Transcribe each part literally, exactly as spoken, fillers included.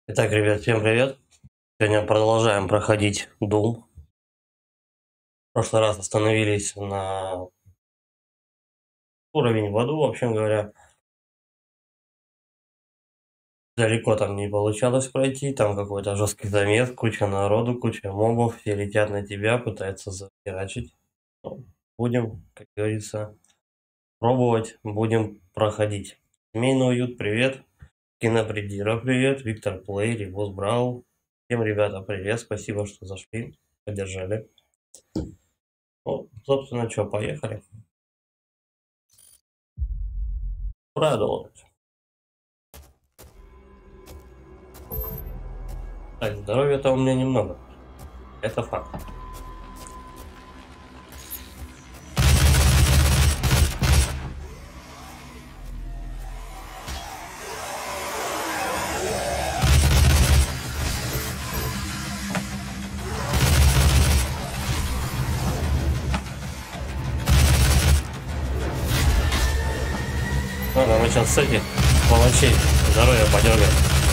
Итак, ребят, всем привет. Сегодня продолжаем проходить Doom. В прошлый раз остановились на уровень в аду, в общем говоря. Далеко там не получалось пройти, там какой-то жесткий замес, куча народу, куча мобов, все летят на тебя, пытаются захерачить. Ну, будем, как говорится, пробовать, будем проходить. Семейный уют, привет. Кинопредира, привет. Виктор Плей, Рибус Брау. Всем, ребята, привет, спасибо, что зашли, поддержали. Ну, собственно, что, поехали. Продолжить. Так, здоровья-то у меня немного. Это факт. Ладно, мы сейчас с этих палачей здоровья подергаем.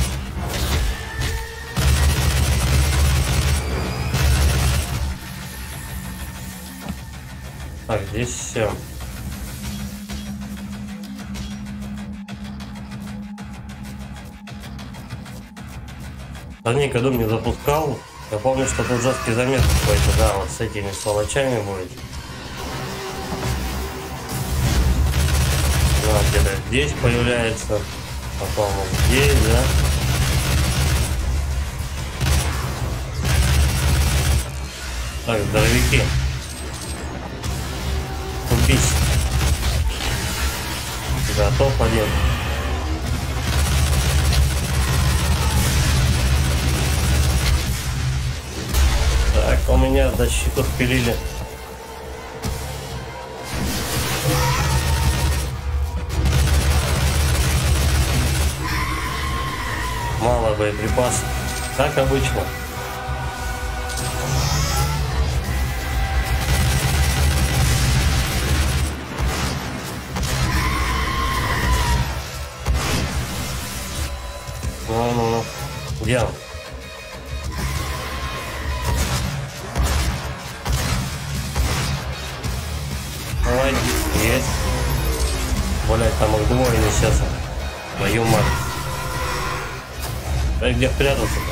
Так, здесь все. Давненько Doom не запускал. Я помню, что тут жесткий замес какой-то, да, вот с этими сволочами будет. Да, где-то здесь появляется, потом вот здесь, да. Так, здоровяки. Убить. Готов один. Так, у меня защиту спилили. Мало боеприпасов, как обычно. Ну-ну-ну, где он? Давай, есть. Блять, там их двое несется. Твою мать. Да где прятался-то?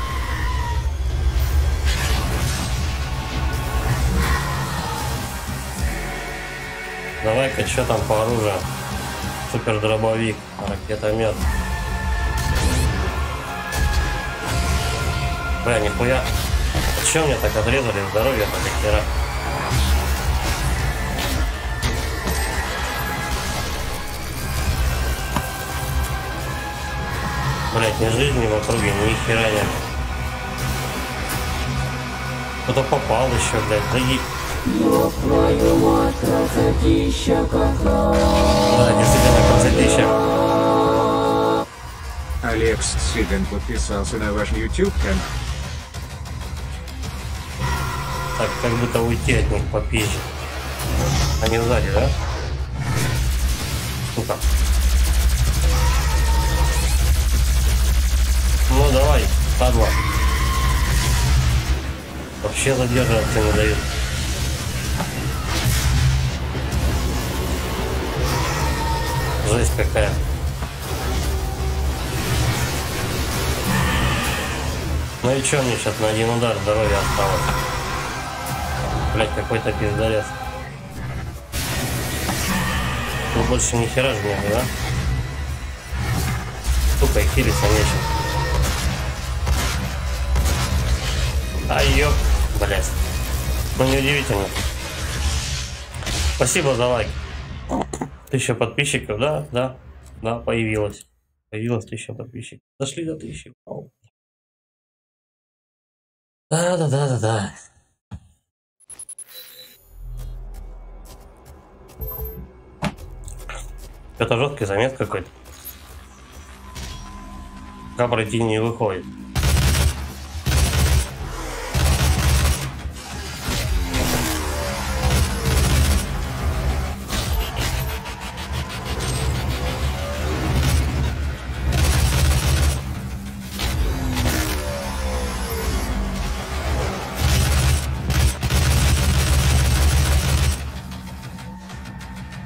Давай-ка, что там по оружию? Супер дробовик, ракетомет. Бля, нихуя. А чё мне так отрезали здоровье-то до хера? Блять, ни жизни в округе, ни хера нет. Кто-то попал еще, блядь, да и... Ёб твою мать, красотища какая! Да, действительно, красотища. Алекс Сиган подписался на ваш YouTube канал. Так, как будто уйти от них попизже. Они сзади, да? Сука. Ну давай, падла. Вообще задерживаться не дают. Жесть какая. Ну и чё мне сейчас на один удар здоровья осталось? Блять, какой-то пиздорез. Тут больше ни хера же нет, да? Сука, и хилиться нечем. Ай, ёп, блять. Ну неудивительно. Спасибо за лайк. Тысяча подписчиков, да, да, да, появилась. Появилась тысяча подписчиков. Дошли до тысячи. Да, да, да, да, да. Это жесткий замес какой-то. Как пройти не выходит.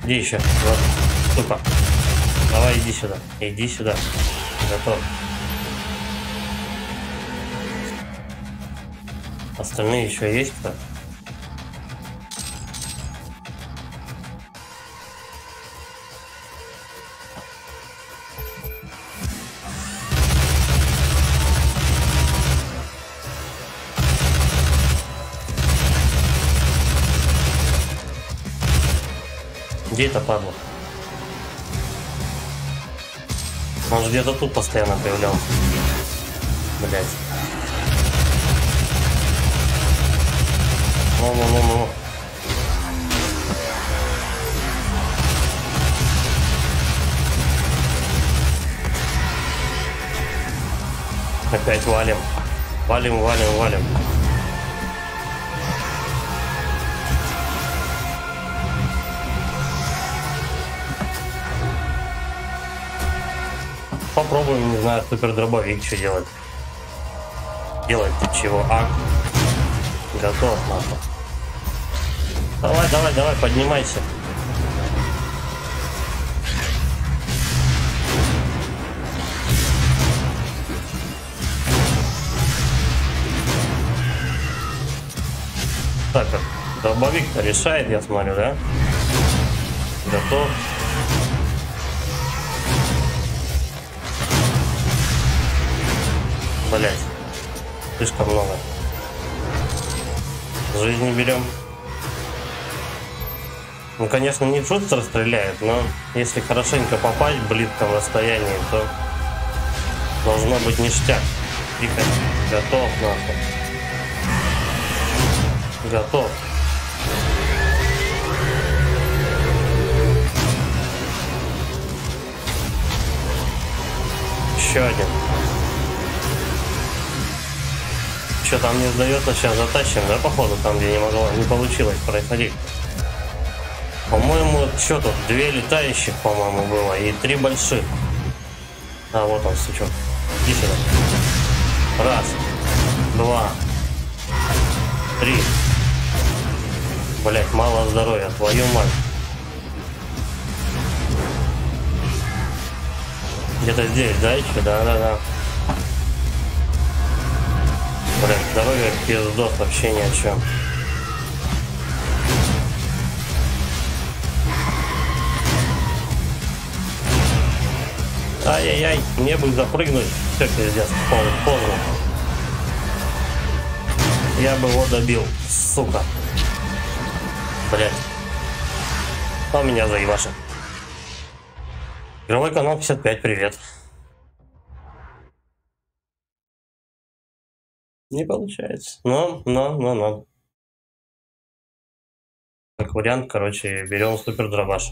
Где еще? Вот. Сука. Давай, иди сюда. Иди сюда. Готов. Остальные еще есть кто? Где это падла? Он же где-то тут постоянно появлялся. Блять. Ну-ну-ну-ну. Опять валим. Валим, валим, валим. Попробуем, не знаю, супер дробовик, что делать. Делать ты чего? А? Готов, нахуй. Давай, давай, давай, поднимайся. Так, дробовик-то решает, я смотрю, да? Готов. Блять, слишком много. Жизни берем. Ну, конечно, не шустро стреляет, но если хорошенько попасть в близком расстоянии, то должно быть ништяк. Тихо. Готов, нахуй. Готов. Еще один. Что там не сдается, сейчас затащим, да, походу, там, где не могло, не получилось происходить. По-моему, что тут, две летающих, по-моему, было, и три больших. А, вот он, сучок. Иди сюда. Раз, два, три. Блять, мало здоровья, твою мать. Где-то здесь, да, еще? Да-да-да. Блин, здоровье пиздос, вообще ни о чем. Ай-яй-яй, мне бы запрыгнуть. Все, пиздец, поздно. Я бы его добил, сука. Блять. Он меня заебашил. Игровой канал пятьдесят пять, привет. Не получается. Но, но, но, но. Как вариант, короче, берем супер дробаш.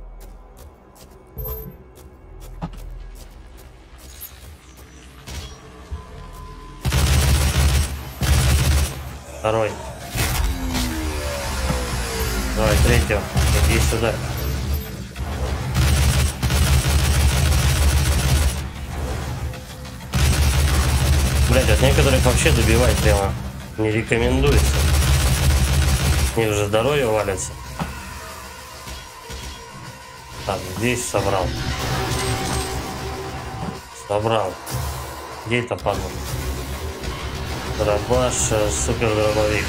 Второй. Давай, третьего. Иди сюда. Блять, от некоторых вообще добивать прямо не рекомендуется. У них же здоровье валится. Так, здесь собрал. Собрал. Где это падло? Дробаш, супер дробовик.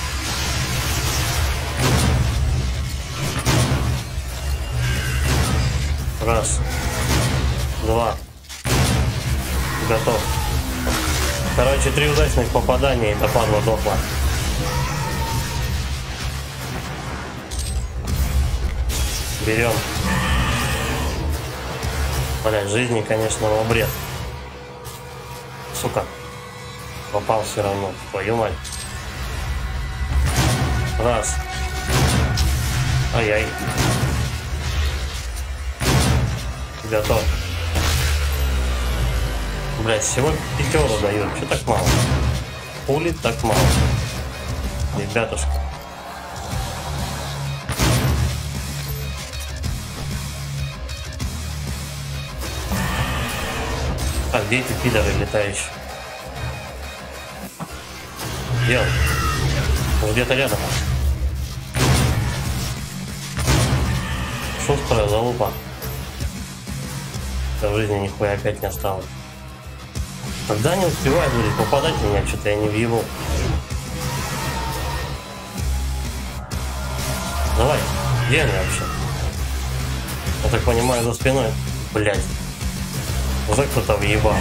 Раз. Два. Готов. Короче, три удачных попадания, это падла дохла. Берем. Блять, жизни, конечно, в обрез. Сука. Попал все равно, твою мать. Раз. Ай-яй. Готов. Блять, всего пятеру дают. Че так мало? Пули так мало. Ребятушка. А где эти пидоры летающие? Где он? Он где-то рядом. устроил, залупа. В жизни нихуя опять не осталось. Когда не успевает будет попадать в меня, что-то я не въебал. Давай, где они вообще? Я так понимаю, за спиной. Блять. Уже кто-то въебал.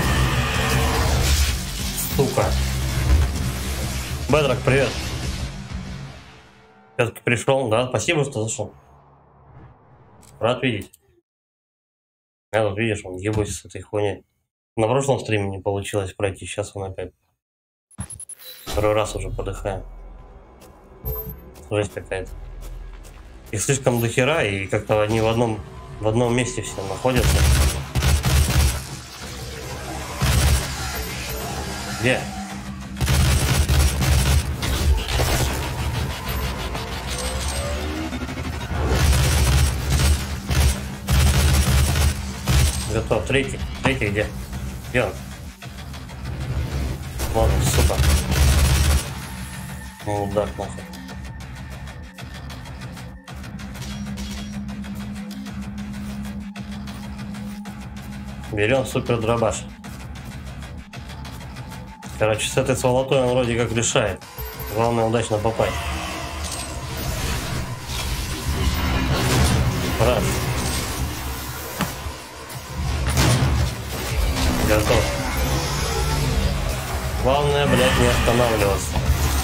Сука. Бедрок, привет. Все-таки пришел, да? Спасибо, что зашел. Рад видеть. Я тут, видишь, он ебусь с этой хуйней. На прошлом стриме не получилось пройти, сейчас он опять. Второй раз уже подыхаю. Жесть какая-то. Их слишком дохера, и как-то они в одном, в одном месте все находятся. Где? Готов. Третий. Третий где? Где он? Ладно, сука. Мудак нахуй. Берем супер дробаш. Короче, с этой сволотой он вроде как решает. Главное удачно попасть. Раз. Готов. Главное, блядь, не останавливаться.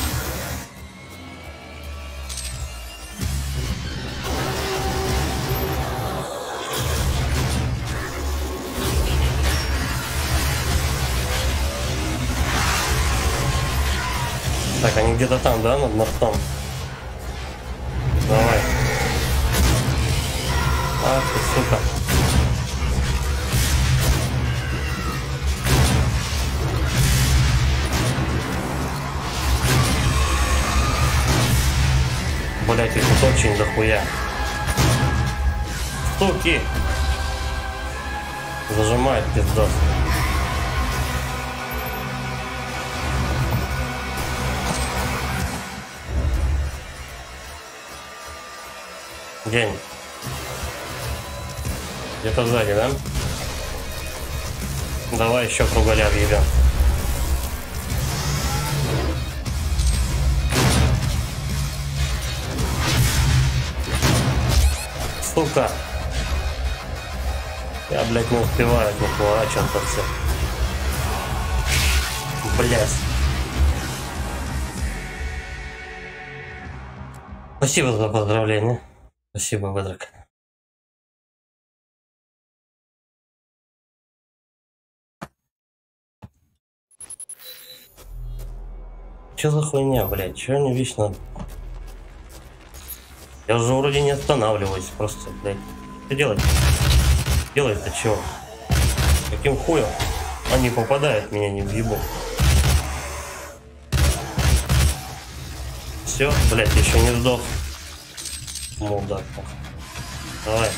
Так, они где-то там, да, над мостом? Давай. Ах ты, сука. Блять, их тут очень дохуя. Суки! Зажимает пиздос. Где они? Где-то сзади, да? Давай еще кругаля объебем. Сука! Я, блядь, не успеваю от них уворачиваться все. Блядь. Спасибо за поздравление. Спасибо, Бедрок. Че за хуйня, блядь? Че они вечно... Я уже вроде не останавливаюсь, просто, блядь. Что делать? Делать-то чего? Каким хуем? Они попадают, меня не въебут. Все, блядь, еще не сдох. Мудак. Давай.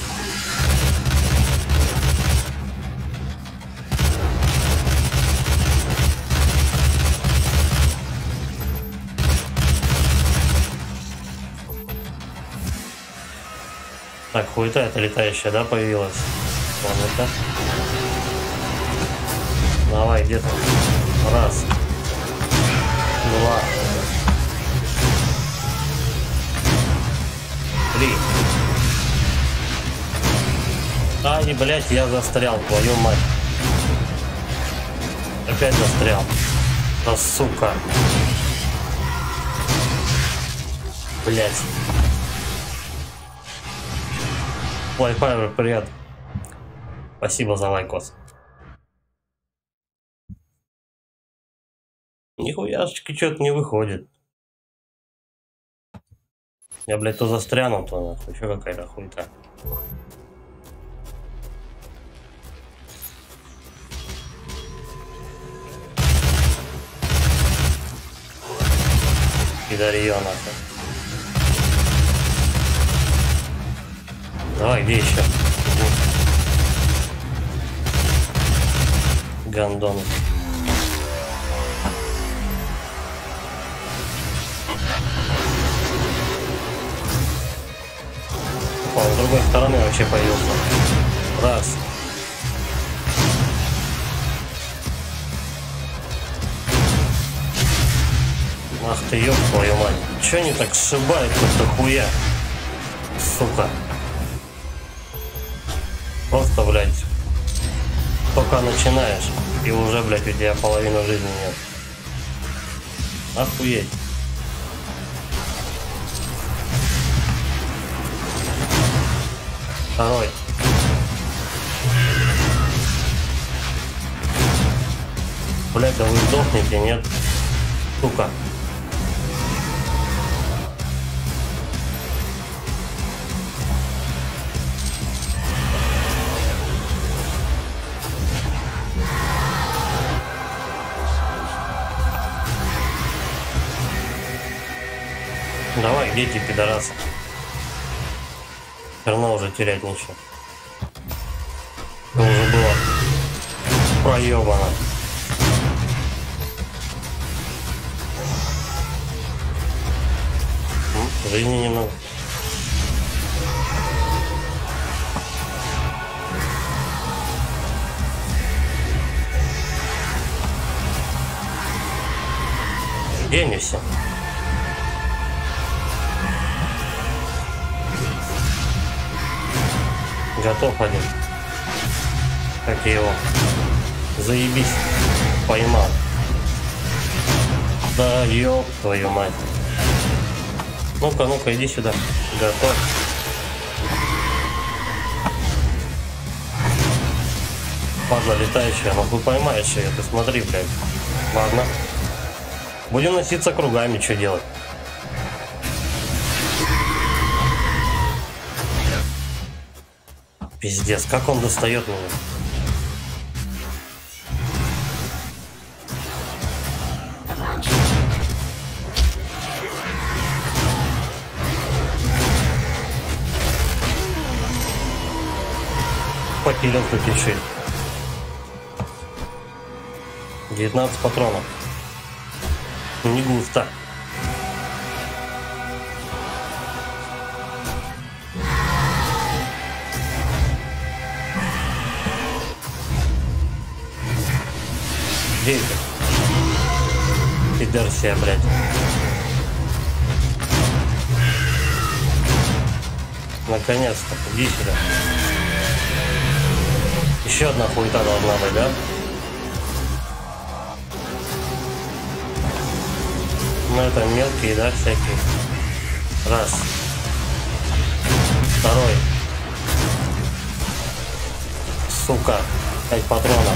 Так, хуета эта летающая, да, появилась? Ладно, так. Давай, где-то. Раз. Два. Три. Ай, блядь, я застрял, твою мать. Опять застрял. Да сука. Блядь. Wi-Fi, привет. Спасибо за лайкос. Нихуяшечки что-то не выходит. Я, блядь, то застрянул, то нахуй. Еще какая-то хуйта. Пидарьё нахуй. Давай, где еще? Гандон. Он с другой стороны вообще появился. Раз. Ах ты, ёб твою мать. Чё они так сшибают как-то хуя? Сука. Просто, блядь, только начинаешь, и уже, блядь, у тебя половины жизни нет. Охуеть. Второй. Блядь, да вы сдохнете, нет? Сука. Давай, дети, пидорасы. Все равно уже терять нечего. Это уже было проебано. Жизни немного. Где они все? Готов один. Как я его? Заебись. Поймал. Да ёб твою мать. Ну-ка, ну-ка, иди сюда. Готов. Падла летающая, ну ты поймаешь ее, ты смотри, блядь. Ладно. Будем носиться кругами, что делать? Пиздец, как он достает меня. Попилил, попиши. девятнадцать патронов. Не густо. Где это? Пидорсия, блядь. Наконец-то, иди сюда. Еще одна хуета должна быть, да? Ну это мелкие, да, всякие. Раз. Второй. Сука. Пять патронов.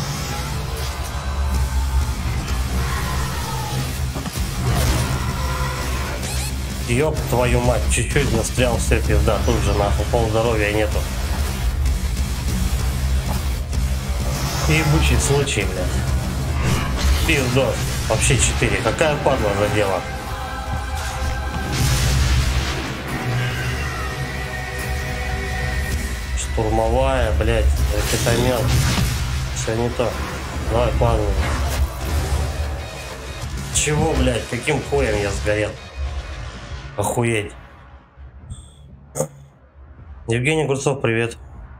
Ёб твою мать, чуть-чуть застрял, все, пизда, тут же нахуй, пол здоровья нету. Ебучий случай, блядь. Пиздос. Вообще четыре. Какая падла задела. Штурмовая, блядь. Ракетомет. Все не то. Давай, падла. Чего, блядь? Каким хуем я сгорел? Охуеть. Евгений Гурцов, привет.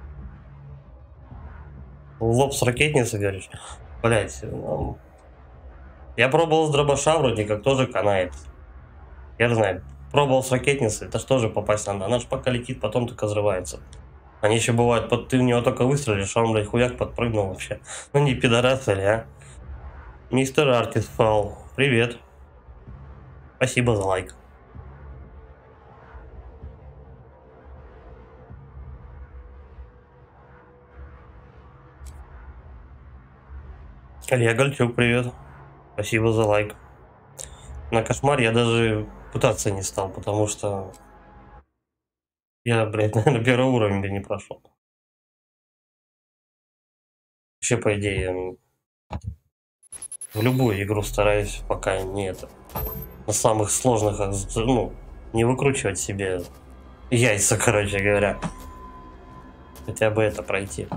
В лоб с ракетницы, говоришь? Блять, ну... Я пробовал с дробаша, вроде как тоже канает. Я знаю. Пробовал с ракетницы, это ж тоже попасть надо. Она ж пока летит, потом только взрывается. Они еще бывают, под ты в него только выстрелишь, а он, блядь, хуяк подпрыгнул вообще. Ну не пидорас ли, а? Мистер Артис Фаул, привет. Спасибо за лайк. Илья Гольчук, привет. Спасибо за лайк. На кошмар я даже пытаться не стал, потому что я, блядь, наверное, первый уровень бы не прошел. Вообще, по идее, в любую игру стараюсь пока не это, на самых сложных, ну, не выкручивать себе яйца, короче говоря. Хотя бы это пройти.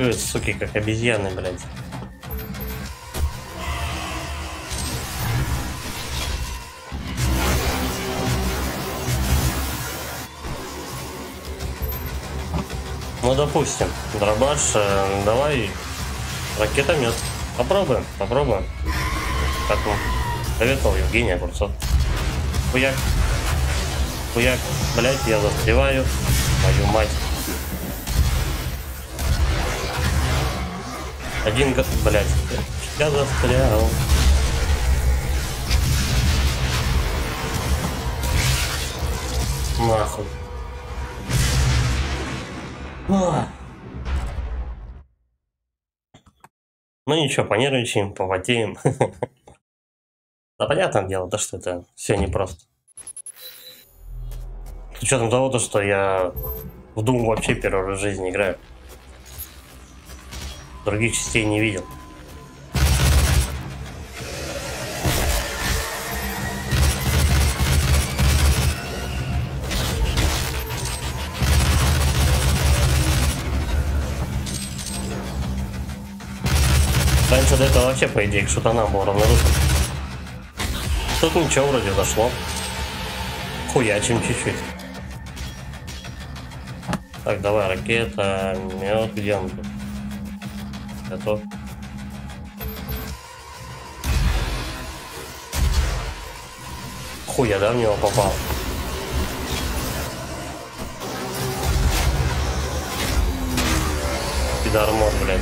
реагируют, суки, как обезьяны, блядь. Ну, допустим, дробаш, э, давай ракетомет. Попробуем, попробуем. Как мы советовал Евгений Огурцов. Хуяк. Хуяк. Блять, я застреваю. Мою мать. Один год, блять. Я застрял. Нахуй. А. Ну ничего, понервничаем, попотеем. Да понятное дело, то что это все непросто. С учетом того, то, что я в Doom вообще первый раз в жизни играю. Других частей не видел. Раньше до этого вообще, по идее, к шутанам был равнодушен. Тут ничего вроде дошло. Хуячим чуть-чуть. Так, давай, ракета, мед, где он тут? Готов. Хуя, да, в него попал? Пидармон, блядь.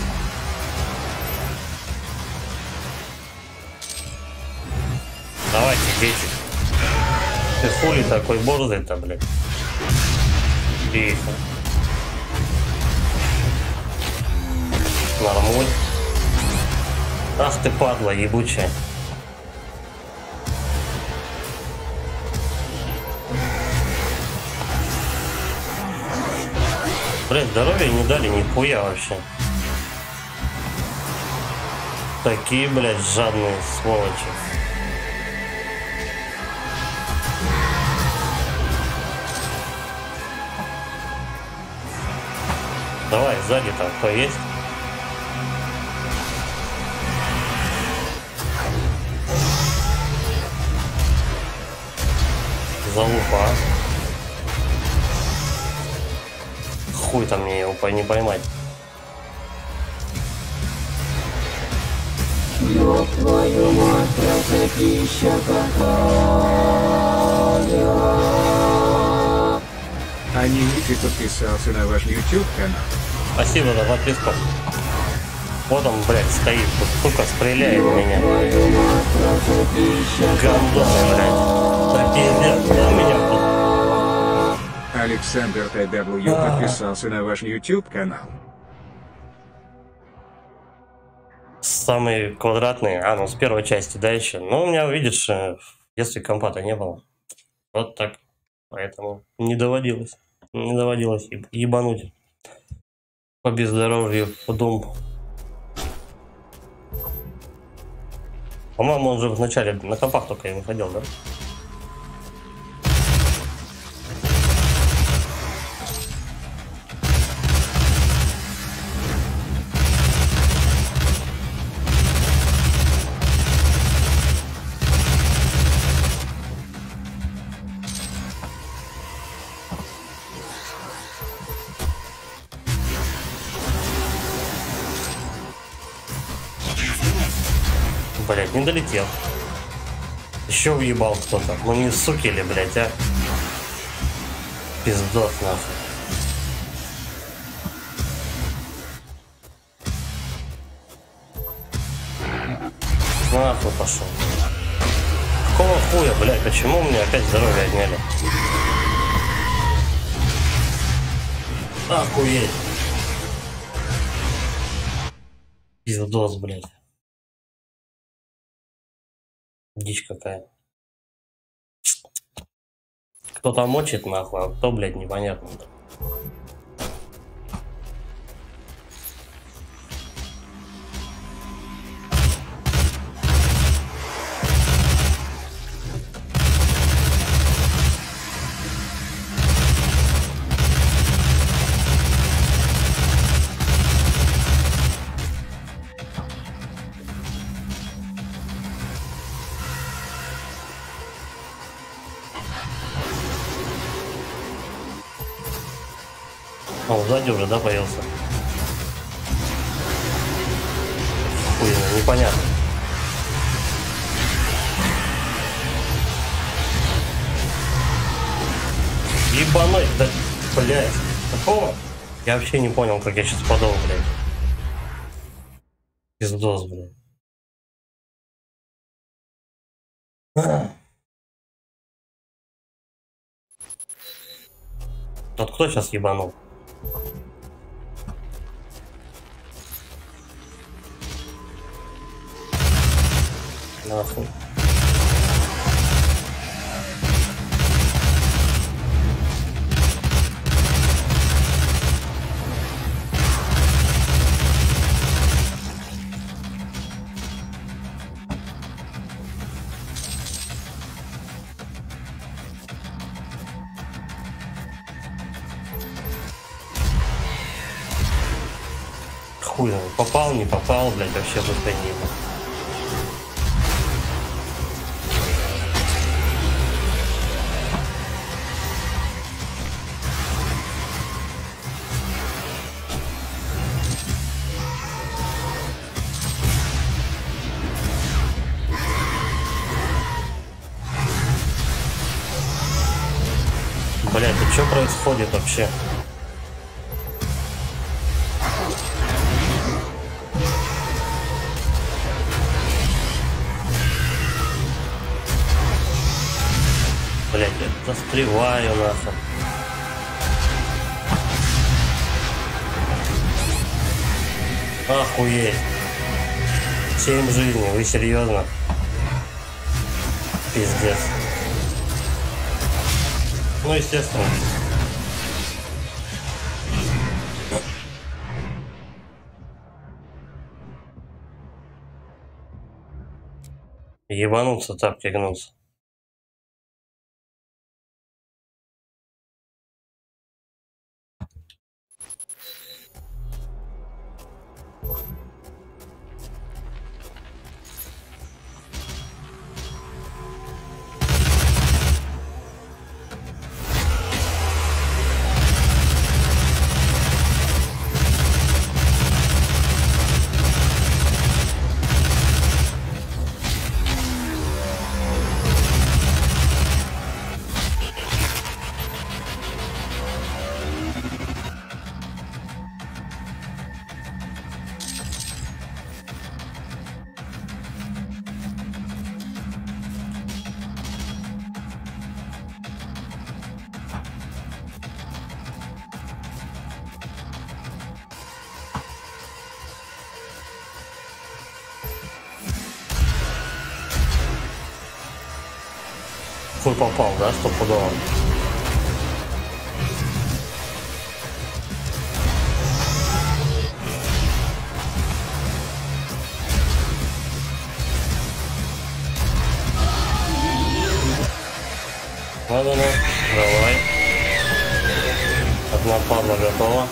Давайте, дети. Ты хули такой борзый-то, блядь? Тихо. Нормуль. Ах ты падла ебучая. Блядь, здоровья не дали нихуя вообще. Такие, блядь, жадные сволочи. Давай, сзади там кто есть? Залупа. Хуй там мне его не поймать. Ёб твою мать, красотища какая. А Ники подписался на ваш YouTube канал. Спасибо за подписку. Вот он, блядь, стоит, тут, сука, стреляет в меня. Гандон, блядь. Да пиздец, да меня тут. Александр тэ дабл ю подписался на ваш YouTube канал. Самый квадратный, а, ну с первой части, да, еще. Ну, у меня, видишь, в детстве компа-то не было. Вот так. Поэтому не доводилось. Не доводилось еб- ебануть по бездорожью в Doom. По-моему, он же вначале на компах только и выходил, да? Блять, не долетел. Еще уебал кто-то. Ну не суки ли, блять, а? Пиздос нахуй. Нахуй пошел. Какого хуя, блять, почему мне опять здоровье отняли? Охуеть. Пиздос, блять. Дичь какая. Кто там мочит нахуй, а кто, блядь, непонятно. О, сзади уже, да, появился? Хуйно, непонятно. Ебаной, да, блядь. Какого? Я вообще не понял, как я сейчас подал, блядь. Пиздос, блядь. Вот кто сейчас ебанул? Нахуй. Хуй, попал, не попал, блядь, вообще тут не было. Блядь, это что происходит вообще? Блядь, я застреваю нахуй. Охуеть. Семь жизней, вы серьезно? Пиздец. Ну, естественно. Ебануться так, пригнуться. Хуй попал, да, стопудово? Ну-ну-ну, давай. Одна падла готова.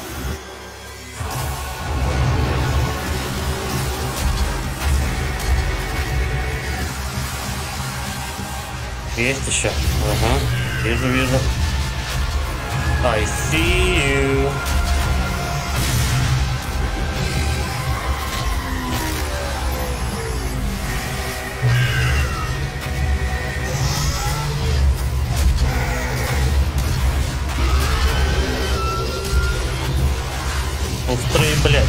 Есть еще. Угу. Вижу, вижу. I see you. Устрой, блядь.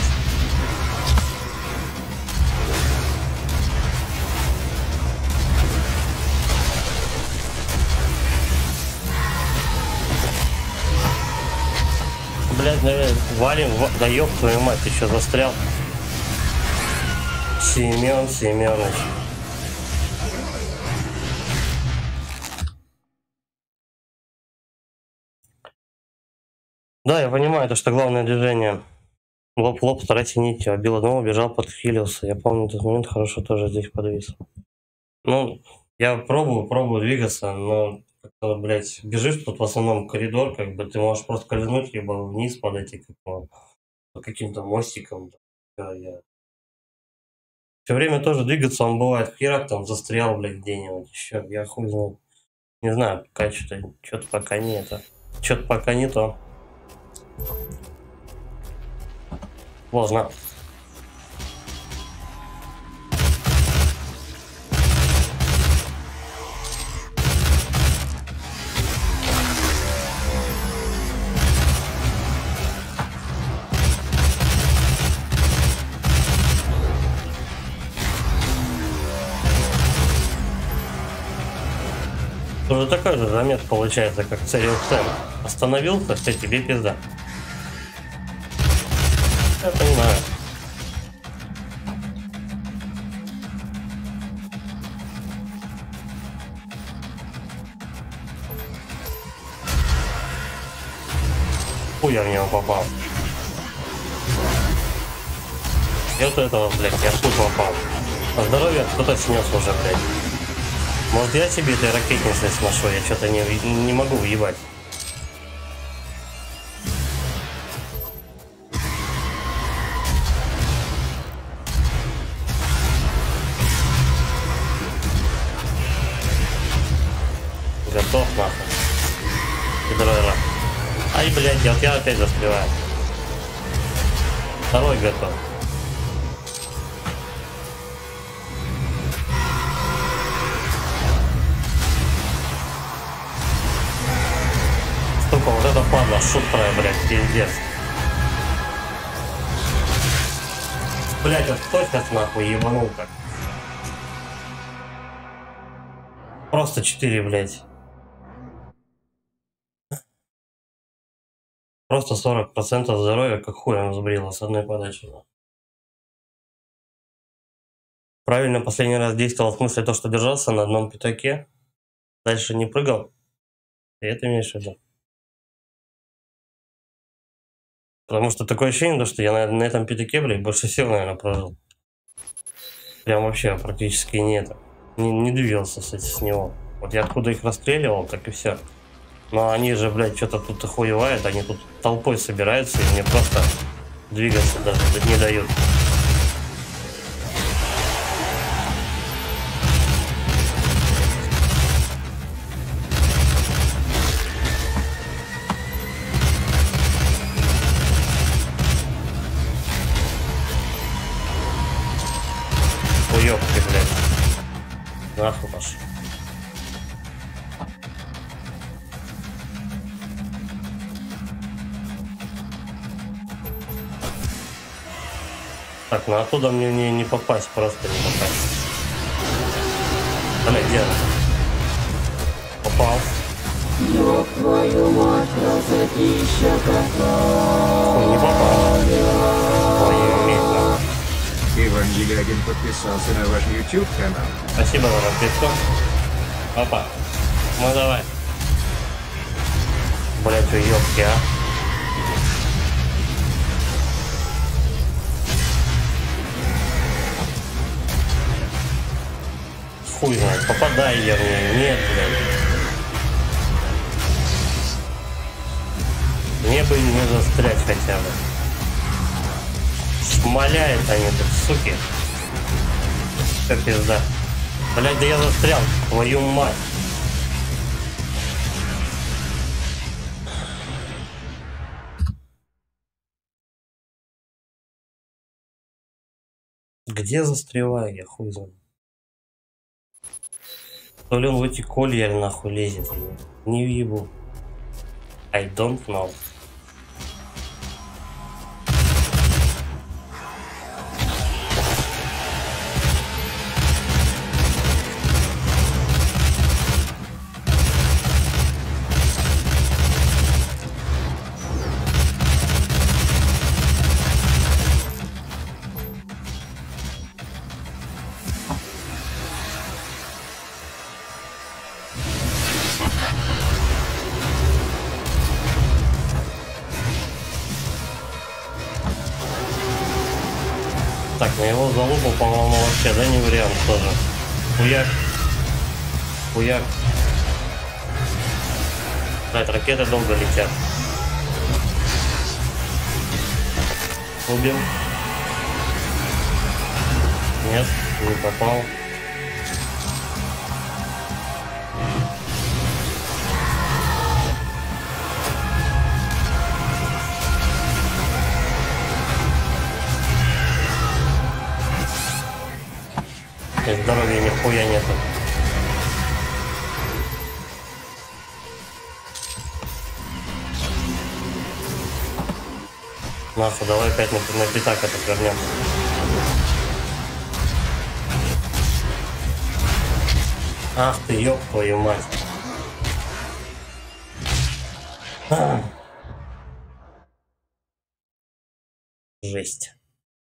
Блядь, наверное, валим, да ёб твою мать, ты что, застрял? Семен Семенович. Да, я понимаю, это что главное движение. Лоб-лоб, старайся не идти. Бил одного, бежал, подхилился. Я помню этот момент хорошо тоже здесь подвис. Ну, я пробую, пробую двигаться, но, как-то, блядь, бежишь тут в основном коридор, как бы ты можешь просто скользнуть, либо вниз подойти к по каким-то мостикам. Да, я все время тоже двигаться, он бывает херак там застрял, блядь, где-нибудь еще. Я хуй знаю. Не знаю, пока что-то, что-то пока не это. Что-то пока не то. Сложно. Тоже такой же замес получается, как Церил Сэм. Остановился, все, тебе пизда. Я понимаю. Хуй я в него попал. И вот этого, блядь, я тут попал. А здоровье кто-то снес уже, блядь. Может, я себе этой ракетницей сношу, я что-то не, не могу въебать. Готов, нахуй. Пидоройра. Ай, блядь, вот я опять застреваю. Второй готов. Сука, вот это падла, шутрая, блядь, пиздец. Блядь, вот кто сейчас нахуй ебанул так? Просто четыре, блядь. Просто сорок процентов здоровья, как хуем сбрило с одной подачи. Правильно последний раз действовал в смысле то, что держался на одном пятаке, дальше не прыгал. И это имеешь в виду? Потому что такое ощущение, что я на, на этом пятаке, блядь, больше сил, наверное, прожил. Прям вообще практически нет. Не, не двигался с, с него. Вот я откуда их расстреливал, так и все. Но они же, блядь, что-то тут охуевают, они тут толпой собираются и мне просто двигаться даже не дают. Уёбки, блядь. Нахуй пошел. Так, ну оттуда мне не, не попасть, просто не попасть. Бля, где? Попал. Ёб твою мать, красотища какая. Ой, не попал. Ой, медленно. Иван Елягин подписался на ваш YouTube канал. Спасибо за подписку. Опа. Ну давай. Блять, уёбки, а. Хуй знает, попадай я в нее. Нет, блядь. Мне бы не застрять хотя бы. Шмаляют они тут, суки. Как пизда. Блядь, да я застрял, твою мать. Где застреваю я, хуй знает. То ли он в эти колья нахуй лезет. Не въебу. I don't know. Так, на его залупу, по-моему, вообще, да, не вариант тоже. Хуяк. Хуяк. Блять, ракеты долго летят. Убил. Нет, не попал. И здоровья нихуя нету. Нахуй, давай опять на, на пятак это вернем. Ах ты, ёб твою мать. А. Жесть.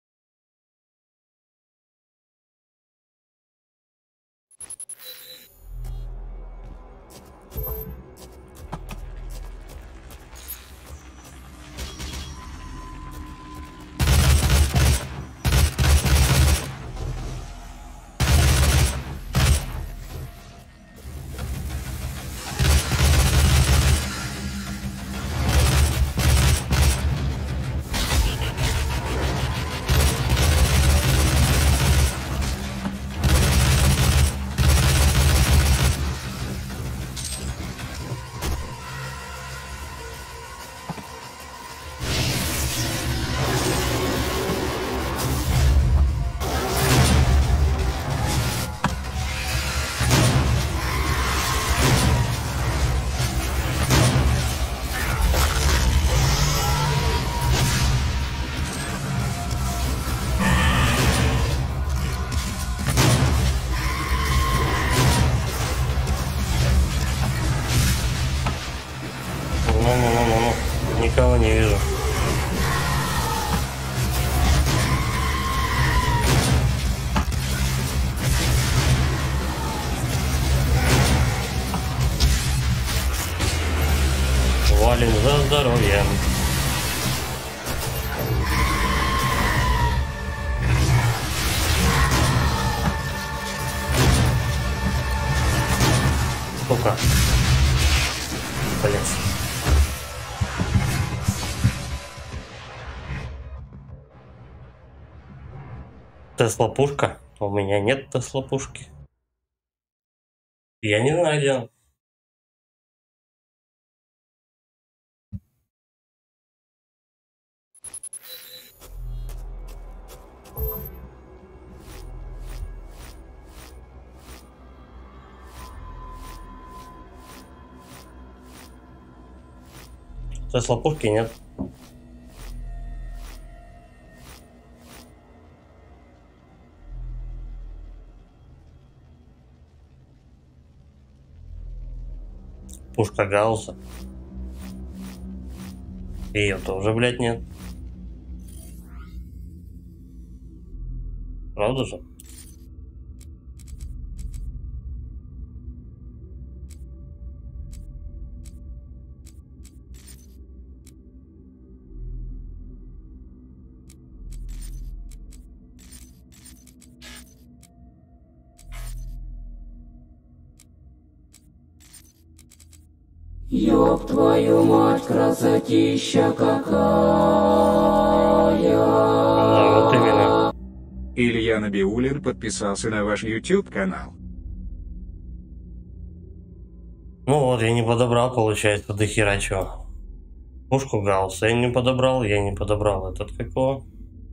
Ну-ну-ну-ну-ну. Никого не вижу. Валим за здоровьем. Сука. Блять. Тесла пушка? У меня нет Тесла пушки. Я не знаю, где он. Тесла пушки нет. Пушка Гаусса. Ее тоже, блядь, нет. Правда же? Ёб твою мать, красотища какая. Да, вот именно. Илья Набиуллин подписался на ваш YouTube канал. Ну вот, я не подобрал, получается, до хера чего. Пушку Гаусса я не подобрал, я не подобрал этот какого.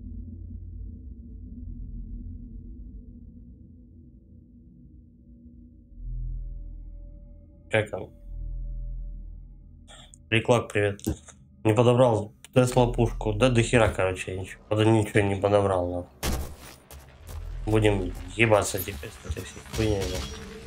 Как он? Приклад, привет. Не подобрал Тесла пушку. Да до хера, короче, я ничего, да ничего не подобрал. Но. Будем ебаться теперь с этой всей хуйней. Да.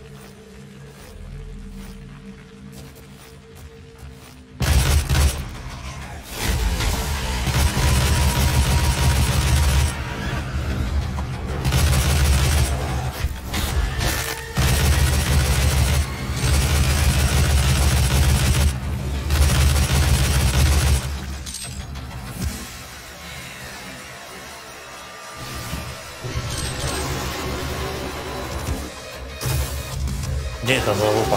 Где это залупа?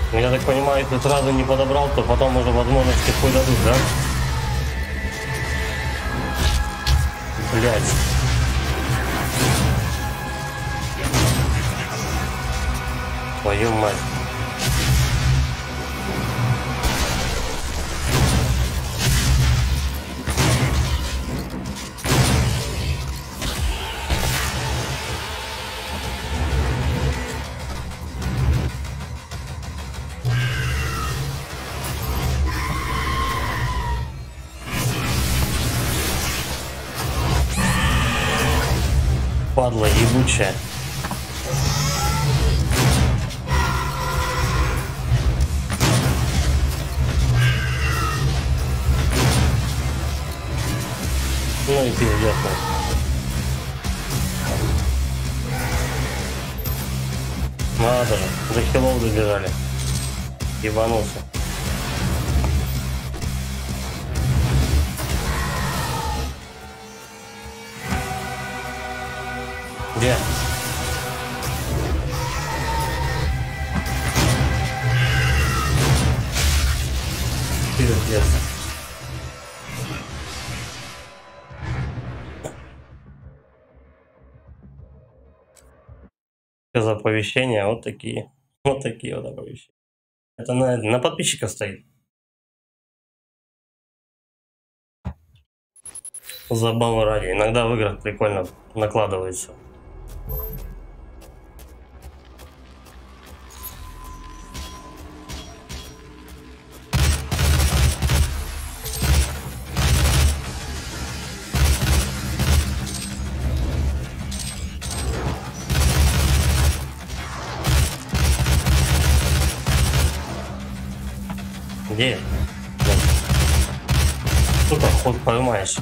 Я так понимаю, если сразу не подобрал, то потом уже возможности хуй дадут, да? Блять. Твою мать. Падла ебучая. Ну и пиздец. Надо же, до хилов добежали. Ебанулся. Где? Пиздец. За оповещения вот такие. Вот такие вот оповещения. Это на, на подписчиков стоит. Забавы ради. Иногда в играх прикольно накладывается. Где? Сука, ход поймаешь.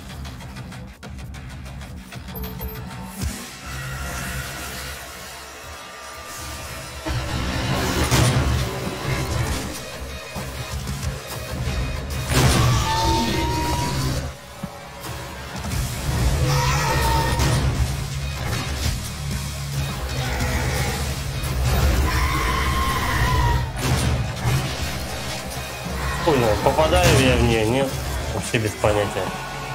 Понял, попадаю я в нее, нет? Вообще без понятия.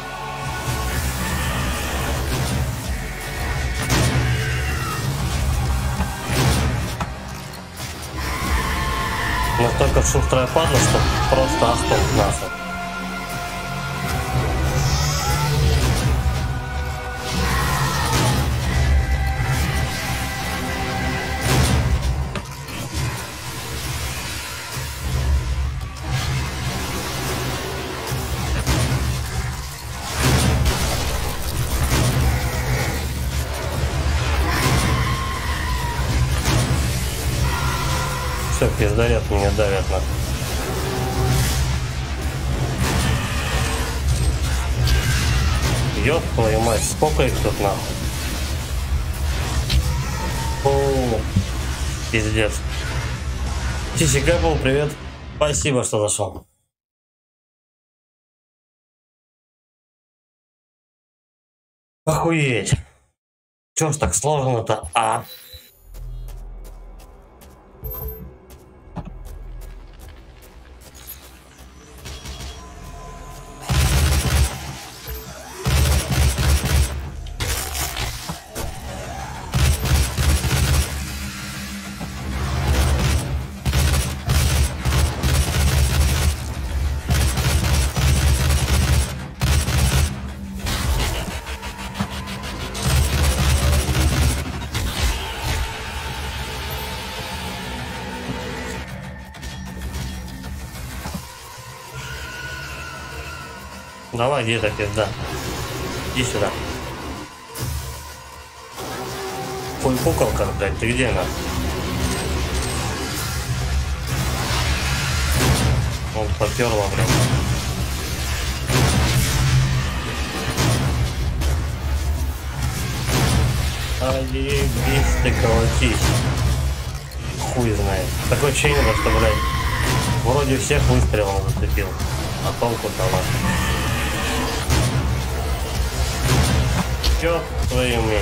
Настолько шустрая падла, что просто остов нахуй. Все, пиздарят меня давят на. Ёб твою мать, сколько их тут нахуй. О, пиздец. Тиси Гэббл, привет. Спасибо, что зашел. Охуеть. Чё ж так сложно-то, а? Давай, где-то пизда. Иди сюда. Хуй пукалка, блядь, ты где она? Он поперла, блядь. А ебись ты колотись. Хуй знает. Такое ощущение, что, блядь, вроде всех выстрелом зацепил. А толку-то ладно. Чё твою медь?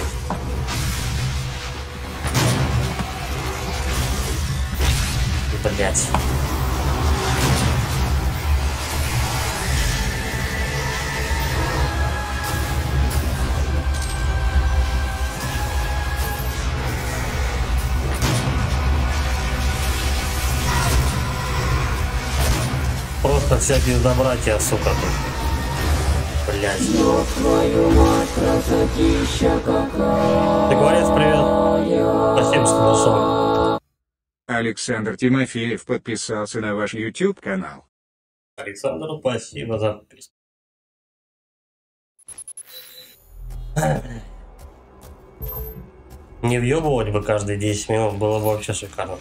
Блять. Просто вся пиздобратья, сука, тут. Блять. Ёб твою мать, красотища какая. Договорец, привет. Спасибо, что нашел. Александр Тимофеев подписался на ваш YouTube канал. Александр, спасибо за подписку. Не въебывать бы каждые десять минут, было бы вообще шикарно.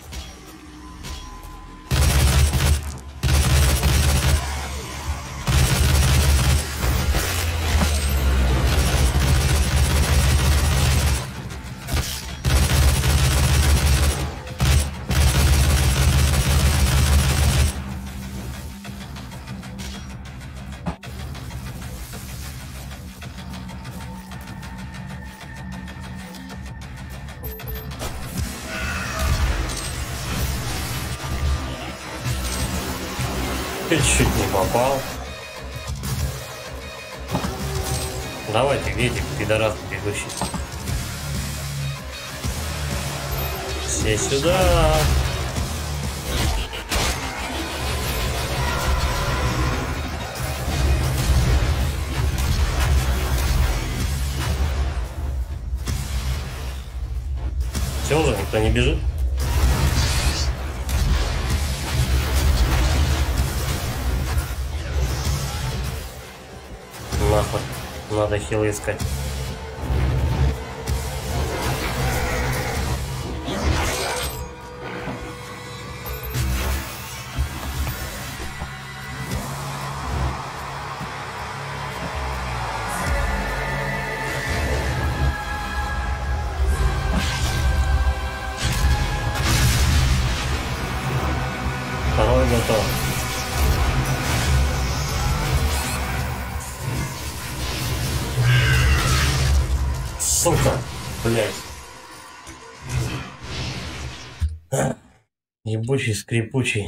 Чуть не попал. Давайте, где эти пидорасы бегущие? Все сюда. Все уже, никто не бежит. Нахуй, надо хилы искать. Второй готов. Сука, блядь. Ебучий, скрипучий.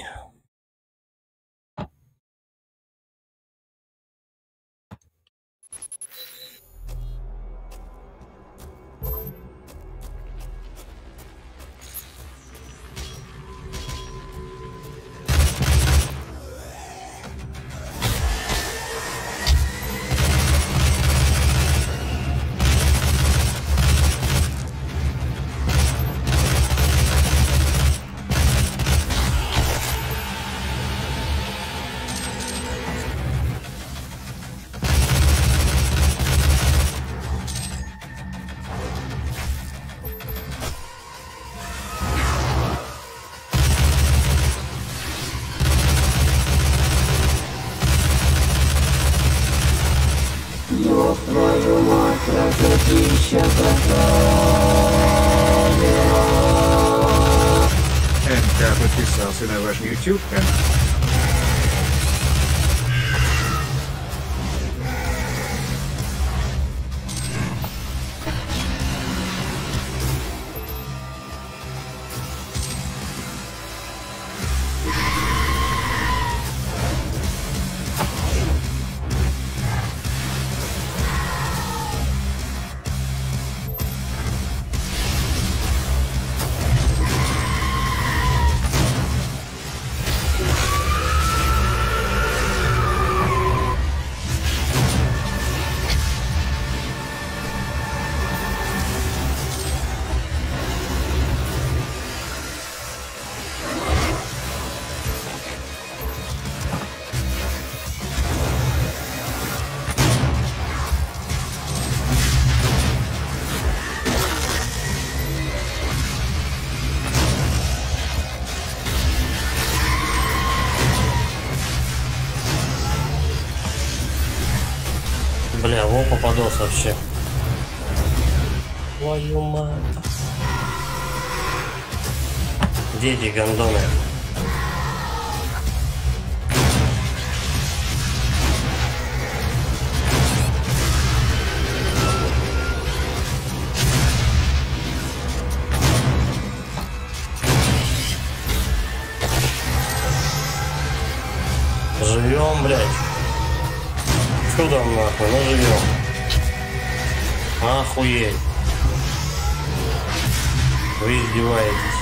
Ёб твою мать, красотища какая. эн ка подписался на ваш YouTube канал. Бля, во попадос вообще. Твою мать. Дети гондоны. Живем, блядь. Чудом нахуй, ну живем. Охуеть. Вы издеваетесь.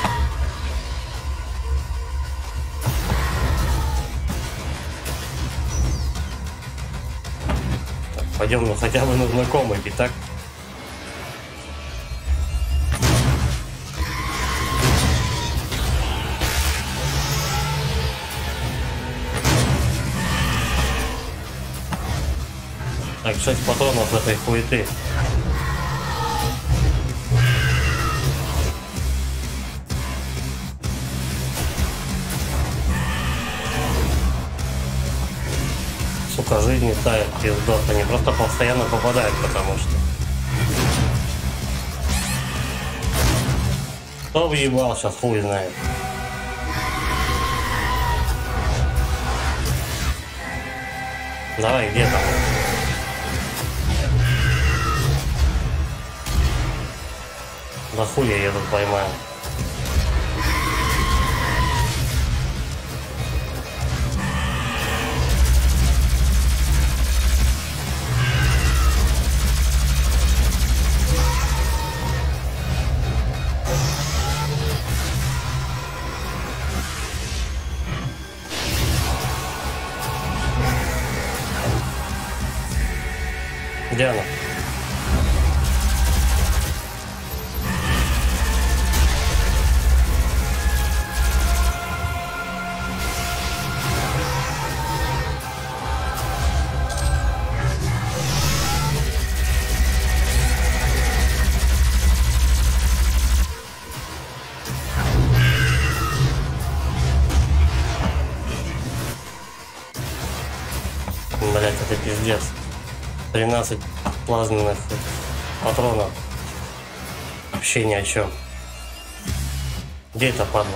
Так, пойдем, ну хотя бы на знакомый, и так. Так, шесть патронов этой хуеты. Сука, жизнь не тает, пиздос. Они просто постоянно попадают, потому что... Кто въебал, сейчас хуй знает. Давай, где там? Да хуй я ее тут поймаю. Где она? Блять, это пиздец. тринадцать плазменных патронов. Вообще ни о чем. Где это падла?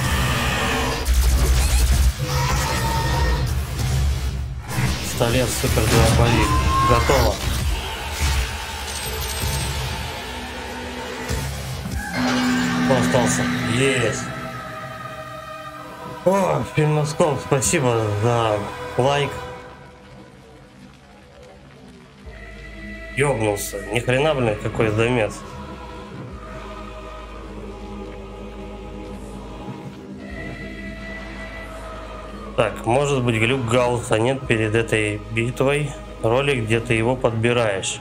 Пистолет супер дуаболит. Готово. Кто остался? Есть. О, Фильмоскоп, спасибо за лайк. Ёбнулся. Ни хрена, блин, какой домец. Так, может быть глюк Гаусса нет перед этой битвой. Ролик, где ты его подбираешь.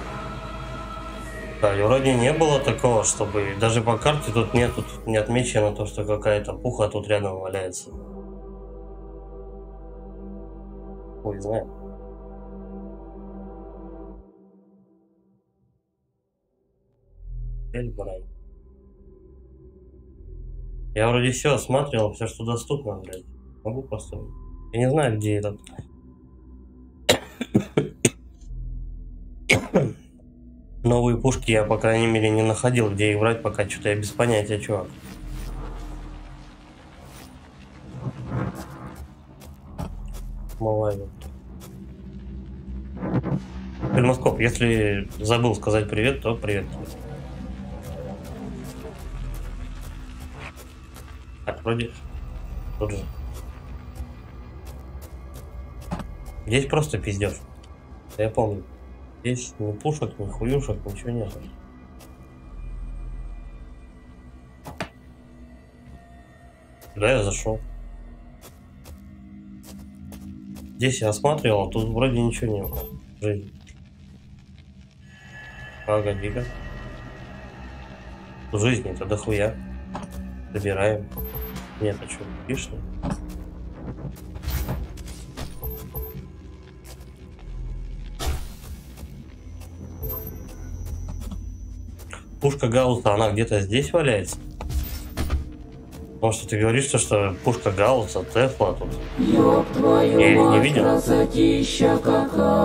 Да, вроде не было такого, чтобы... Даже по карте тут нет, тут не отмечено то, что какая-то пуха тут рядом валяется. Ой, знаю. Я вроде все осматривал, все, что доступно, блядь. Могу просто... Я не знаю, где этот... Новые пушки я, по крайней мере, не находил, где их брать, пока что-то я без понятия, чувак. Малайва. Фильмоскоп, если забыл сказать привет, то привет. Так, вроде тут же. Здесь просто пиздешь. Я помню. Здесь ни пушек, ни хуюшек, ничего нет. Да, я зашел. Здесь я осматривал, тут вроде ничего не было. Жизнь. Погоди-ка. Жизни-то дохуя. Забираем. Нет, а что, лишнее? Пушка Гаусса, она где-то здесь валяется? Потому что ты говоришь, что, что пушка Гаусса, Тесла тут. Ёб твою Я их не мать, видел. красотища какая.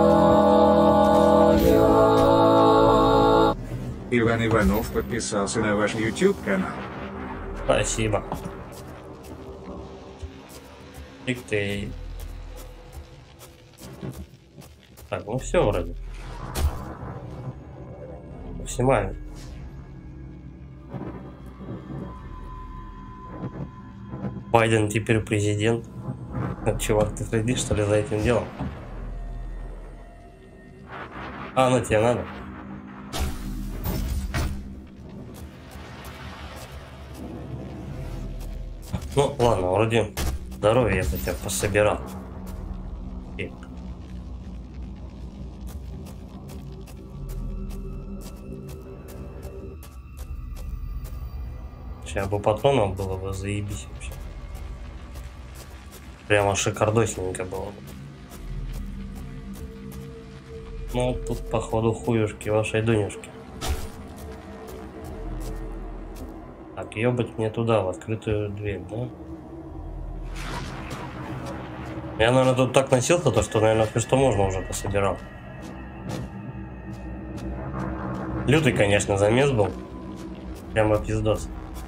Иван Иванов подписался на ваш YouTube канал. Спасибо. И ты. Так, ну все вроде. Максимально. Байден теперь президент. Чувак, ты следишь, что ли, за этим делом? А, ну тебе надо. Ну, ладно, вроде здоровье я хотя бы пособирал. И... Сейчас бы патронов было бы заебись вообще. Прямо шикардосненько было бы. Ну, тут, походу, хуюшки вашей Дунюшки. Так, ебать мне туда, в открытую дверь, да? Я, наверное, тут так носился, то, что, наверное, все, что можно, уже пособирал. Лютый, конечно, замес был. Прямо пиздос.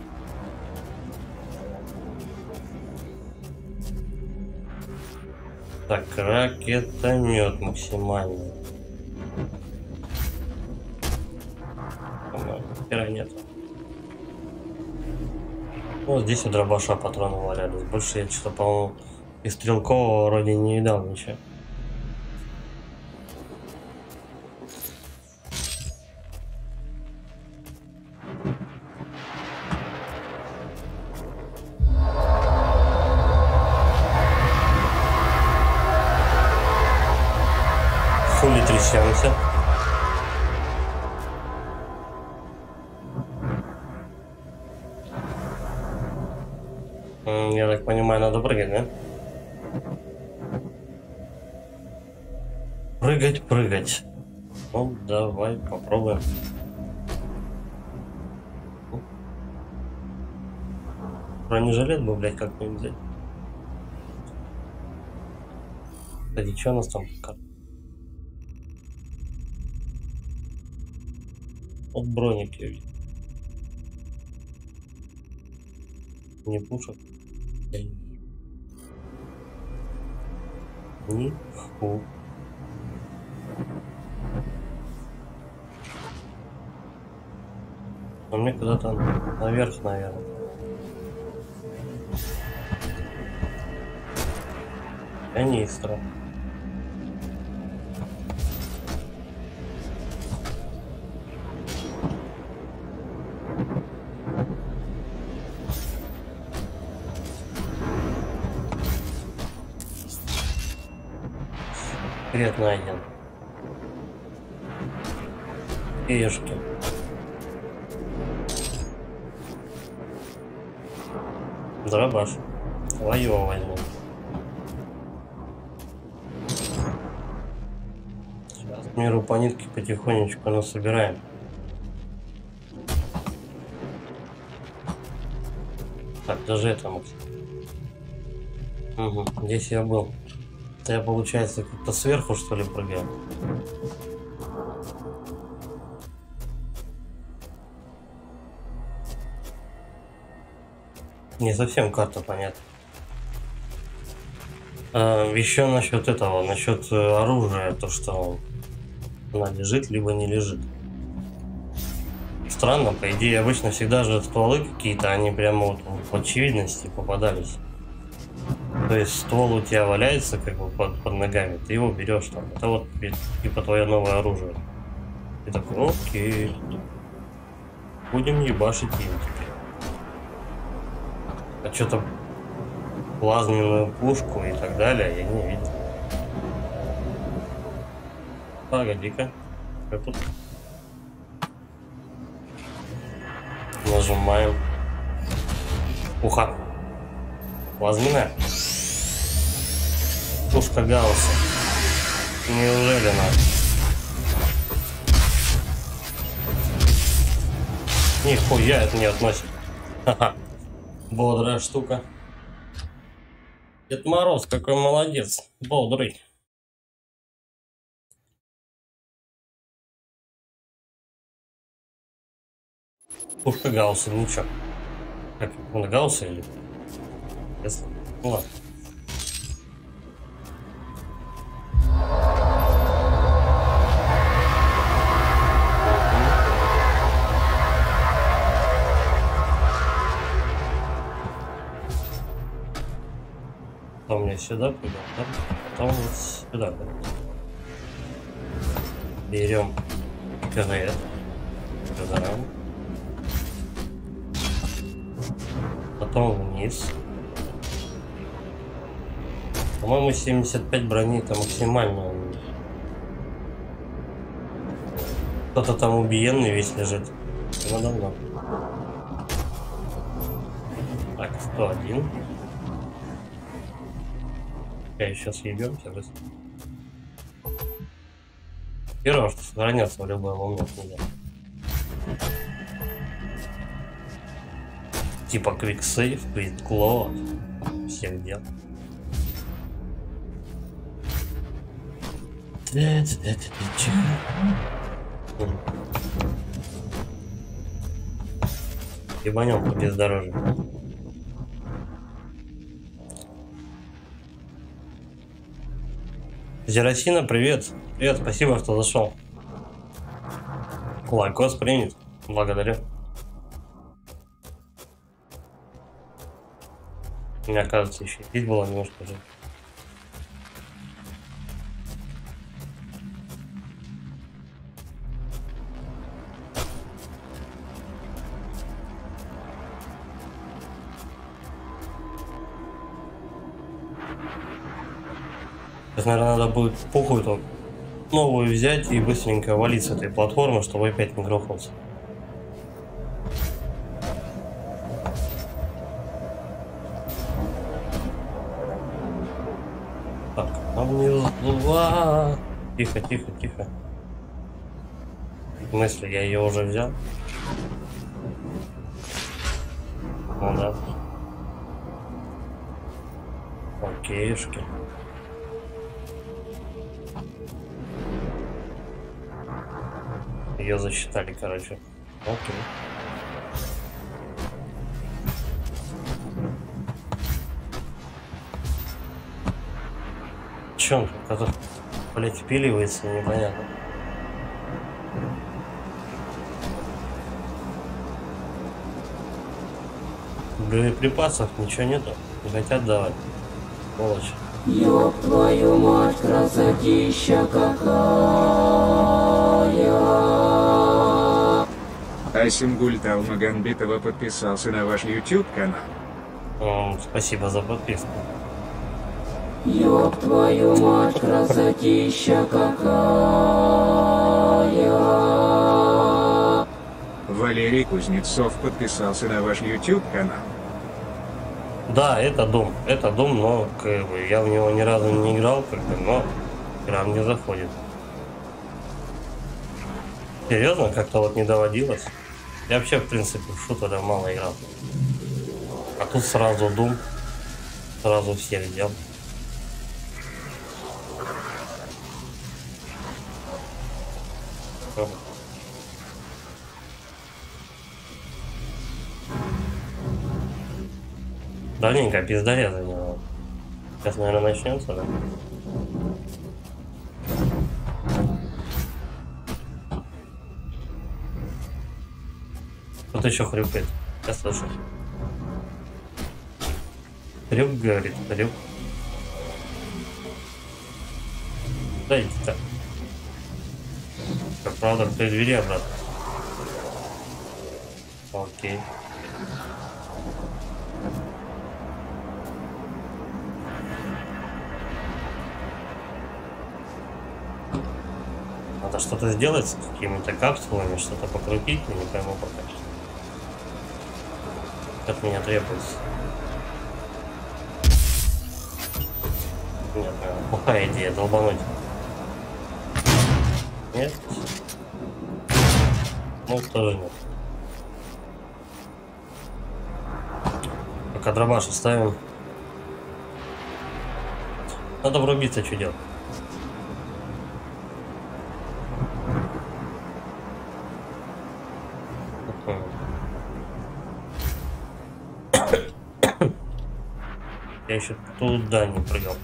Так, ракетомет максимальный. Хера нет. Ну, здесь у дробаша патроны валялись. Больше я что-то, по-моему, из стрелкового вроде не видал ничего. Хули трясемся. Я так понимаю, надо прыгать, да? Прыгать, прыгать. Ну, давай попробуем. Бронежилет бы, блядь, как-нибудь взять. Кстати, что у нас там? Вот броник я видел. Не пушек. Ни ху. Но мне куда-то наверх, наверное. Канистра. Секрет найден. Пешки. Дробаш. Твоего возьму. Сейчас миру по нитке потихонечку насобираем. Так, даже это, Максим. Угу, здесь я был. Это я, получается, как-то сверху, что ли, прыгаю. Не совсем карта понятна. А, еще насчет этого, насчет оружия, то, что она лежит, либо не лежит. Странно, по идее, обычно всегда же стволы какие-то, они прямо вот в очевидности попадались. То есть ствол у тебя валяется как бы под, под ногами, ты его берешь там. Это вот типа твое новое оружие. И такой, окей. Будем ебашить им теперь. А что-то плазменную пушку и так далее я не видел. Погоди-ка. Как тут? Нажимаем. Уха. Плазменная. Пушка Гаусса. Неужели надо? Нихуя это не относит. Ха-ха. Бодрая штука. Дед Мороз какой молодец. Бодрый. Пушка Гаусса, ничего. Как он Гаусса или? Если... Ну ладно. Потом мне сюда пойдем, да? Потом вот сюда пойдем. Берем КВ. Разорам. Потом вниз. По-моему, семьдесят пять брони это максимально. Кто-то там убиенный весь лежит. Ну давно. Так, сто один. Я сейчас ебемся быстро. Первое, что сохраняться в любой момент нельзя. Типа Quick Save, Quick Load. Всех дел. Ебанем по бездорожью. Зерасина, привет. Привет, спасибо, что зашел. Лайкос принят. Благодарю. У меня, кажется, еще здесь было немножко же. Сейчас, наверное, надо будет пуху-то новую взять и быстренько валить с этой платформы, чтобы опять не грохнулся. Так, а внизу... Тихо, тихо, тихо. В смысле, я ее уже взял? Ну да. Окейшки. Ее засчитали, короче. Окей. Че он тут, блять, впиливается, непонятно. Боеприпасов ничего нету, не хотят давать. Сволочь. Ёб твою мать, красотища какая! Асимгульт Алмагамбитова подписался на ваш YouTube канал. М, Спасибо за подписку. Ёб твою мать, красотища какая! Валерий Кузнецов подписался на ваш YouTube канал. Да, это дом, это дом, но как бы, я в него ни разу не играл, как бы, но игра мне заходит. Серьезно, как-то вот не доводилось. Я вообще, в принципе, в шутеры мало играл. А тут сразу Doom, сразу всех дел. Давненько пиздореза не было. Сейчас, наверное, начнется, да? Кто-то еще хрюкает. Я слышу. Хрюк говорит, хрюк. Да иди так. Как правда, к той двери обратно. Окей. Надо что-то сделать с какими-то капсулами, что-то покрутить, я не пойму пока. От меня требуется. Нет, наверное, плохая идея, долбануть. Нет? Ну, тоже нет. Пока дробаш оставим. Надо врубиться, что делать. Я еще туда не прыгал.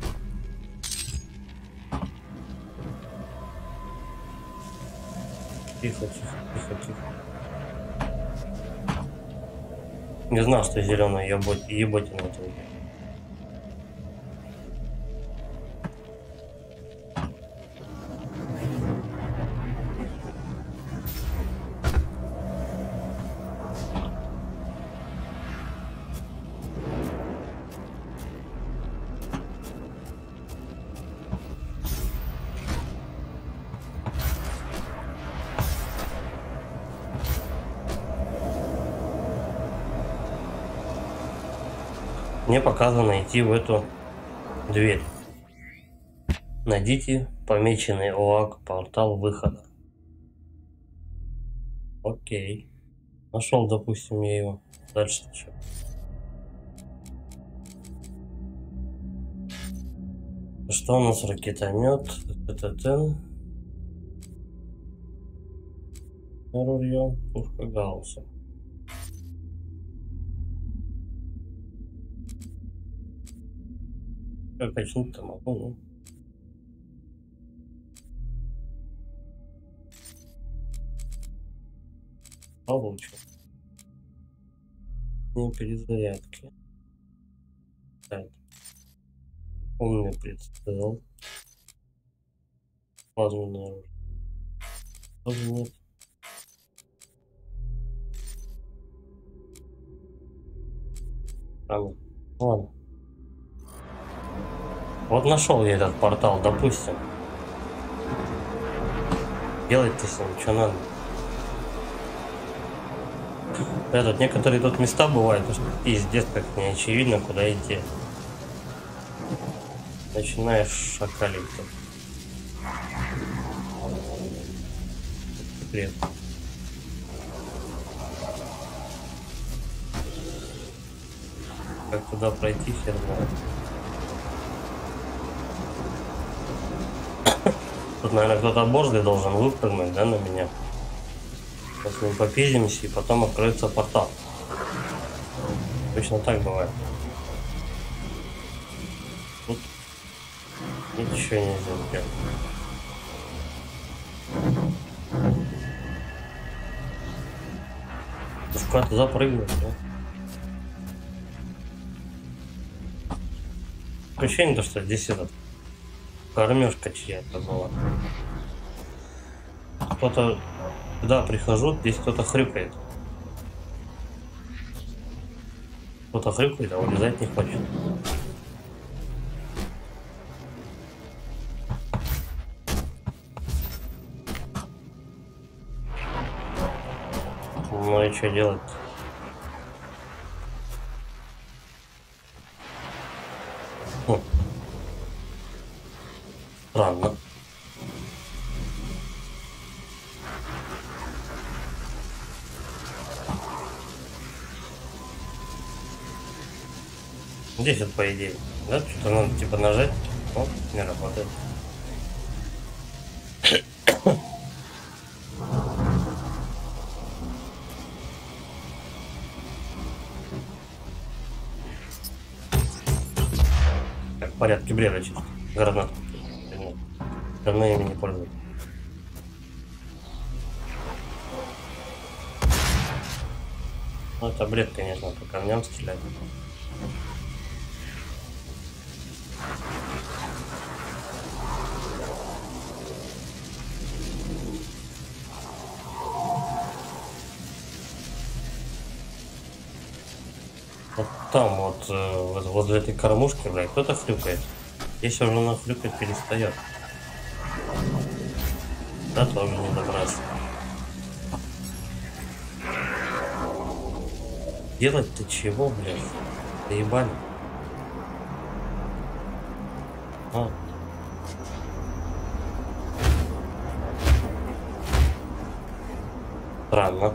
Тихо, тихо, тихо, тихо. Не знал, что зеленый ебот, еботина это. Мне показано идти в эту дверь. Найдите помеченный ОАК портал выхода. Окей. Нашел, допустим, я его. Дальше что? Что у нас? Ракетомет. ТТТ. Ружье. Пушка Гаусса. Как качнуть-то могу, ну. Получше. Не перезарядки. Так. Умный прицел. Плазменное оружие. Тоже нет. А, ладно. Вот нашел я этот портал, допустим. Делать-то с ним что надо? Этот, некоторые тут места бывают, что пиздец, как не очевидно, куда идти. Начинаешь шакалить тут. Секрет. Как туда пройти, хер знает. Тут, наверное, кто-то борзый должен выпрыгнуть, да, на меня. Сейчас мы попиздимся, и потом откроется портал. Точно так бывает. Тут ничего нельзя сделать. Уж куда-то запрыгнуть, да? Ощущение, то, что здесь этот кормежка чья-то была. Кто-то, когда прихожу, здесь кто-то хрюкает. Кто-то хрюкает, а вылезать не хочет. Ну и что делать? Хм. Странно. Здесь вот по идее, да? Что-то надо типа нажать. О, не работает. Так, в порядке бреда чисто. Гранат. Давно ими не пользуюсь. Ну, это бред, конечно, по камням стрелять. Вот там вот, э, возле этой кормушки, блядь, кто-то хрюкает. Если уже она хрюкать перестает. Да, тоже не добраться. Делать-то чего, блядь? Заебали. А. Странно.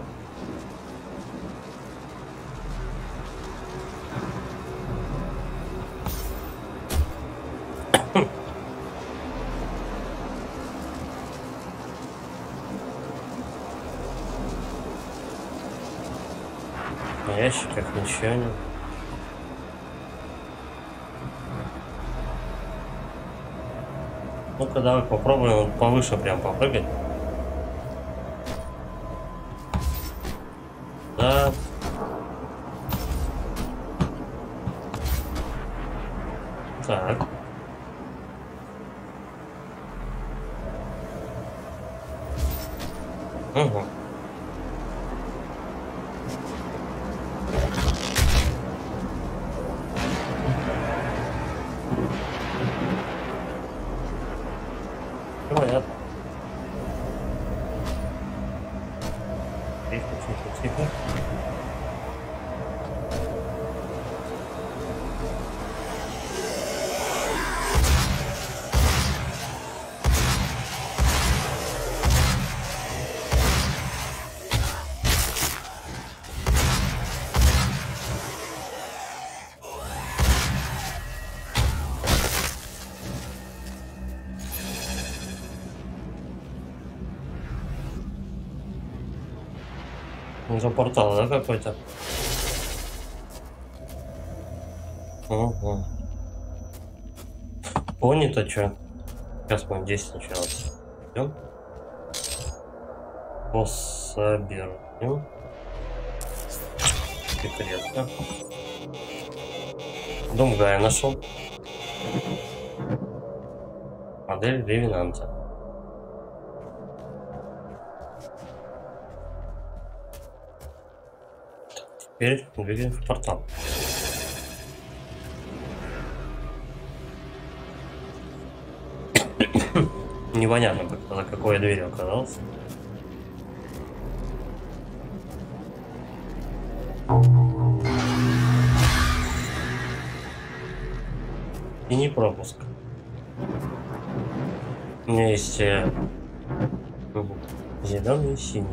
На ящиках ничего нет. Ну-ка, давай попробуем повыше прям попрыгать. Да. Так. Угу. Понятно. Тихо, тихо, тихо. Уже портал, да, какой-то? Угу. Пони-то что? Сейчас мы десять началось. Идем. Пособерем. Секретно. Дом Гая нашел. Модель Ревенанта. Теперь двигаем в портал. Непонятно, как, за какой дверью оказался. И не пропуск. У меня есть э, зеленый и синий.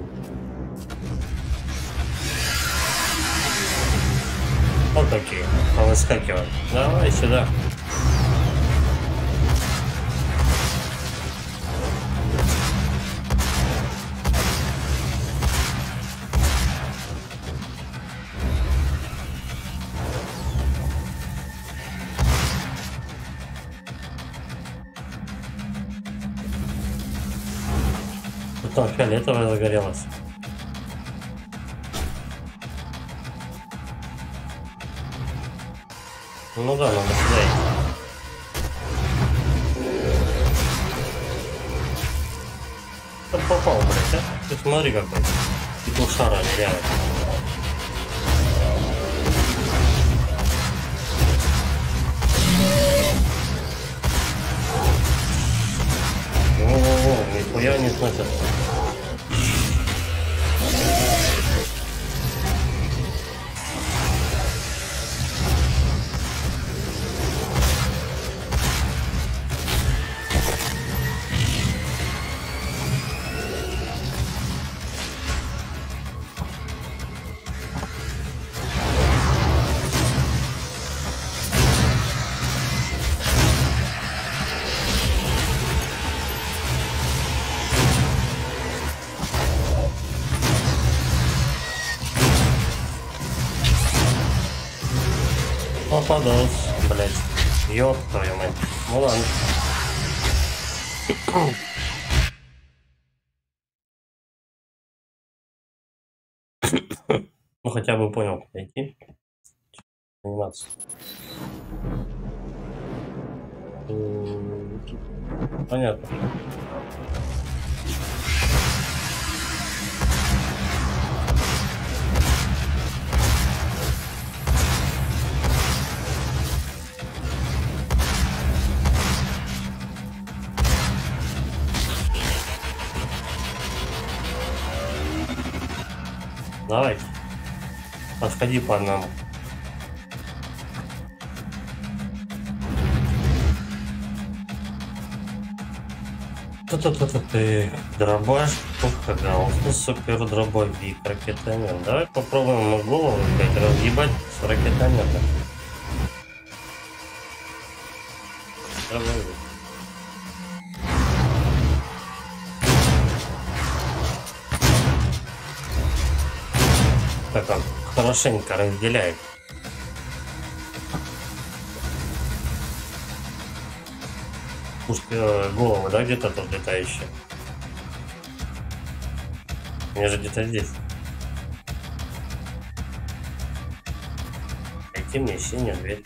Вот такие. Повыскакиваем. Давай сюда. Потом фиолетовая загорелась. Ну да, надо сюда идти. Там попал, блядь, а? Ты смотри какой. Петушара реально. О-о-о, нихуя не сносят. Попадался, блять. Ёб твою мать. Ну ладно. Ну хотя бы понял, куда идти. Заниматься. Понятно. Давай, подходи по одному. Та-та-та-та ты дробаш, пожалуйста, супер дробовик, ракетомет. Давай попробуем ему голову опять разъебать с ракетомета. Дробовик. Так он хорошенько разделяет. Пушка, головы, да, где-то тут летающая? У меня же где-то здесь. Найти мне синюю дверь.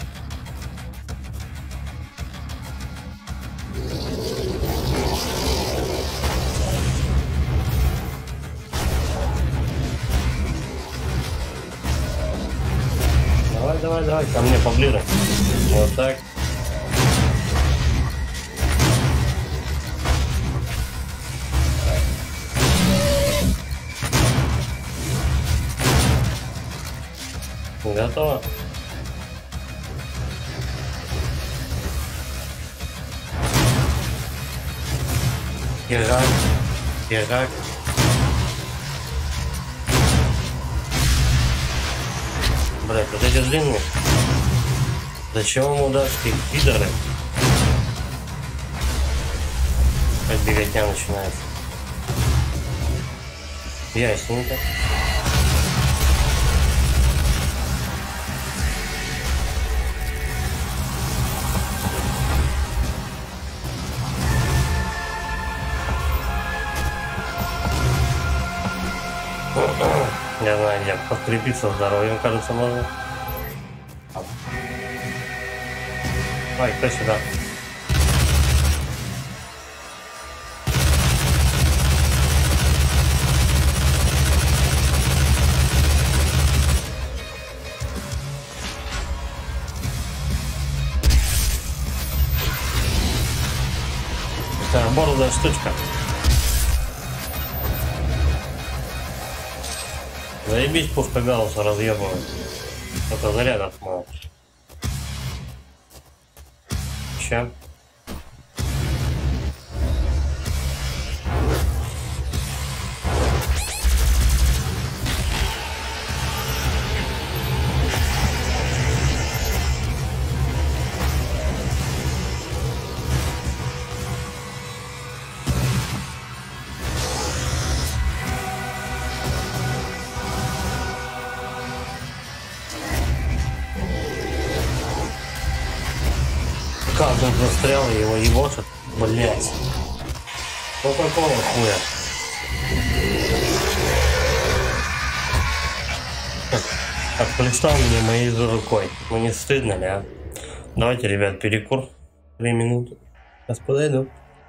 Давай, давай, давай, ко мне поближе. Вот так. Готово. Ирак. Ирак. Блять, вот эти длинные. Зачем ему дашки пидоры? Как беготня начинается. Ясненько. Я знаю, где подкрепиться здоровьем, кажется, можно. Ой, кто сюда? Это борзая штучка. Заебись, пушка Гаусса разъебывает. Только зарядов мало. Че? Как он застрял и его ебошит, блять. Ну какого хуя? Так, пристал мне моей за рукой. Ну не стыдно ли, а? Давайте, ребят, перекур. Три минуты. Сейчас подойду.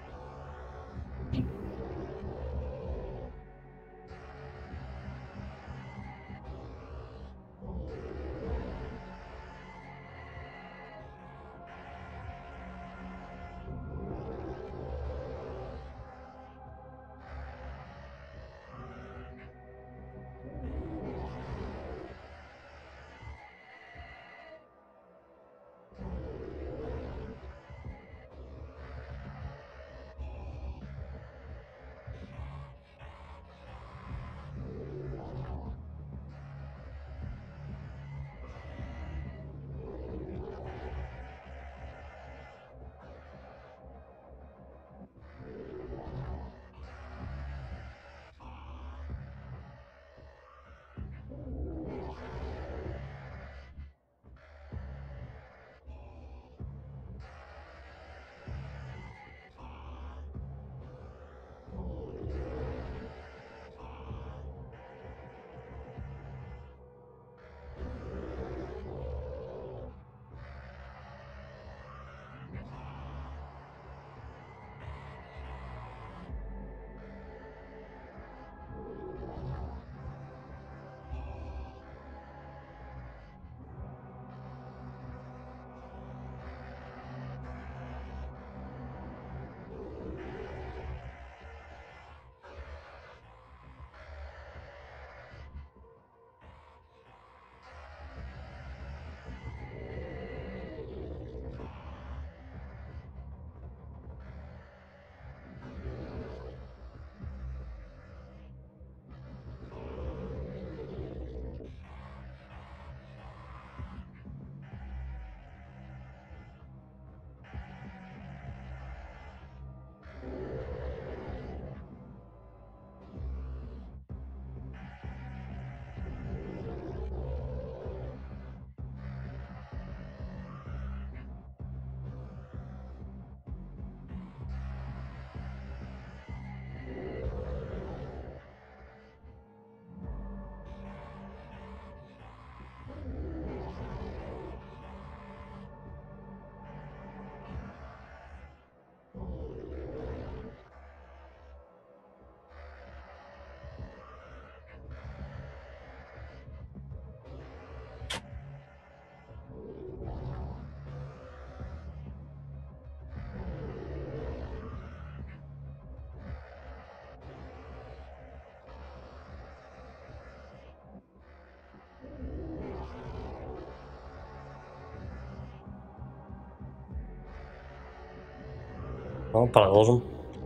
Ну, продолжим.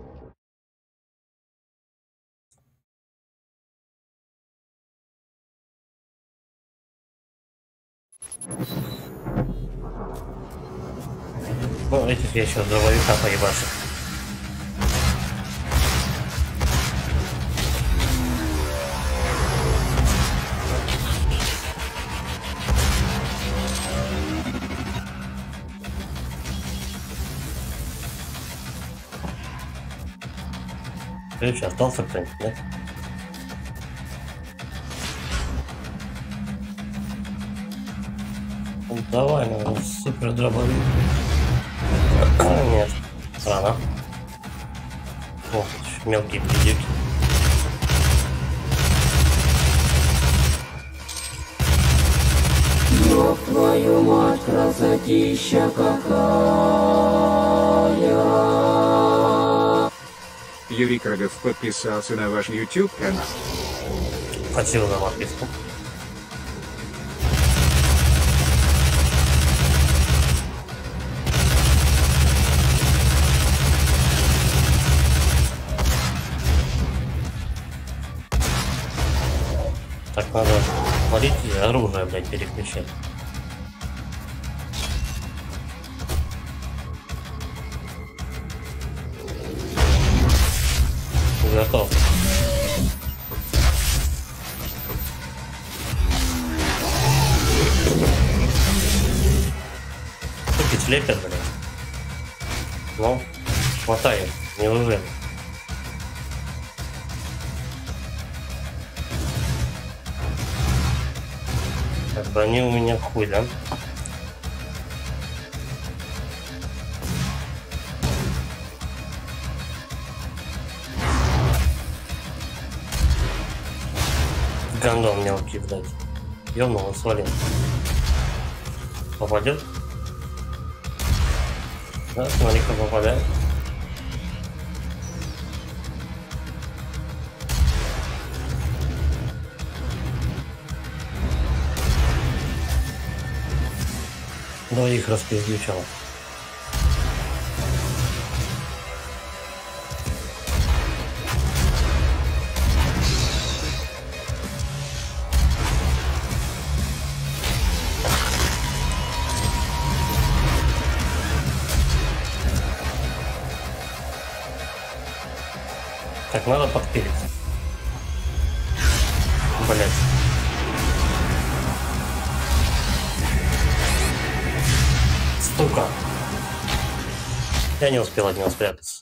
Ну, этих я сейчас дробовика поебашу. Ты еще остался кто-нибудь, нет? Давай, наверное, супер дробовик. Нет, рано. О, мелкие пидюки. Ёб твою мать, красотища какая. Юрий Крагов подписался на ваш YouTube канал. Спасибо за подписку. Так, надо смотреть и оружие, блядь, переключать. Готов. Суки слепят, блядь. Ну, хватает, неужели? Так, брони у меня хуй, да? Гандон мелкий, блядь. Ёбнул, свалил. Попадет? Да, смотри-ка, попадает. Двоих распиздючал. Так, надо подпилить. Блять. Сука. Я не успел от него спрятаться.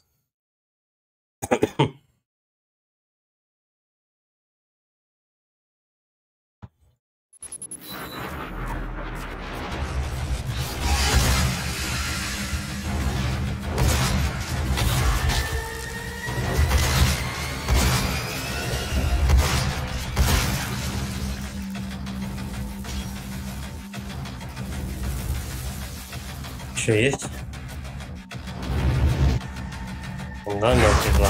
Еще есть? Да, мелкий два.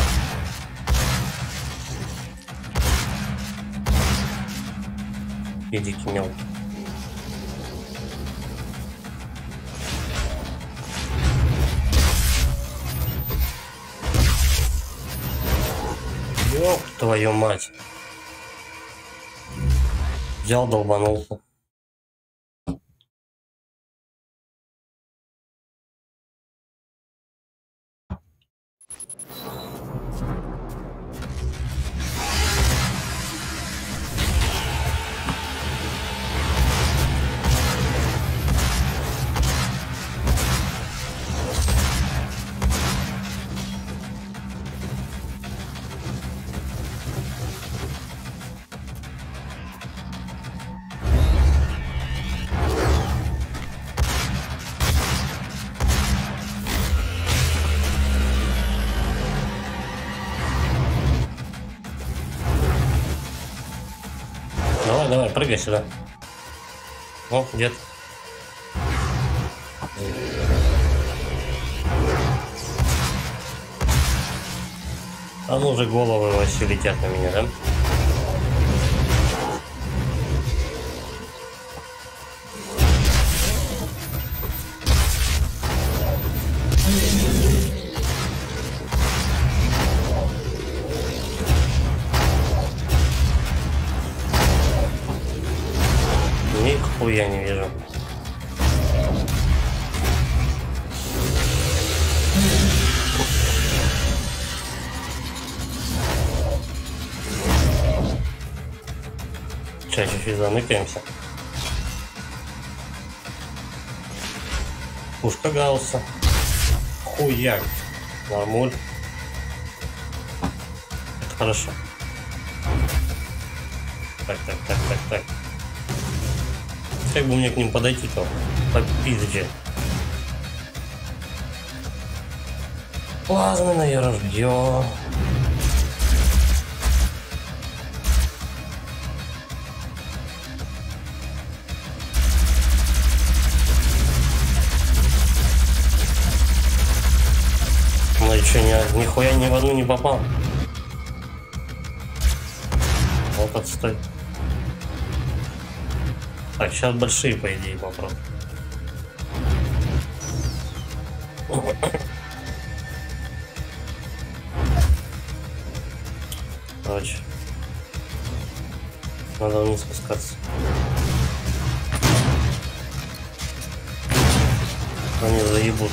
Педики мелкий. Ёб твою мать. Взял, долбанулся. Давай, давай, прыгай сюда. О, дед. А ну же головы вообще летят на меня, да? Нихуя не вижу. Сейчас чуть-чуть заныкаемся. Пушка Гаусса. Хуяк. Нормуль. Это хорошо. Так, так, так, так, так. как бы мне к ним подойти-то? По пизде. Плазменное ружье. Ну еще ни, нихуя ни в одну не попал. Вот отстой. Так, сейчас большие, по идее, попробуем. Короче, надо вниз спускаться. Они заебут.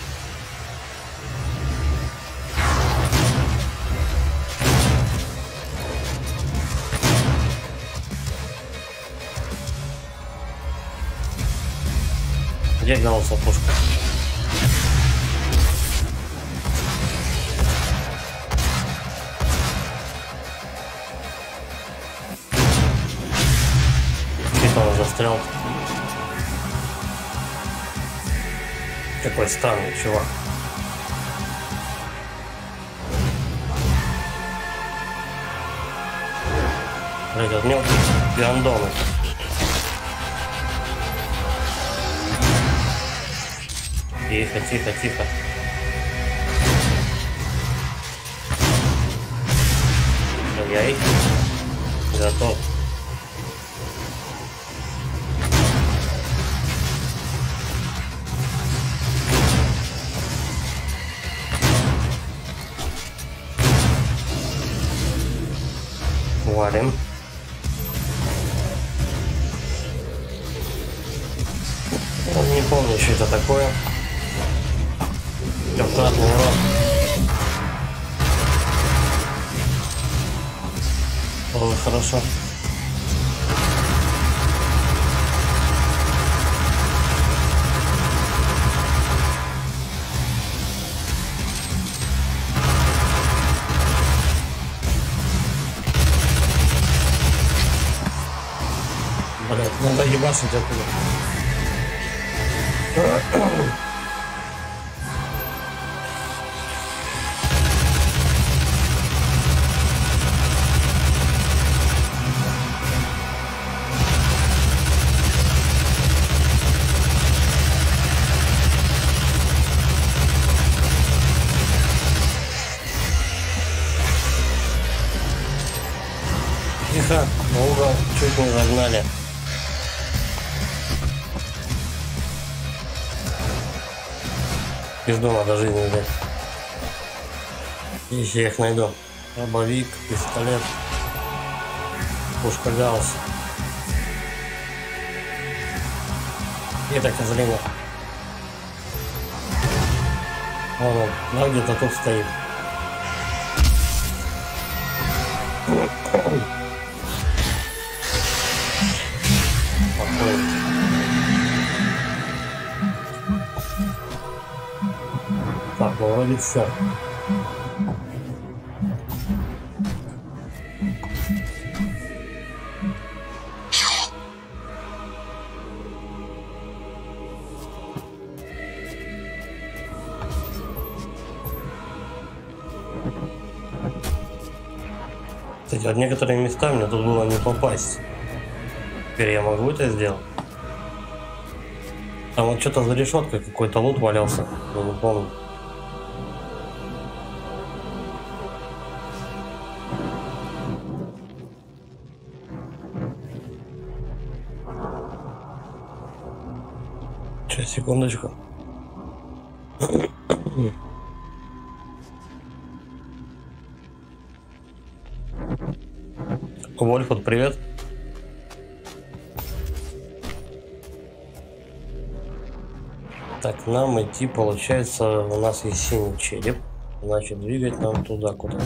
Где гнался пушка? Типа он застрял. Какой странный чувак. Блять, вот мелкий гандоны. Тихо, тихо, тихо. Ай-яй. Готов. Валим. Не помню, что это такое. Аккуратный урон. Ой, хорошо. Блять, надо ебашить оттуда. Тихо, на угол, чуть не загнали. Пизду надо жизнь взять. Если я их найду. Дробовик, пистолет, пушка Гаусс. И так козлина. Вон он, да, где-то тут стоит. Так, ну вроде все. Кстати, от некоторые места мне тут было не попасть. Теперь я могу это сделать. Там вот что-то за решеткой какой-то лут валялся. Я не помню. Сейчас, секундочку. Вольфот, привет. Так, нам идти, получается, у нас есть синий череп. Значит, двигать нам туда куда-то.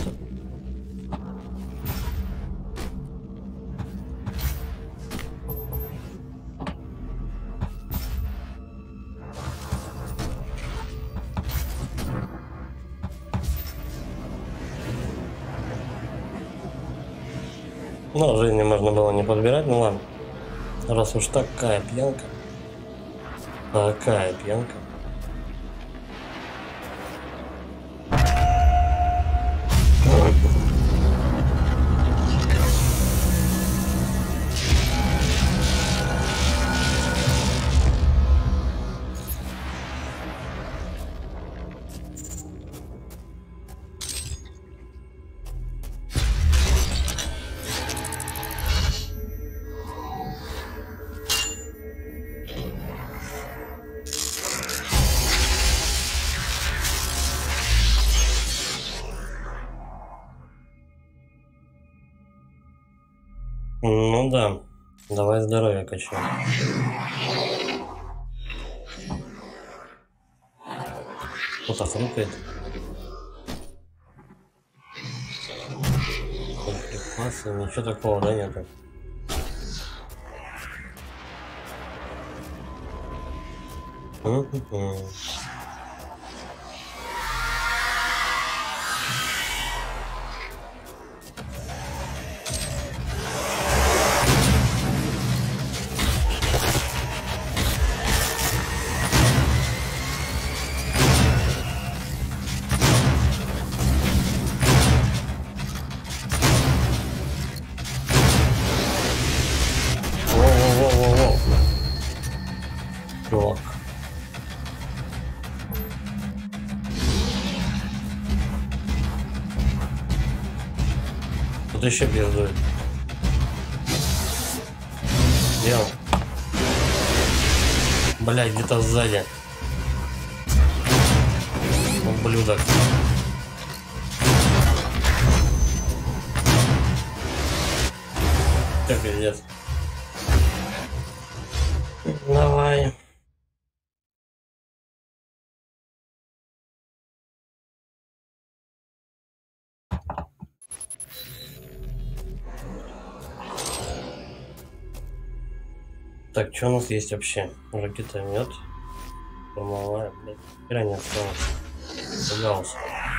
Ну, жизни можно было не подбирать, ну ладно. Раз уж такая пьянка. Такая пьянка. Ну да, давай здоровье качаем. Кто-то хрюкает. Припасы, ничего такого, да, нету? У-ху-ху. Воу-воу-воу-воу-воу. Чувак. Тут еще пиздует. Где он? Блядь, где-то сзади. Ублюдок. Так, пиздец. Давай. Так, что у нас есть вообще? Ракетомет. Помолая, блядь. Хера не осталось. Пугался.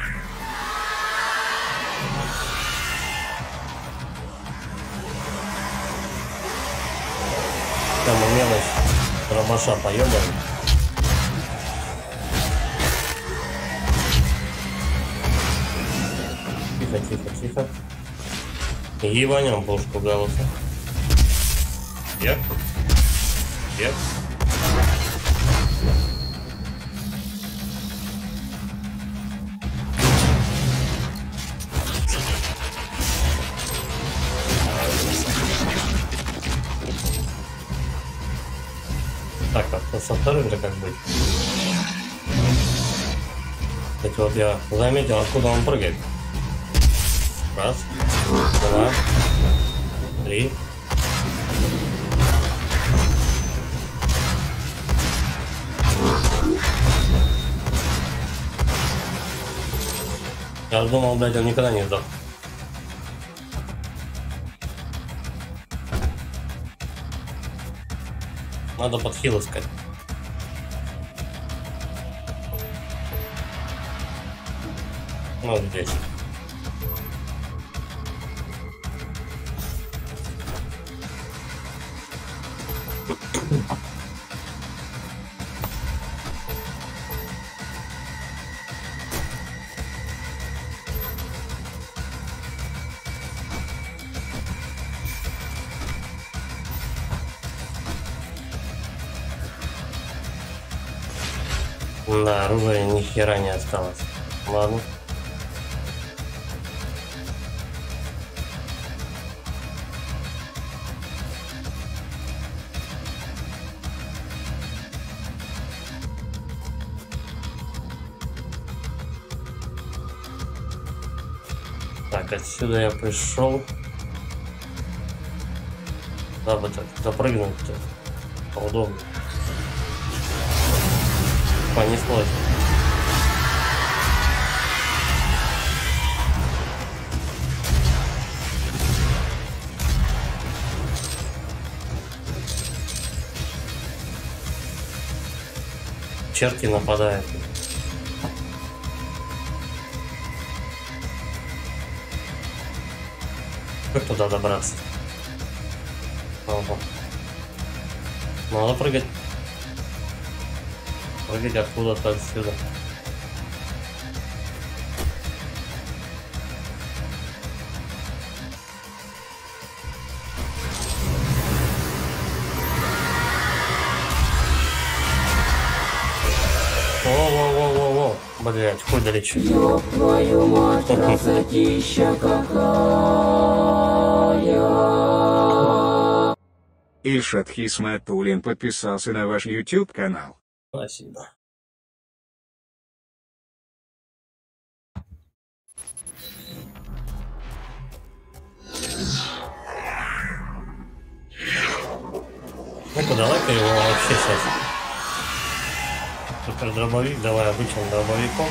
Там у мелочь дробаша поёбаем. Тихо, тихо, тихо. Ебанем пушку галуса. Еп. Еп. Так, а со вторым-то как быть? Кстати, вот я заметил, откуда он прыгает. Раз, два, три. Я думал, блядь, он никогда не сдох. Надо подхил искать. Вот здесь. Да, оружия ни хера не осталось. Ладно. Так, отсюда я пришел. Да бы так запрыгнуть-то поудобнее. Понеслось. Черти нападают. Как туда добраться? Ага. Надо прыгать. Прыгать откуда-то отсюда. Во-во-во-во-во. Блять, хуй далече. Ёб твою мать, красотища какая. Ильшат Хисматуллин подписался на ваш YouTube канал. Спасибо. Ну-ка, давай-ка его вообще сейчас. Супер дробовик, давай обычным дробовиком.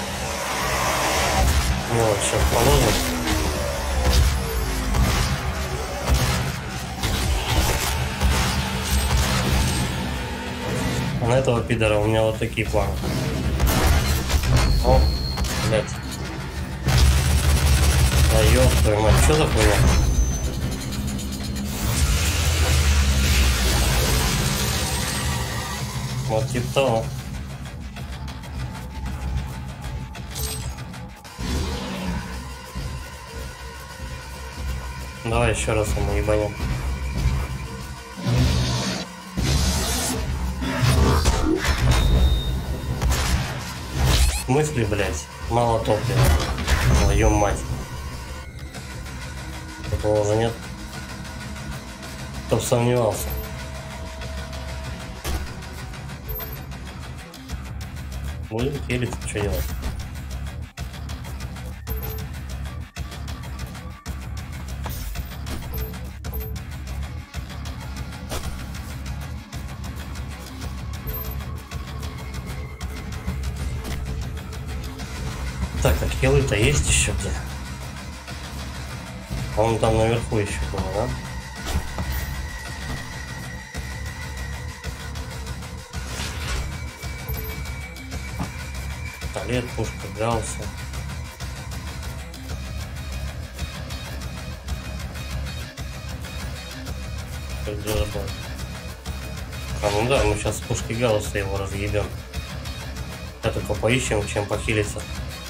Вот, сейчас положим. А на этого пидора у меня вот такие планы. О, блядь. Да ёб твою мать, что за хуйня? Вот типа того. Давай еще раз ему ебанем. Мысли, блять, мало топлива. Твою мать. Такого уже нет. Кто б сомневался. Будем хилиться, что делать? Так, а хилы-то есть еще где? Он там наверху еще был, да? Пистолет, пушка, гаусса. А ну да, мы сейчас с пушки гаусса его разъебем. Я только поищем, чем похилиться.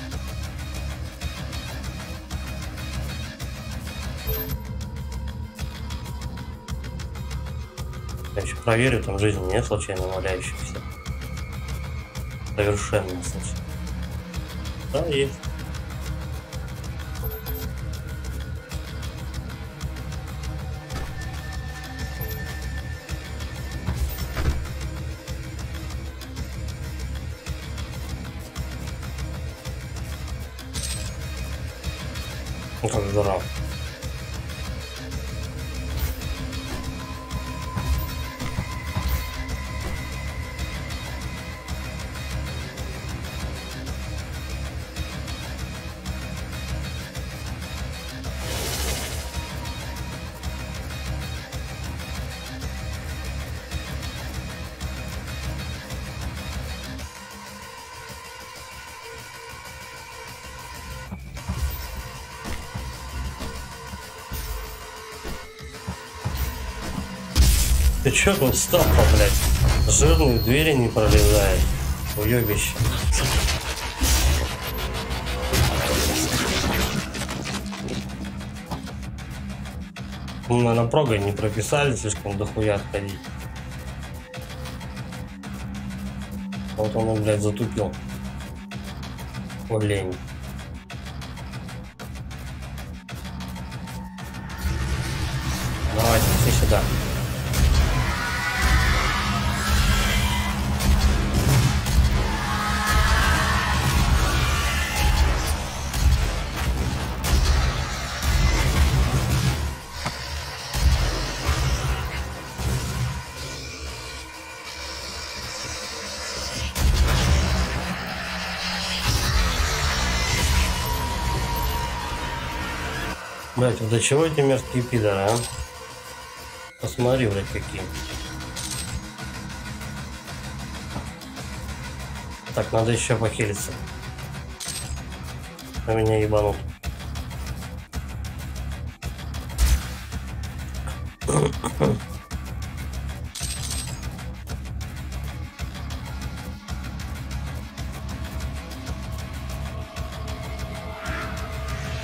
Я еще проверю, там жизни нет случайно валяющихся. Совершенно случайно. Да, есть. Ну как здорово. Ты чё тут стал-то, блядь? Жирные двери не пролезает. Уёбище. Ну, наверное, прогой не прописали, слишком дохуя отходить. Вот он, блядь, затупил. Олень. Давайте, все сюда. Блять, до чего эти мерзкие пидоры, а? Посмотри, блядь, какие. Так, надо еще похилиться. А меня ебанут.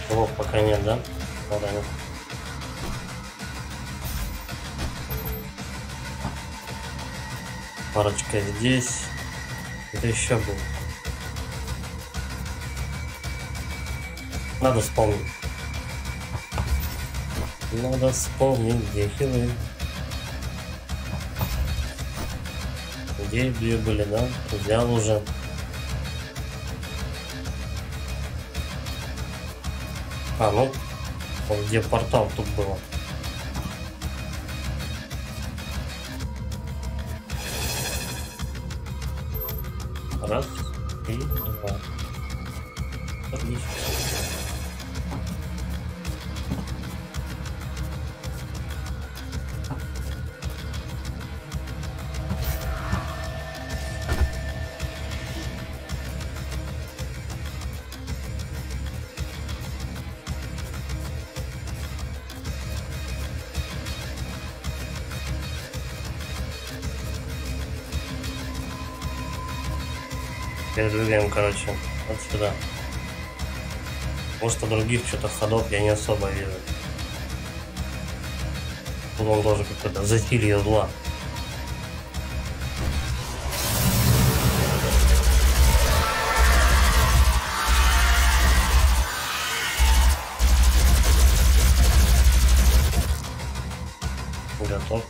Лов пока нет, да? Пока нет. Парочка здесь. Это еще было. Надо вспомнить. Надо вспомнить, где хилы. Где две были, да? Взял уже. А, ну, вот где портал тут было. Раз, и два. Отлично. Передвигаем, короче, вот сюда. Может, у других что-то ходов я не особо вижу. Тут он тоже какой-то засилье зла. Готов.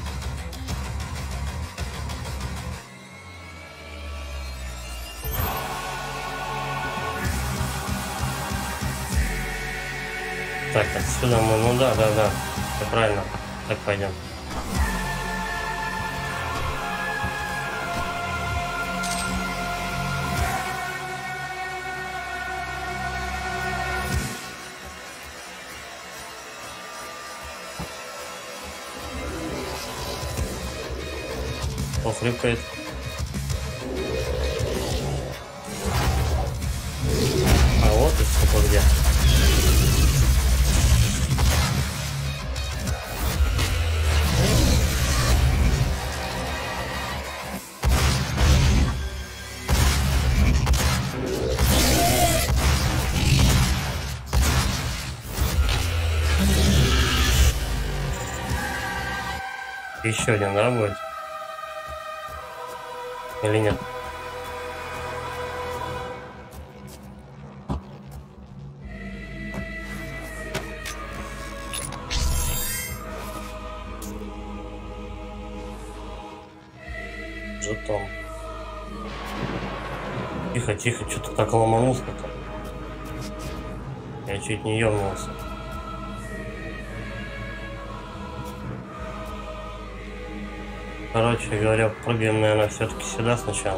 Так, отсюда мы, ну да, да, да, все правильно, так пойдем. Кто хрюкает? А вот и сколько где. Еще один, да, будет? Или нет? Жетон. Тихо, тихо, что-то так ломанулся-то. Я чуть не ёбнулся. Короче говоря, прыгаем, наверное, все-таки сюда сначала.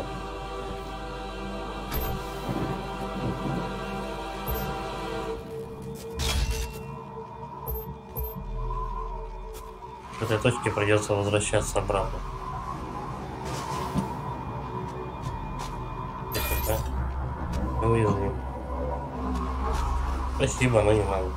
С этой точки придется возвращаться обратно. Уязвим. Спасибо, но не надо.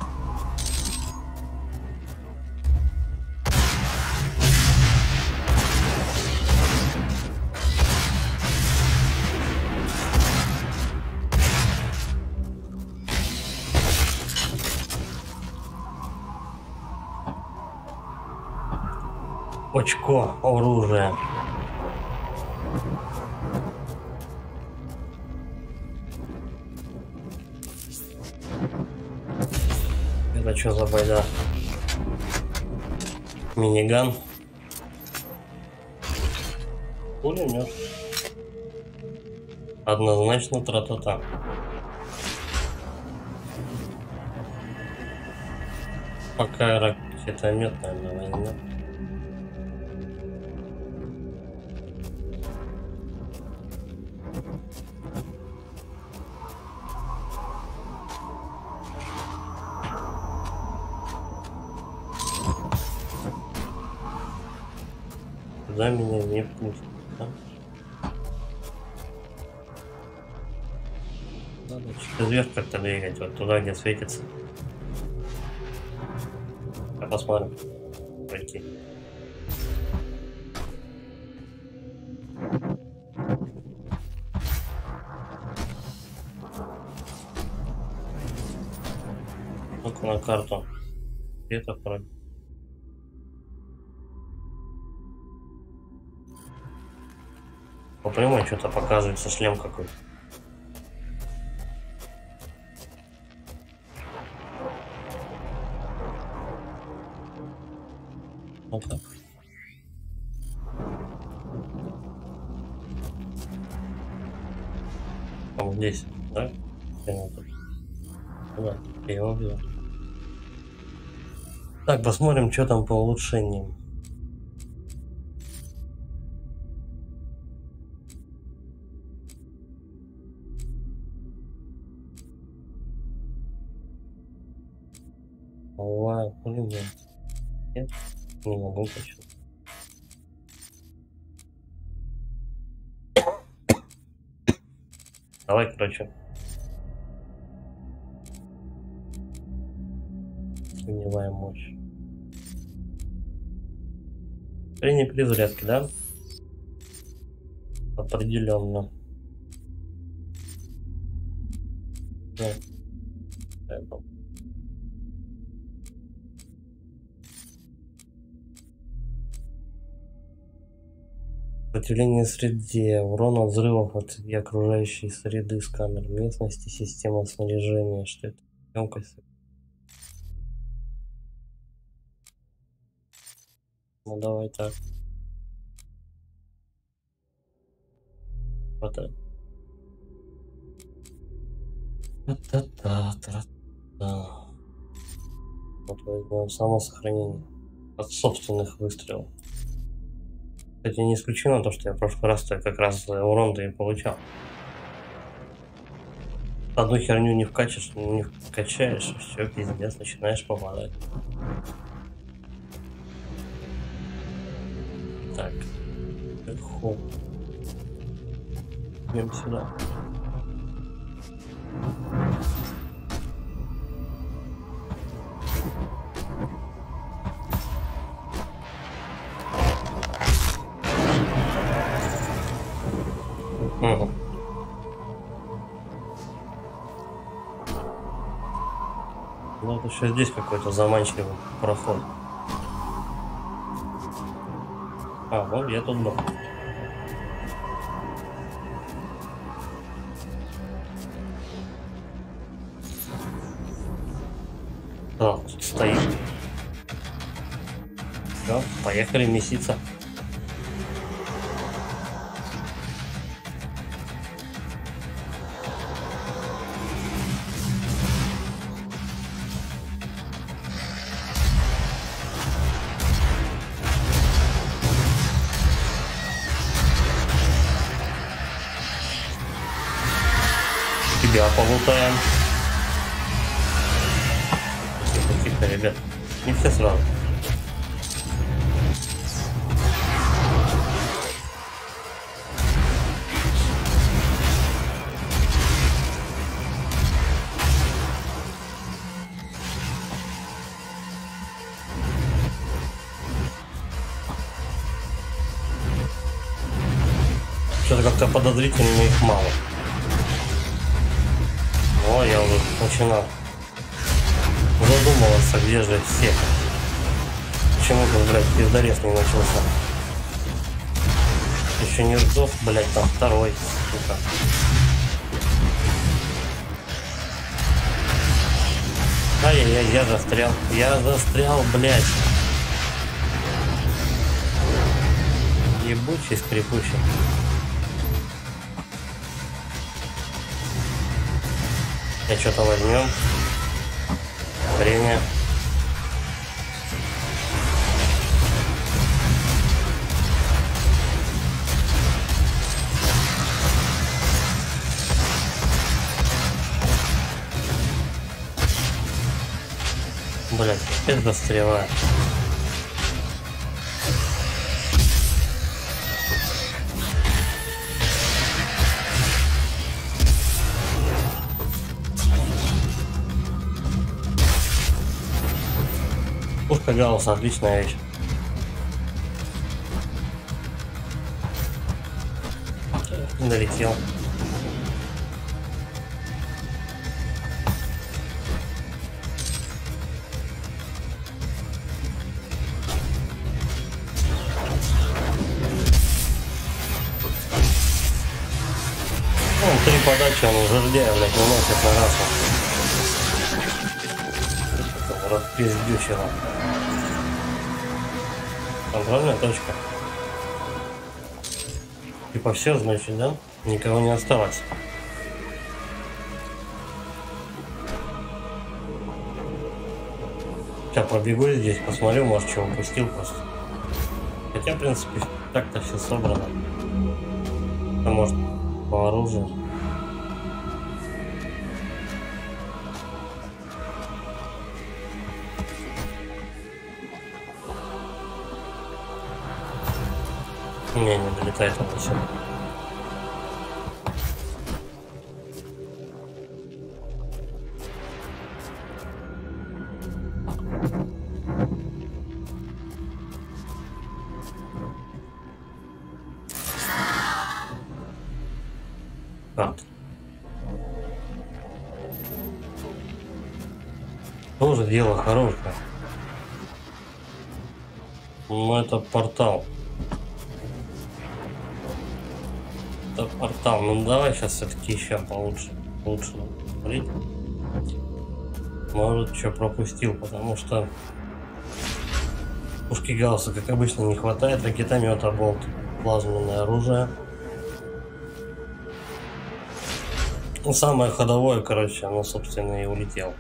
Очко оружия. Это что за байда? Миниган. Пулемет. Однозначно тра-та-та. Пока ракетомет, наверное, возьмем. Туда меня не пустят, да? Надо что-то вверх как-то двигать, вот туда, где светится. А посмотрим. Пойти. Только на карту. Где-то вроде. По прямой что-то показывается шлем какой-то. Вот так. Вот здесь, да? Да, я его взял. Так, посмотрим, что там по улучшениям. Ой, блин, нет, не могу почему. Давай, короче. Огневая мощь. При не при зарядке, да? Определенно. Да. Сопротивление среде, урон от взрывов от и окружающей среды, сканер местности, система снаряжения, что это? Емкость. Ну давай так. Вот это. Та-та-та-та-та. Вот возьмем самосохранение от собственных выстрелов. Кстати, не исключено то, что я в прошлый раз-то как раз урон-то и получал. Одну херню не вкачаешь, не вкачаешь, все, пиздец, начинаешь попадать. Так, вверху. Идем сюда. Угу. Ну, вот еще здесь какой-то заманчивый проход. А, вот я тут был. А, тут стоит. Все, поехали меситься. Тебя полутаем. Тихо, тихо, ребят. Не все сразу. Что-то как-то подозрительно их мало. О, я уже начинал задумываться, где же все. Почему-то, блядь, пиздорез не начался. Еще не сдох, блядь, там второй. Сука. Ай-яй-яй, я застрял. Я застрял, блядь. Ебучий скрипучий. Я что-то возьмем. Время. Блять, опять застреваю. Пушка Гаусса, отличная вещь. Долетел. подачи, он жердяя, блядь, выносит на расу. Распиздючило. Контрольная точка. Типа все, значит, да? Никого не осталось. Сейчас побегу здесь, посмотрю, может, что упустил просто. Хотя, в принципе, так-то все собрано. А может, по оружию. Не, не долетает он еще. Карта. Тоже дело хорошее. Но это портал. Это портал. Ну давай сейчас все-таки еще получше. Лучше смотреть. Может, что пропустил, потому что пушки Гаусса, как обычно, не хватает. Ракетомет, болт, плазменное оружие. Ну, самое ходовое, короче, оно, собственно, и улетело.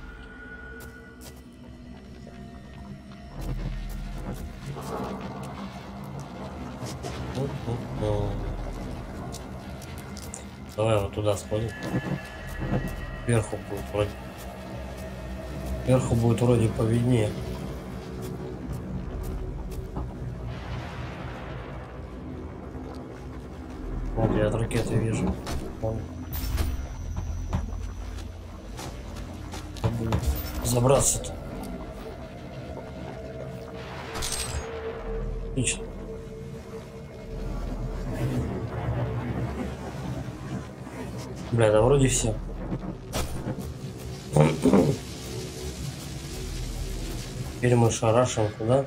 Давай вот туда сходим. Вверху будет вроде. Вверху будет вроде повиднее. Вот я от ракеты вижу. Вон. Забраться-то. Отлично. Бля, да вроде все. Теперь мы шарашим куда?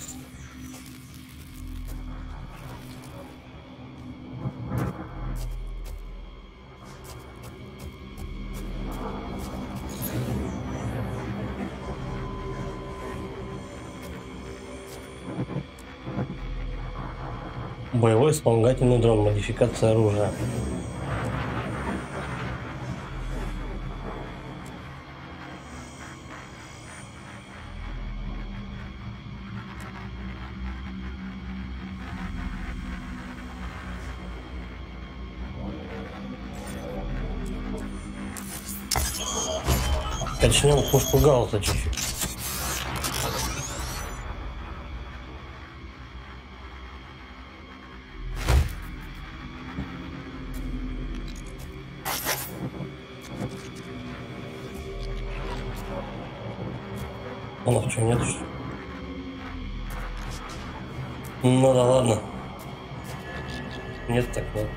Боевой вспомогательный дрон, модификация оружия. Качнем пушку Гаусса чуть-чуть. Ну, что, нет, что? Ну да ладно. Нет, так нет.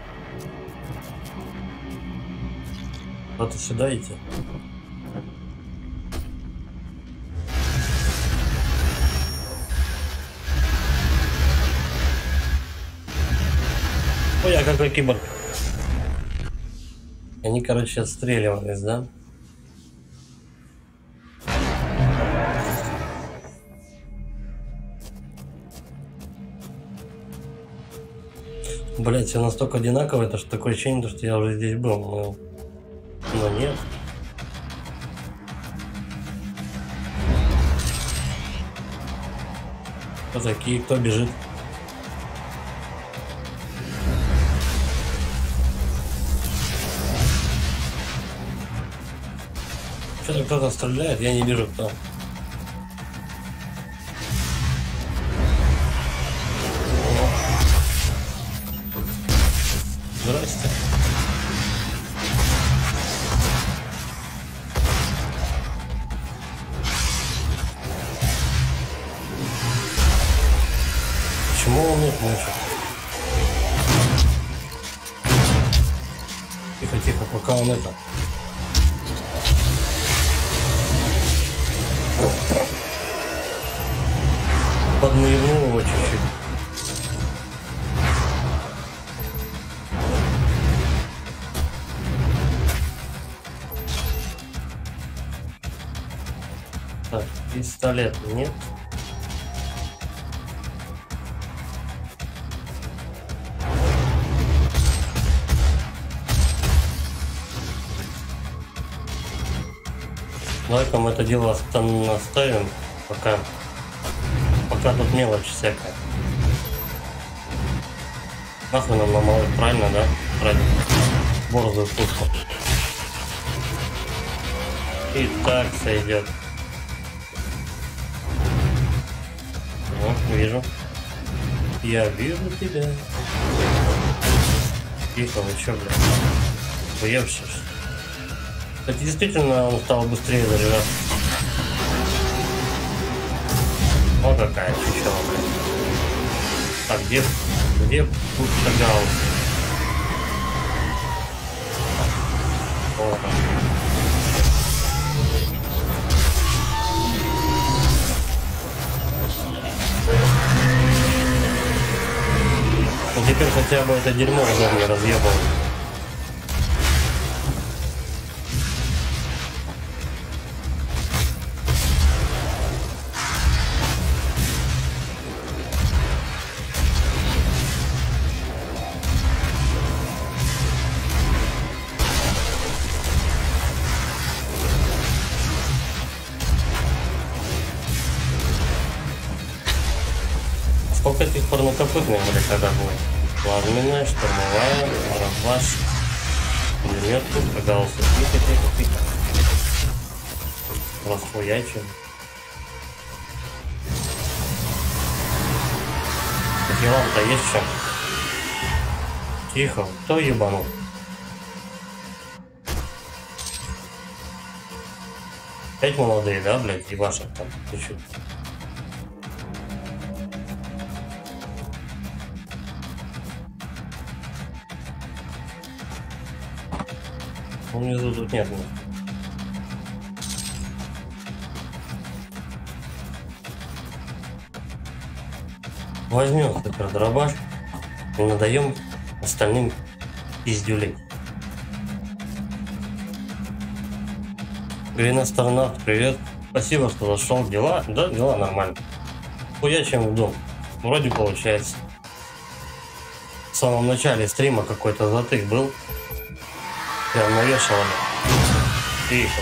Куда-то сюда идти. Ой, я какой киборг. Они, короче, отстреливались, да? Блять, все настолько одинаково, это что такое ощущение, что я уже здесь был, но, но нет. Кто такие, кто бежит? Что-то кто-то стреляет, я не вижу кто. Здрасте. Почему он нет мочит? Тихо, тихо, пока он это. Поднырнул его чуть-чуть. Так, пистолет нет. Давай-ка мы это дело оставим, пока, пока тут мелочь всякая. Нахуй нам намолоть, правильно, да? Правильно. Борзую пушку. И так сойдет. О, вижу. Я вижу тебя. Тихо, вы чё, блядь? Уевший. Кстати, действительно, он стал быстрее заряжаться. О, какая чучела, блядь. Так, где, где пушка гаусс? О, ну теперь хотя бы это дерьмо уже не разъебало. Сколько этих парнокопытных, блядь, когда будет? Плазменная, штурмовая, разлаш, пулеметку, пожалуйста, тихо, тихо, тихо. Расхуячим. Делам-то есть что? Тихо, кто ебанул? Опять молодые, да, блядь, ебашат там чуть-чуть. Внизу тут нет. Возьмем супердробаш и надаем остальным пиздюлей. Гринастронавт, привет. Спасибо, что зашел. Дела? Да, дела нормально. Хуячим в дом. Вроде получается. В самом начале стрима какой-то затык был. Прям навешивали. Тихо.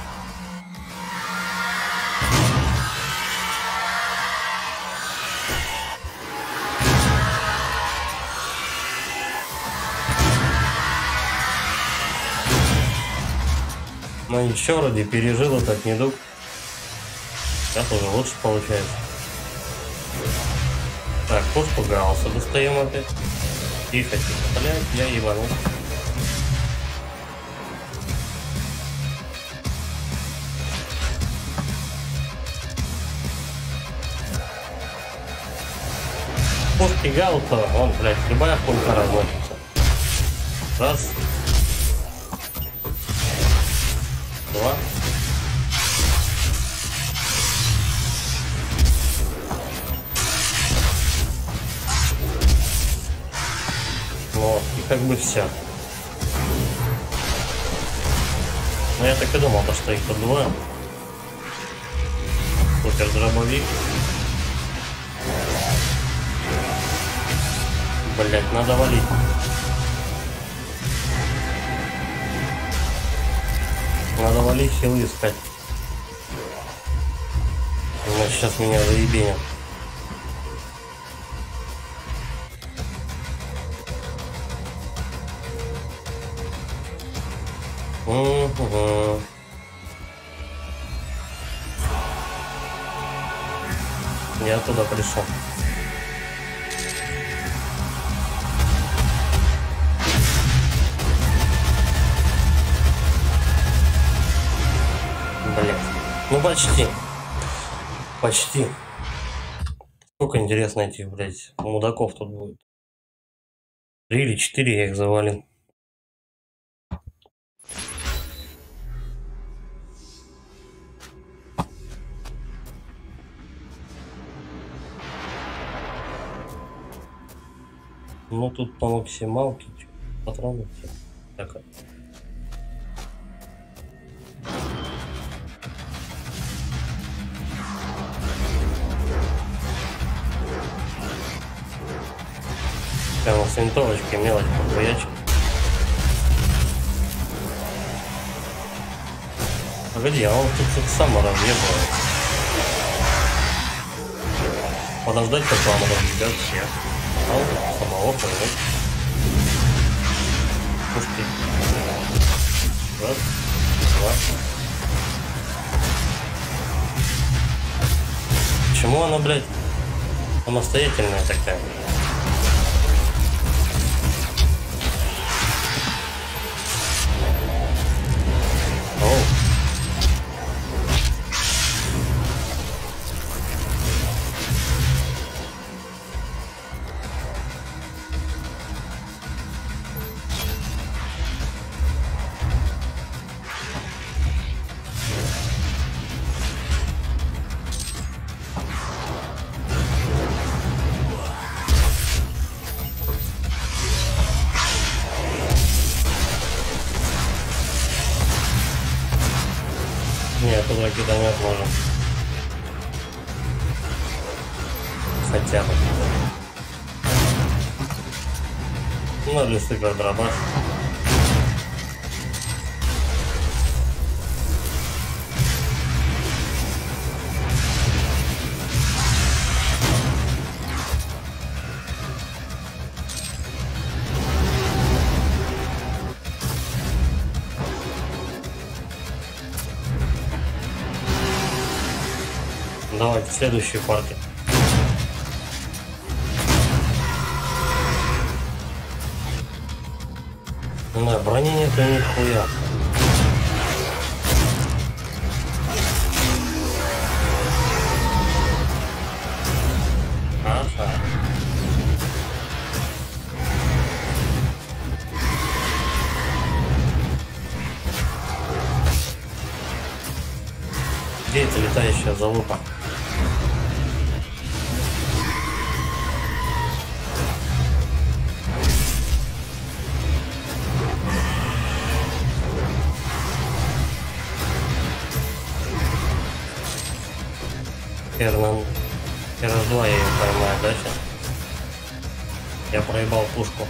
Но ничего, вроде пережил этот недуг. Сейчас уже лучше получается. Так, пушку гаусса достаем опять. Тихо, тихо. Блядь, я ебанул. Пушки гаусса, он, блядь, любая пулька разносится. Раз. Два. Вот, и как бы все. Но я так и думал, то, что их тут двое. Супер дробовик. Блять, надо валить. Надо валить, хилы искать. Иначе сейчас меня заебенят. Угу. Я туда пришел. Блять. Ну почти. Почти. Сколько интересно этих, блять, мудаков тут будет. Три или четыре я их завалил. Ну тут по максималке патроны все. Так. винтовочки мелочь похуячит. Погоди, а он тут сам разъебывает. Подождать, пока он разъебет всех. А он самого поймет. Пушки. Раз, два. Почему она, блядь, самостоятельная такая? Оу. Нет, тут ракетомет можно. Хотя бы. Ну, для супер дробаш. Давайте следующую партию. Ну, да, брони нету нихуя. Ага. Где эта летающая залупа? Наверное, раз два я ее поймаю, да, сейчас? Я проебал пушку.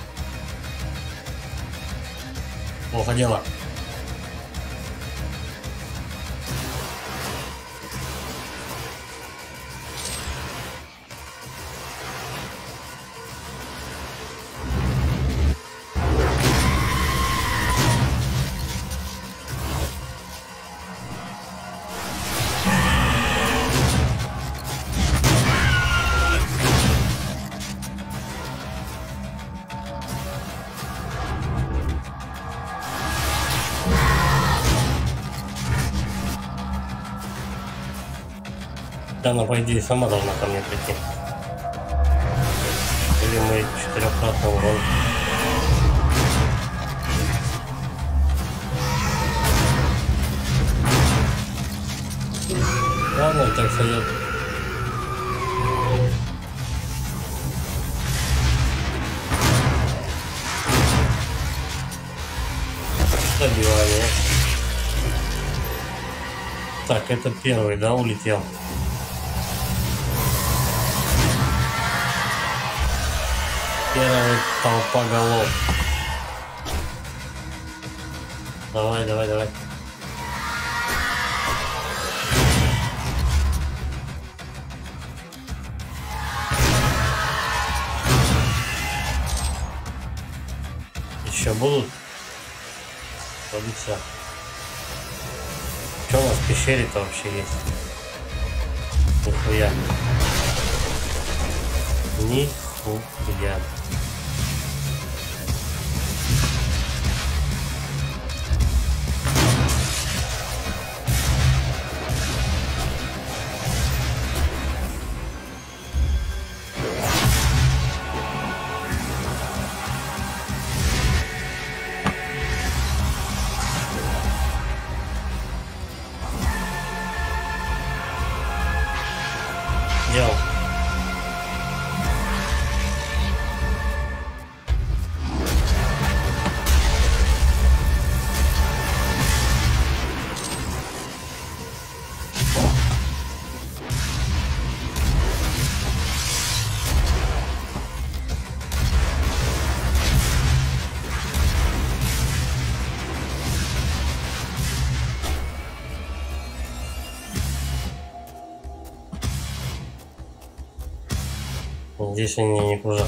Плохо дело. Да, она, по идее, сама должна ко мне прийти. Или мы четырехкратный урон. Ладно, и так сойдет. Добивание. Так, это первый, да, улетел. Первый толпа голов. Давай, давай, давай. Еще будут? Вроде все. Что у нас в пещере-то вообще есть? Нихуя. Нихуя. Делал. Здесь они не кружат.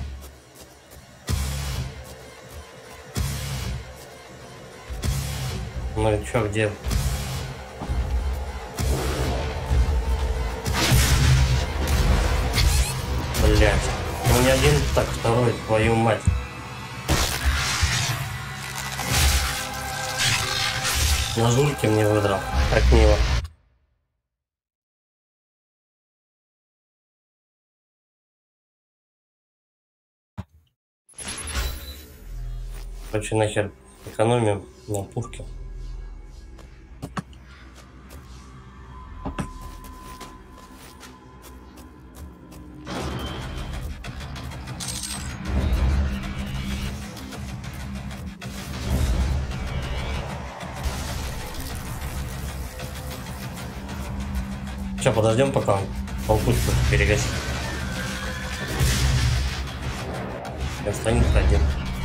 Ну и чё, где? Блять. Ну не один, так второй, твою мать. На жульке мне выдрал. Как мило. Короче, нахер экономим на пушке. Сейчас подождем, пока он полпушку перегасит. И останется один.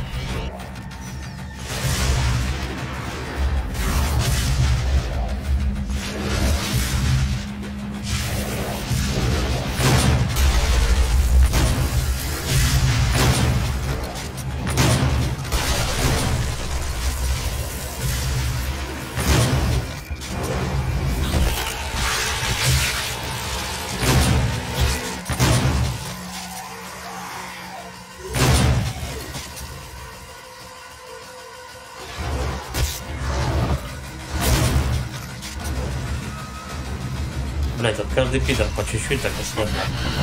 Блять, вот каждый пидор по чуть-чуть так и смотрит.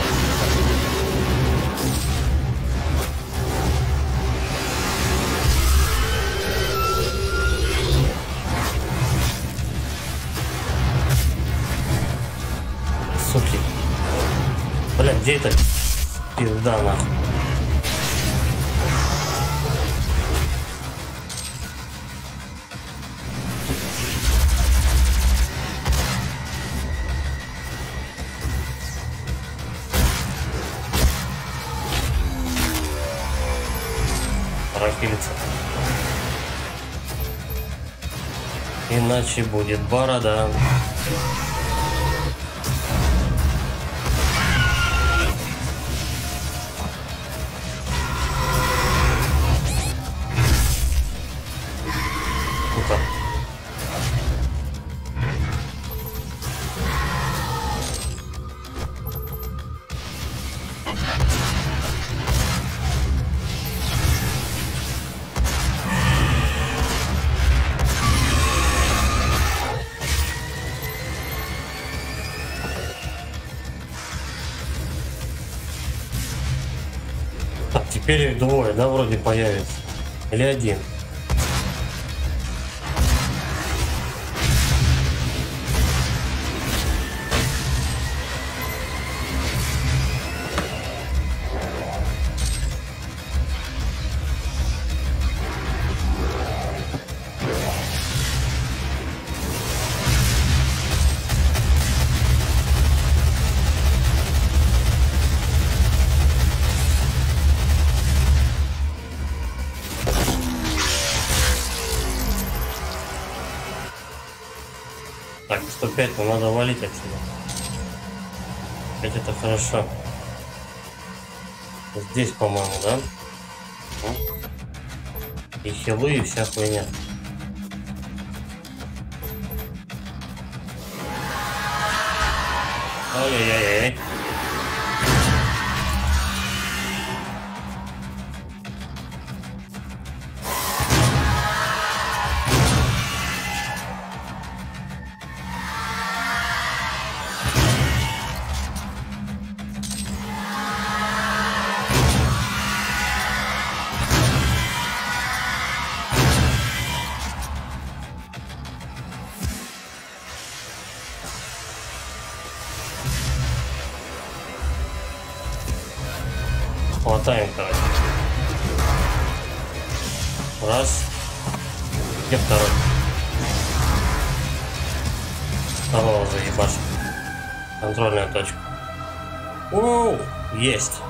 Суки. Блять, где это пизда нахуй? Рахилиться. Иначе будет борода. Ну-ка. Так, теперь их двое, да, вроде появится. Или один. Так, сто пять, но надо валить отсюда. пять это хорошо. Здесь, по-моему, да? И хилы, и вся хуйня. Ай-яй-яй-яй. Хватаем, короче. Раз. Где второй? Второго заебашь. Контрольная точка. Оу, есть.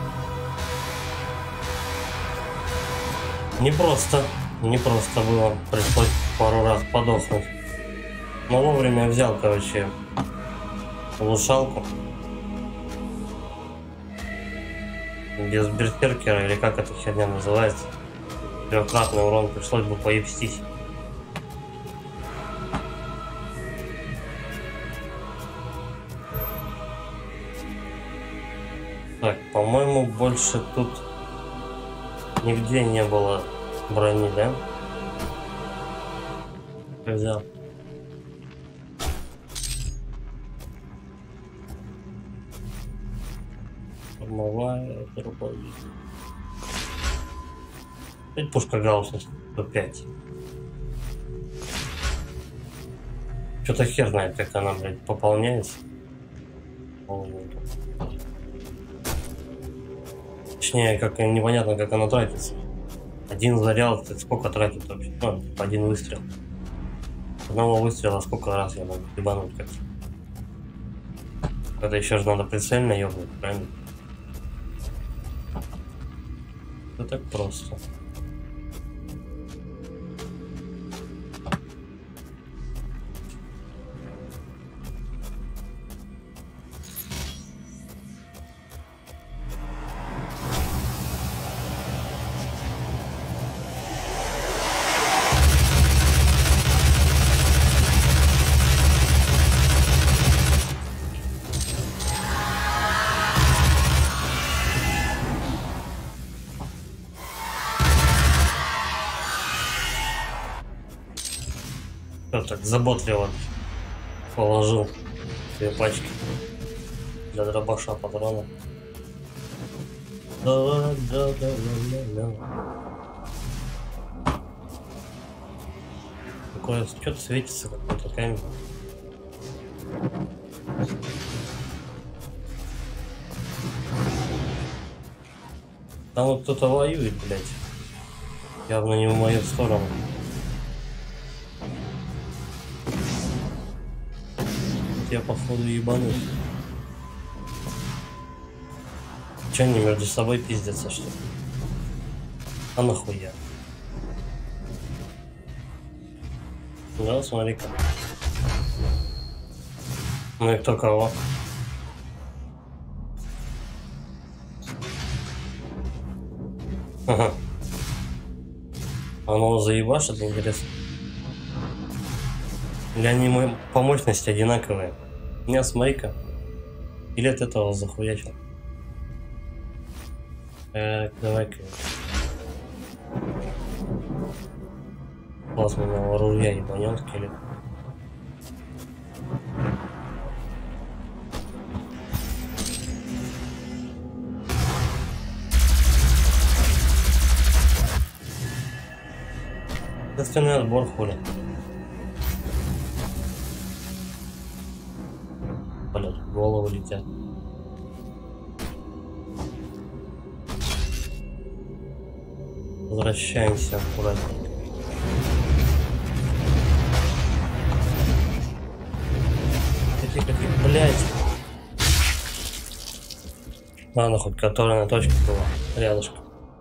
Не просто. Не просто было. Пришлось пару раз подохнуть. Но вовремя взял, короче, улучшалку. Без берсеркера, или как эта херня называется. Трехкратный урон пришлось бы поебстись. Так, по-моему, больше тут нигде не было брони, да? Взял. Формовая дробовик. Это пушка Гаусса сто пять. Что-то хер знает, как она, блядь, пополняется. Точнее, как непонятно, как она тратится. Один заряд, это сколько тратит вообще? Ну, один выстрел. Одного выстрела сколько раз я могу ебануть как-то. Это еще же надо прицельно ебнуть, правильно? Это так просто. Так заботливо положил две пачки для дробаша патронов. Да, да, да, да, да. Такое что-то светится, какой-то камень. Там вот кто-то воюет, блядь. Явно не в мою сторону. Я походу ебанусь. Че они между собой пиздятся, что ли? А нахуя? Да, смотри-ка. Ну и кто кого? Ага. Оно заебашит, интересно. Или они по мощности одинаковые? У меня смотри-ка. Или от этого захуячил. Так, давай-ка. Плазменного ружья ебанем скелет. Естественный отбор, хули. Блядь, в голову летят. Возвращаемся аккуратненько. Тихо, тихо, блядь. Ладно, хоть которая на точке была рядышком.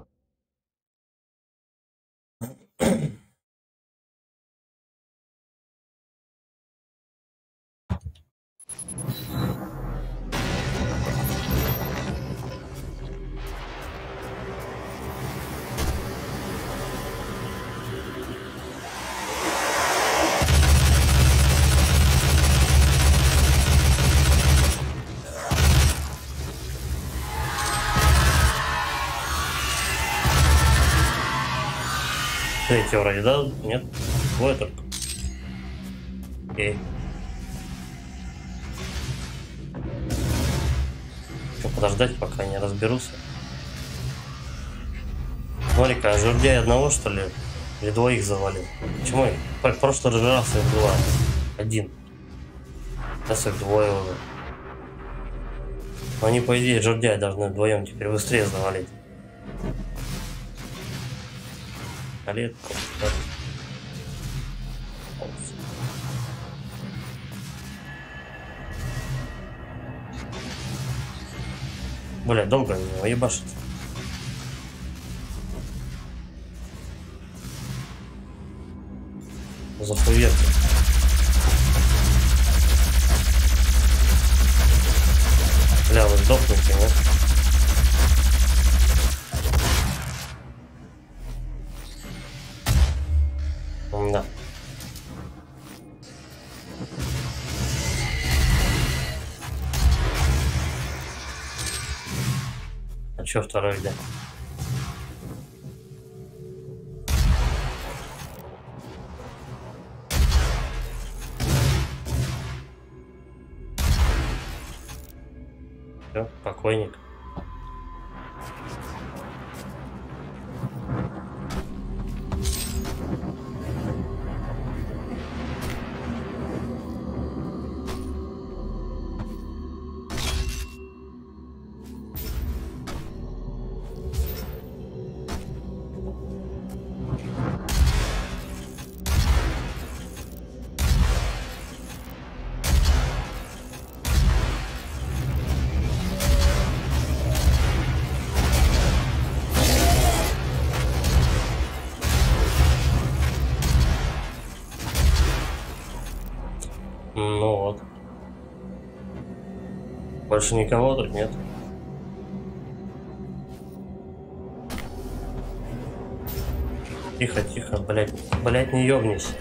Третий вроде, да? Нет? Двое только. Окей. Что, подождать, пока не разберутся? Смотри-ка, а жердяй одного, что ли? Или двоих завалил? Почему? В прошлый раз их было один. Сейчас их двое уже. Они, по идее, жердяй должны вдвоем теперь быстрее завалить. Калетку. Бля, долго они его ебашат. Захует. Бля, вы сдохнете, нет? чё второй где? Всё, покойник. Ну вот. Больше никого тут нет. Тихо, тихо, блядь. Блядь, не ёбнись.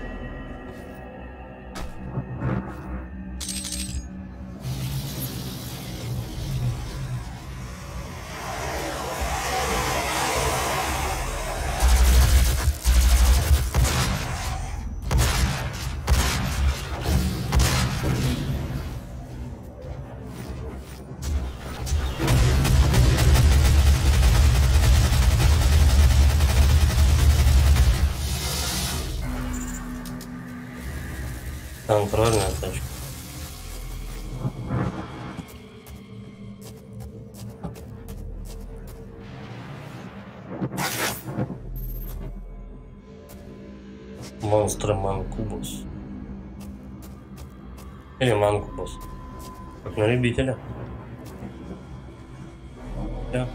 Контрольная точка. Монстры Манкубус. Или Манкубус. Как на любителя. Да.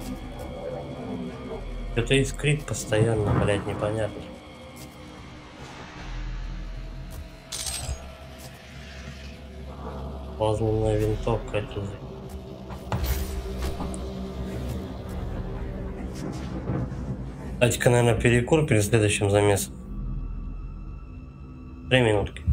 Это искрит постоянно, блядь, непонятно. Плазменная винтовка, это... Дайте-ка, наверное, перекур перед следующим замесом. Три минутки.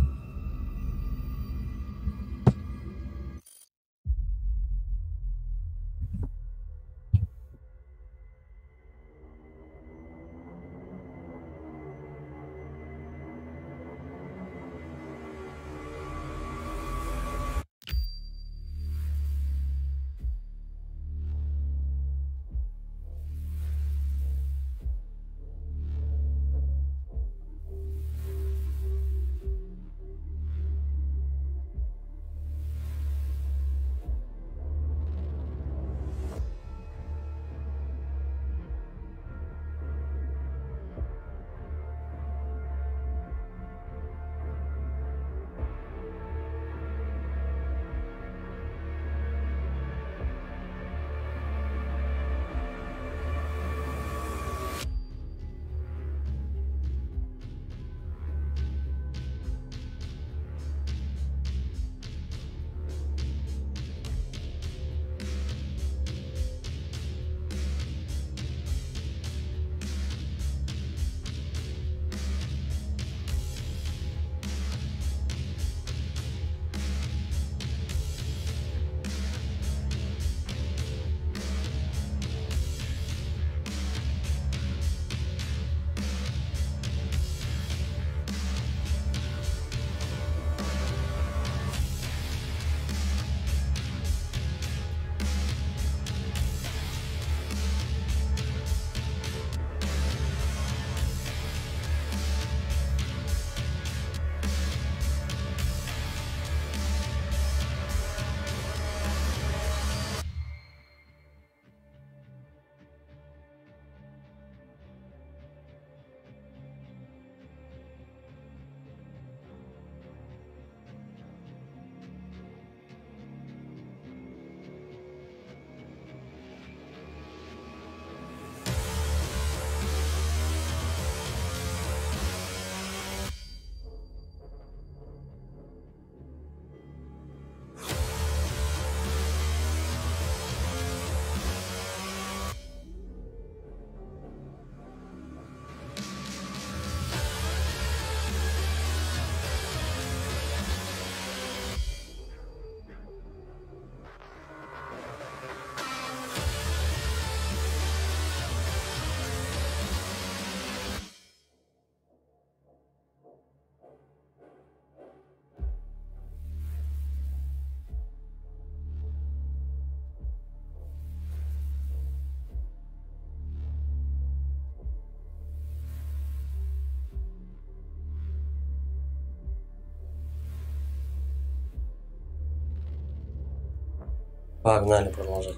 Погнали продолжать.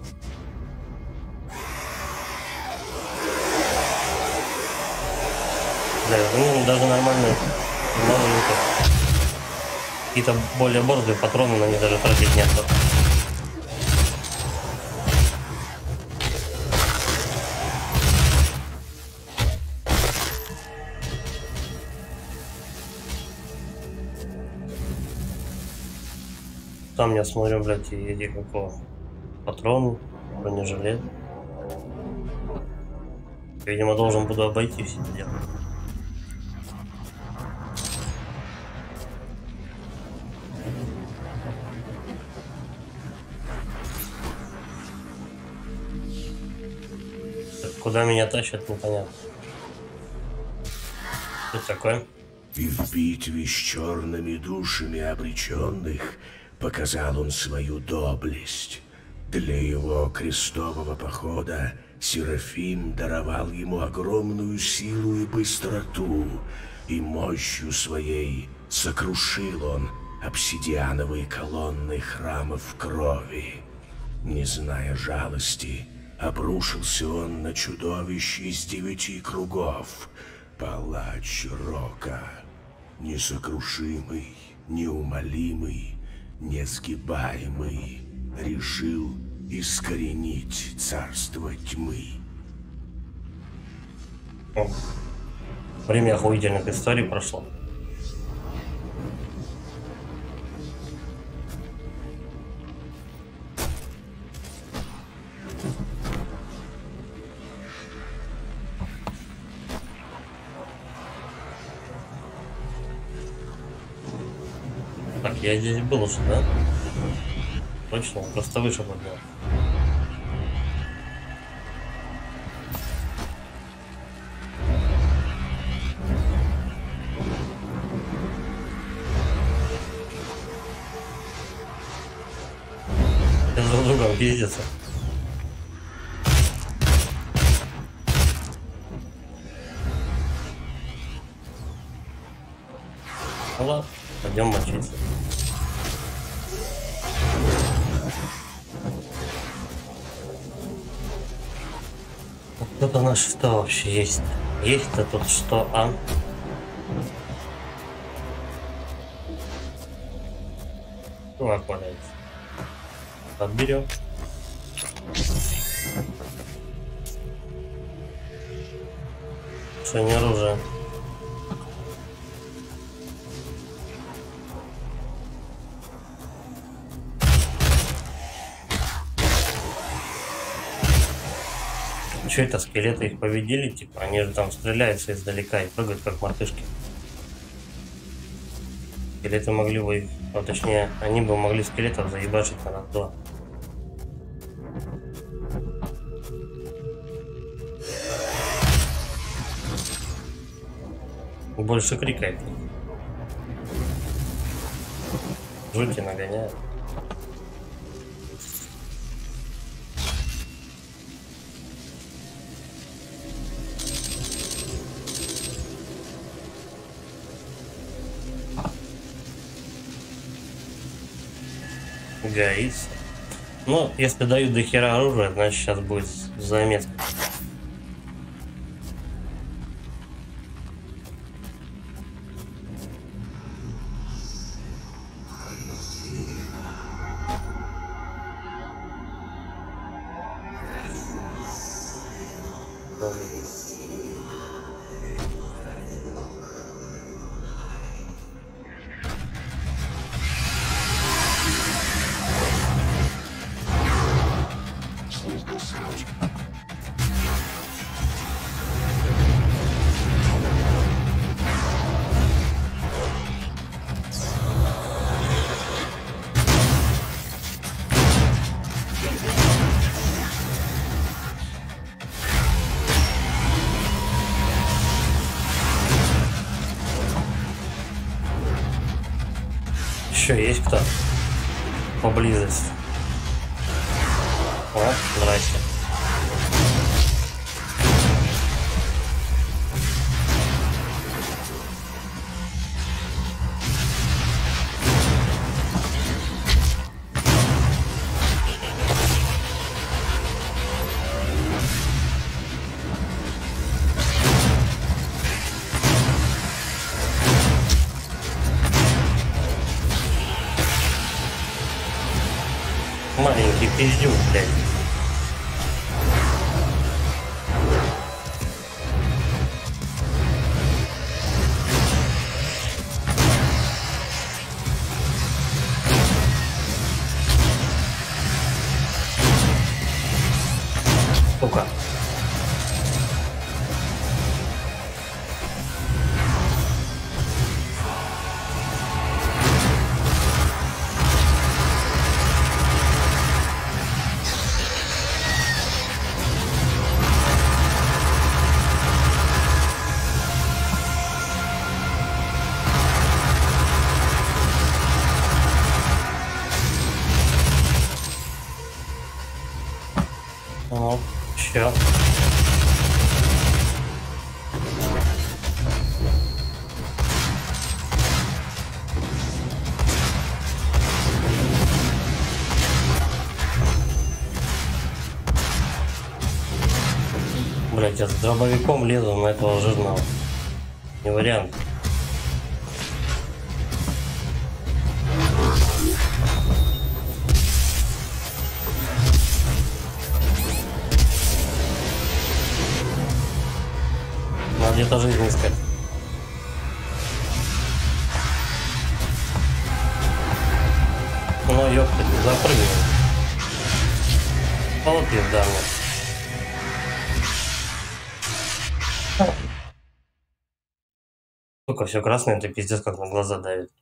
Да, ну даже нормально. Какие-то более борзые патроны на них даже тратить нет. Там я смотрю, блядь, и эти какого патроны, бронежилет. Видимо, должен буду обойти все эти дела. Куда меня тащат, непонятно. Что такое? И в битве с черными душами обреченных показал он свою доблесть. Для его крестового похода Серафим даровал ему огромную силу и быстроту, и мощью своей сокрушил он обсидиановые колонны храмов крови. Не зная жалости, обрушился он на чудовище из девяти кругов, палач Рока, несокрушимый, неумолимый, несгибаемый, решил искоренить царство тьмы. О, время охуительных историй прошло. Так, я здесь был уже, да? Точно, просто вышел от него. Друг другом пиздится. Ну ладно, пойдем мочиться. Тут у нас что вообще есть? Есть-то тут что, а? Чувак валяется. Отберем. Что, не оружие? Что это, скелеты их победили? Типа, они же там стреляются издалека и прыгают, как мартышки. Скелеты могли бы, ну, точнее, они бы могли скелетов заебашить на раз-два. Больше крикает. Жути нагоняет. Горится. Ну, если дают до хера оружия, значит сейчас будет замес. Еще есть кто поблизости? О, здрасте. Маленький пиздюк, блядь. Сука. Ну, чё? Блять, я с дробовиком лезу на этого жирного. Не вариант. Надо где-то жизнь искать. Ну ёпта, запрыгнул. Вот пизда мне. Сука, все красное, это пиздец как на глаза давит.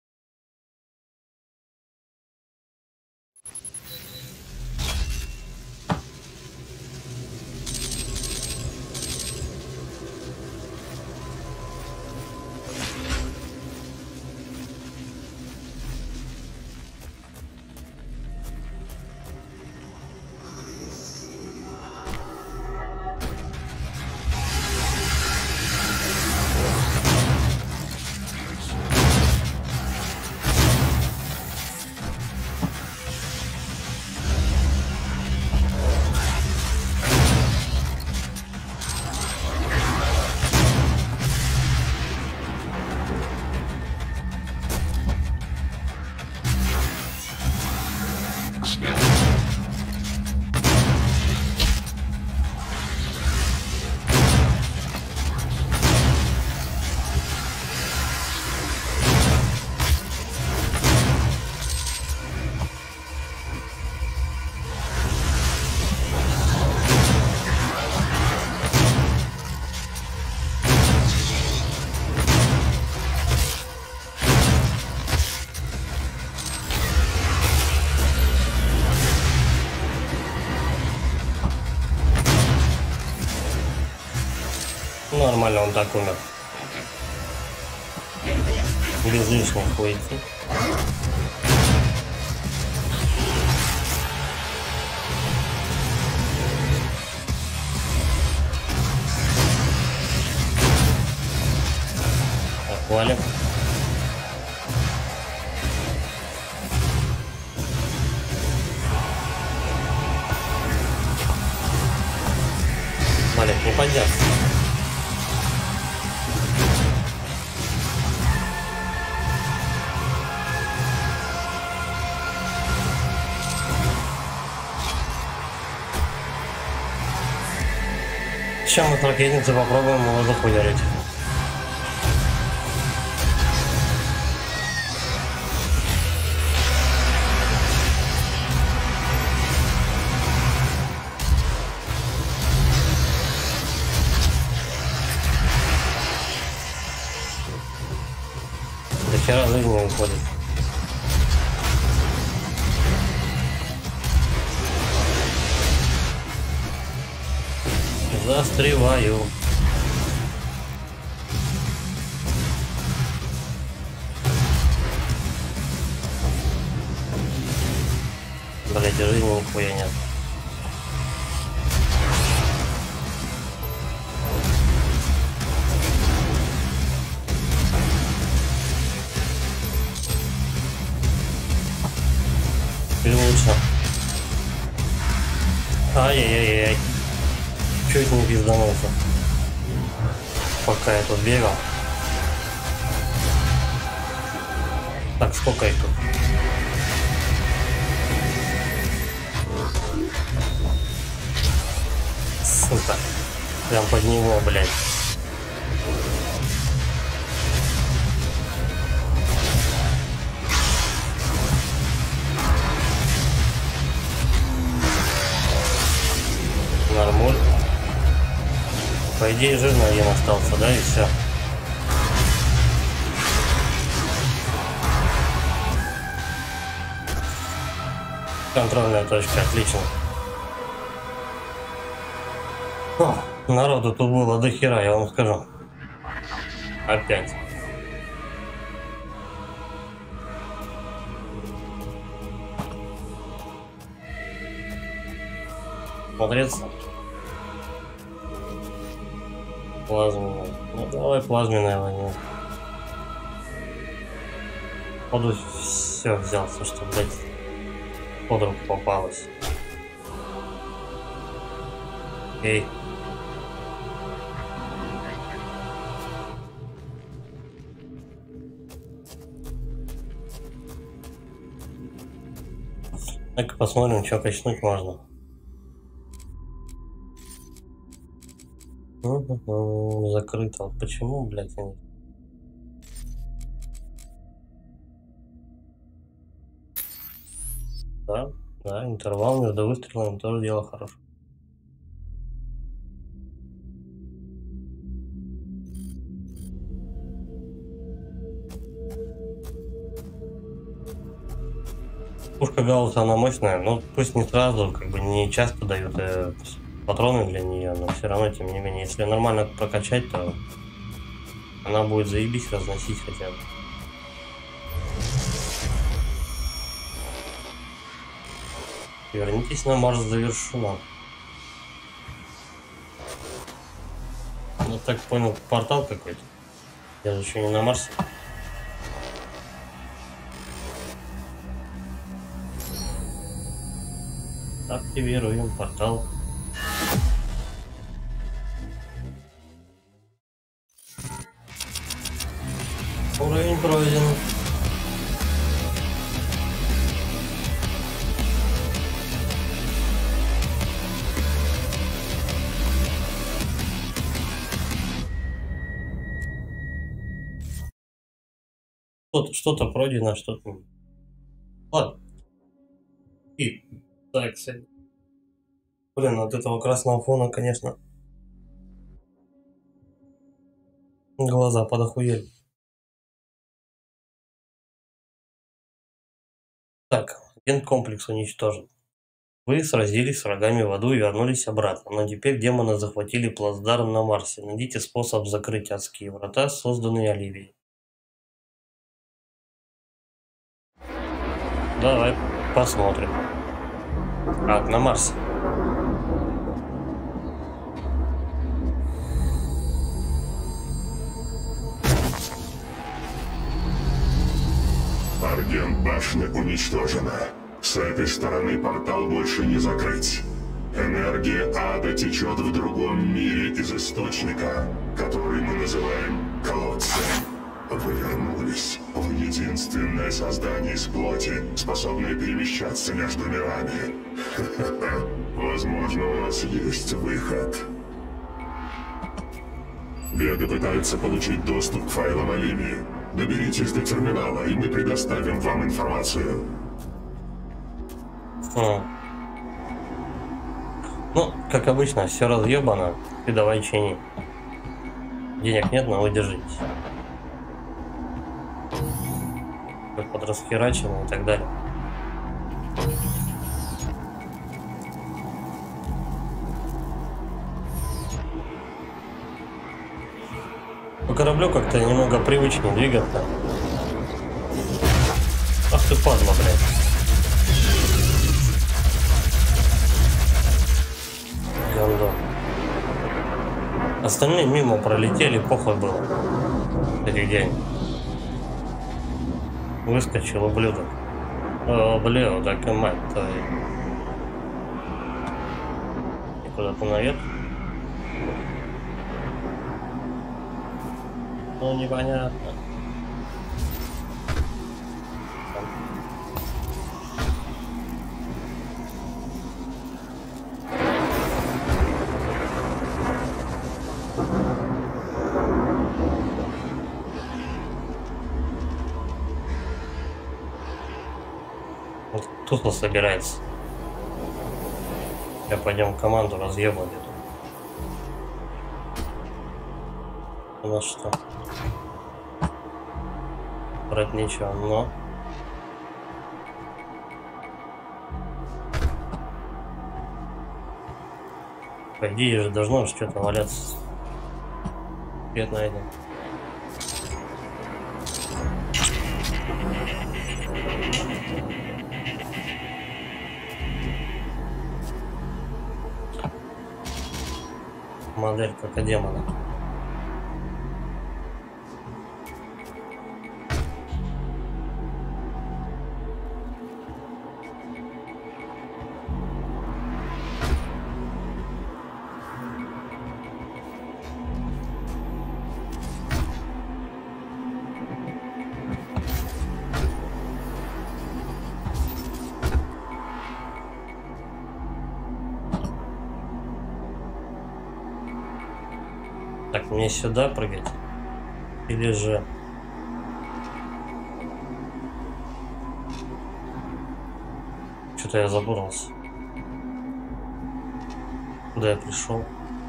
Нормально, он так умер. Без лишних хуйти. Валим. Валик, не подняться. Сейчас мы с ракетницы попробуем его захуярить. До хера жизни не уходит. Застреваю. Блять, жизни нихуя нет. Или лучше. Ай-яй-яй-яй. Чуть не пизданулся, пока я тут бегал. Так, сколько их тут? Сука. Прям под него, блядь. Нормуль. По идее, жирно один остался, да, и все. Контрольная точка, отлично. О, народу тут было до хера, я вам скажу. Опять. Смотреться. Плазменная. Ну давай плазменная возьмем. Походу все взялся, что, блядь, под руку попалось. Окей. Так, посмотрим, что качнуть можно. Закрыто. Вот почему, блядь, они... Да, да, интервал между выстрелами тоже дело хорошее. Пушка Гаусса, она мощная, но пусть не сразу, как бы не часто дают э, патроны для нее, но все равно, тем не менее, если нормально прокачать, то она будет заебись разносить хотя бы. Вернитесь на Марс завершено. Ну так понял, портал какой-то. Я же еще не на Марсе. Активируем портал. Уровень пройден. Что-то, что-то пройдено, что-то... Ладно. И... Так, кстати. Блин, от этого красного фона, конечно, глаза подохуели. Так, генкомплекс уничтожен. Вы сразились с врагами в аду и вернулись обратно, но теперь демоны захватили плацдарм на Марсе. Найдите способ закрыть адские врата, созданные Оливией. Давай посмотрим. Ад на Марсе. Аргент башни уничтожена. С этой стороны портал больше не закрыть. Энергия ада течет в другом мире из источника, который мы называем колодцем. Вы вернулись в единственное создание из плоти, способное перемещаться между мирами. Возможно, у вас есть выход. Вега пытается получить доступ к файлам Оливии. Доберитесь до терминала, и мы предоставим вам информацию. Хм. Ну, как обычно, все разъебано. Ты давай чини. Денег нет, но вы держитесь. Как подрасхерачено и так далее. По кораблю как-то немного привычнее двигаться. Ах ты падла, блядь. Гандон. Остальные мимо пролетели, похуй было. Таких день. Выскочил ублюдок. О, блин, так и мать твою. И куда-то наверх. Ну, непонятно. Тусло собирается. Я пойдем команду разъебать эту. У нас что? Брать нечего, но... По идее же должно что-то валяться. Свет найден. Модель как демона. Так, мне сюда прыгать? Или же... Что-то я запутался. Куда я пришел?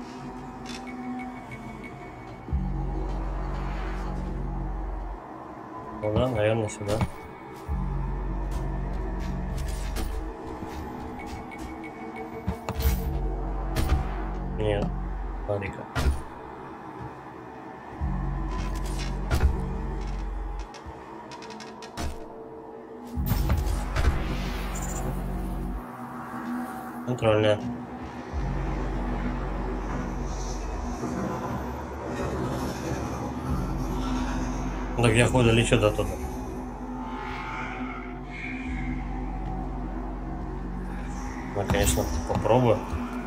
Ну да, наверное, сюда. Нет, смотри-ка. Контрольная. Так я ходу лечу до туда. Ну, конечно, попробую.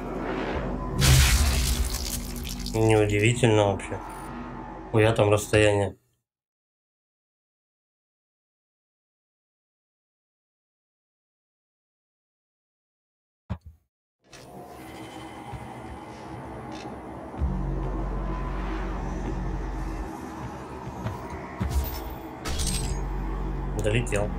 Неудивительно вообще. Хуя там расстояние. Долетел.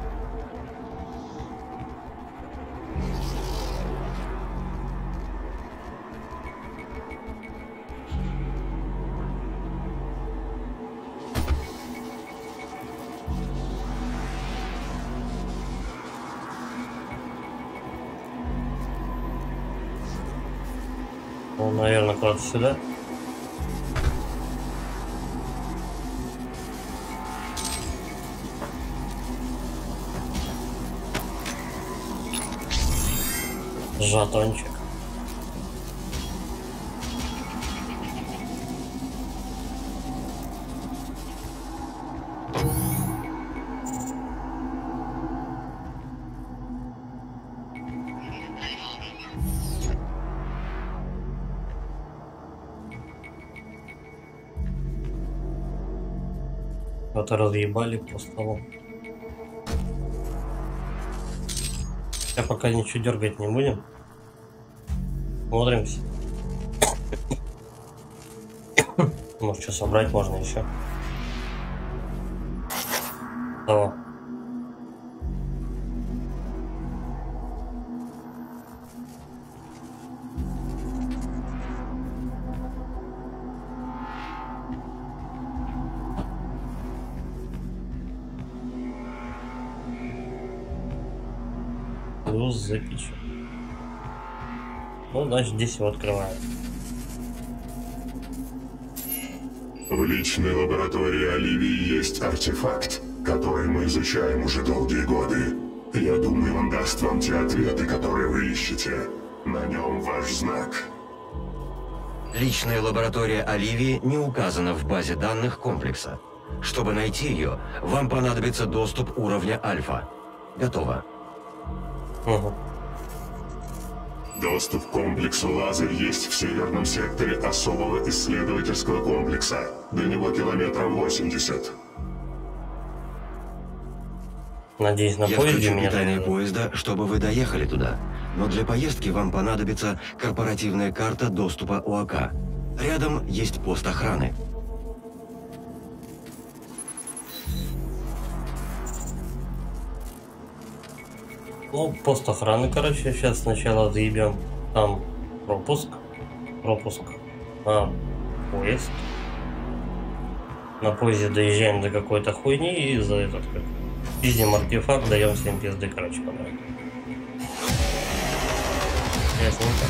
Ну, наверное, куда-то сюда. Жатончик. Вот разъебали по столу. Я пока ничего дергать не будем. Смотримся. Может, что собрать можно еще. Давай. Плюс запишу. Ну, значит, здесь его открываем. В личной лаборатории Оливии есть артефакт, который мы изучаем уже долгие годы. Я думаю, он даст вам те ответы, которые вы ищете. На нем ваш знак. Личная лаборатория Оливии не указана в базе данных комплекса. Чтобы найти ее, вам понадобится доступ уровня Альфа. Готово. Угу. Доступ к комплексу «Лазарь» есть в северном секторе особого исследовательского комплекса. До него километров восемьдесят. Надеюсь, на Я поезде включу меня питание довезут. поезда, чтобы вы доехали туда. Но для поездки вам понадобится корпоративная карта доступа ОАК. Рядом есть пост охраны. Ну, пост охраны, короче, сейчас сначала заебем. Там пропуск. Пропуск на поезд. На поезде доезжаем до какой-то хуйни и за этот как. Пиздим артефакт, даем всем пизды, короче, подряд. Ясненько.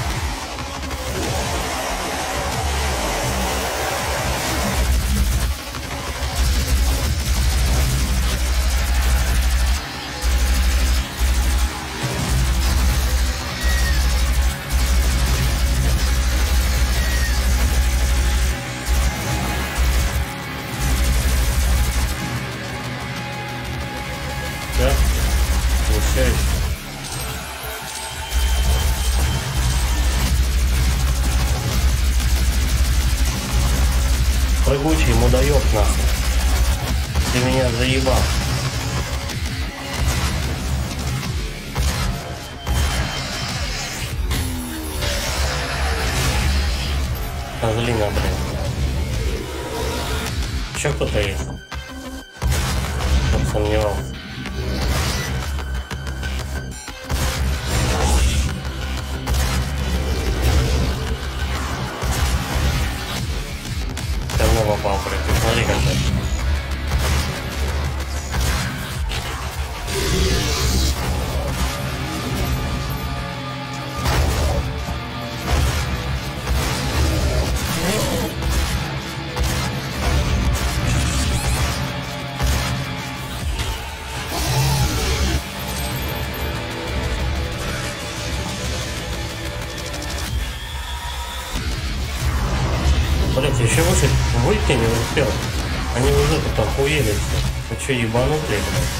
Да? Получается. Прыгучий мудаёб нахуй. Ты меня заебал. Козлина, блин. Еще кто-то есть? Чтоб сомневался. Давно попал, блин. Смотри, как это. Блять, еще выше выйти не успел. Они уже тут охуели все. Вы че, ебанутые, блядь?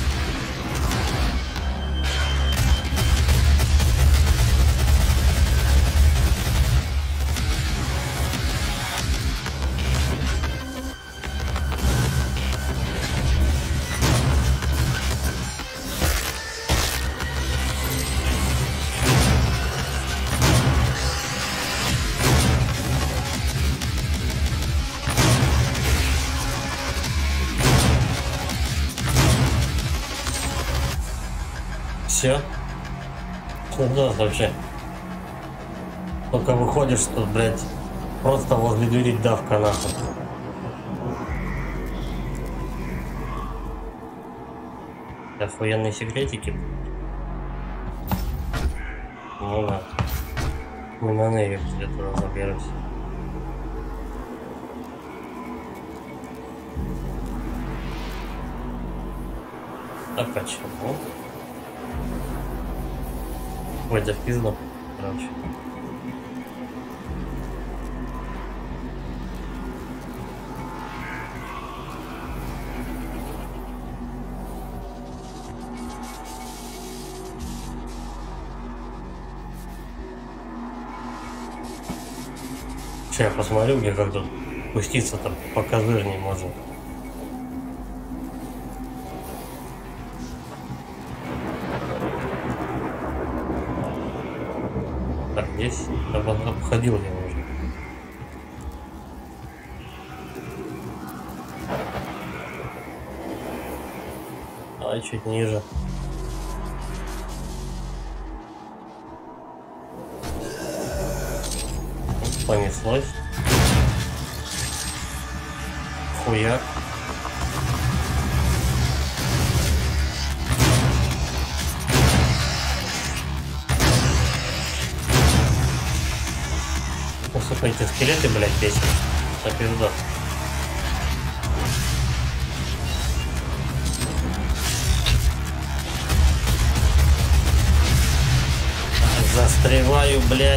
Все. Что вообще? Только выходишь, что, блядь, просто возле двери давка нахуй. Охуенные секретики. Ну да. Мы на ней где-то заберемся. А почему? Ой, да в пизду, короче. Сейчас я посмотрю, где как тут пуститься там покозырней можно. Так, здесь обходил я уже. А чуть ниже. Понеслось. Хуяк. Ну, сука, эти скелеты, блядь, бесит. Так пизда. Застреваю, блядь.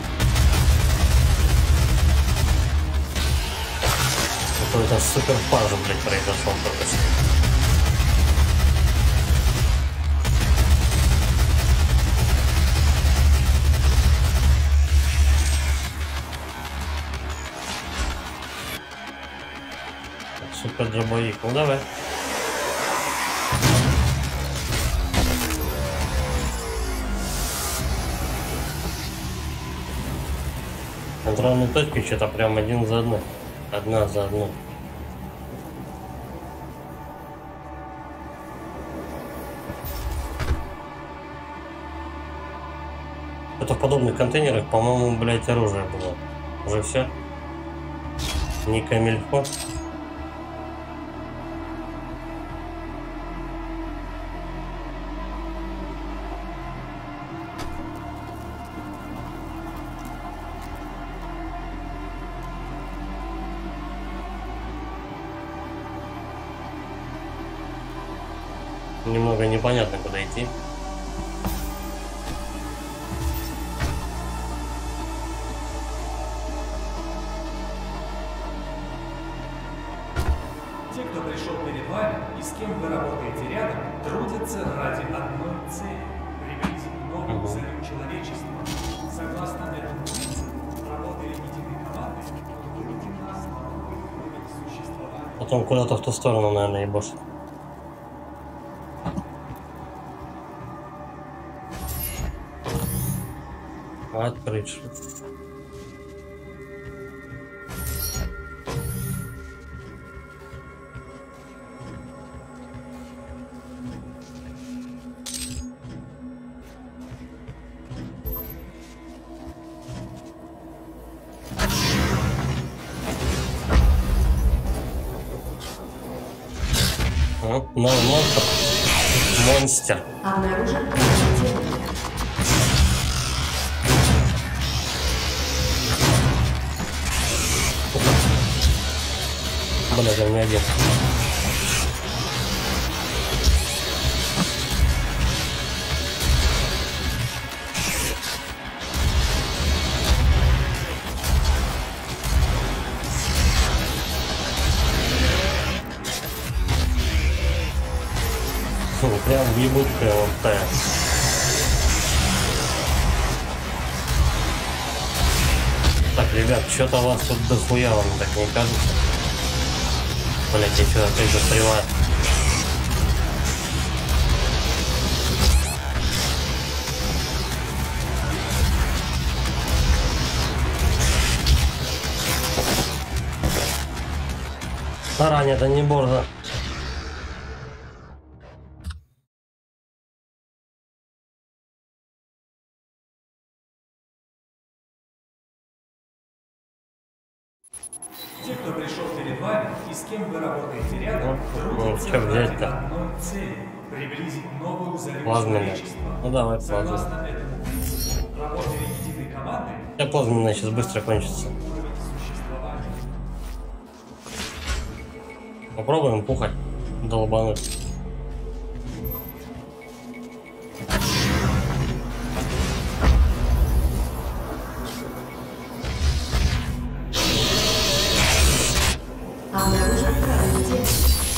Какой-то супер пазл, блядь, произошел только что. Супер дробовик, ну давай. Контрольные точки что-то прям один за одной. Одна за одну. Это в подобных контейнерах, по-моему, блядь, оружие было. Уже все. Не камильфо. Немного непонятно, куда идти. Те, кто пришел перед вами и с кем вы работаете рядом, трудятся ради одной цели – приблизить новую зарю человечества. Согласно этому принципу, работа единой команды выведет нас на новый уровень существования. Потом куда-то в ту сторону, наверное, ебашит. Открыть шрифт. Новый монстр. Монстр. Обнаружен противник. Бля, я не один. Фу, прям в ебучку вот так. Так, ребят, что-то у вас тут дохуя, вам так не кажется? Блять, я что, опять застреваю? Заранее это не борзо. Те, кто пришел перед вами и с кем вы работаете рядом, Ну, трудятся что ради взять-то? одной цели – приблизить новую зарю Плазменная. человечества. Ну давай, плазменная. Согласно этому принципу, работа единой команды Я плазменная сейчас быстро кончится. уровень существования. Попробуем пухать, долбануть. Обнаружен противник.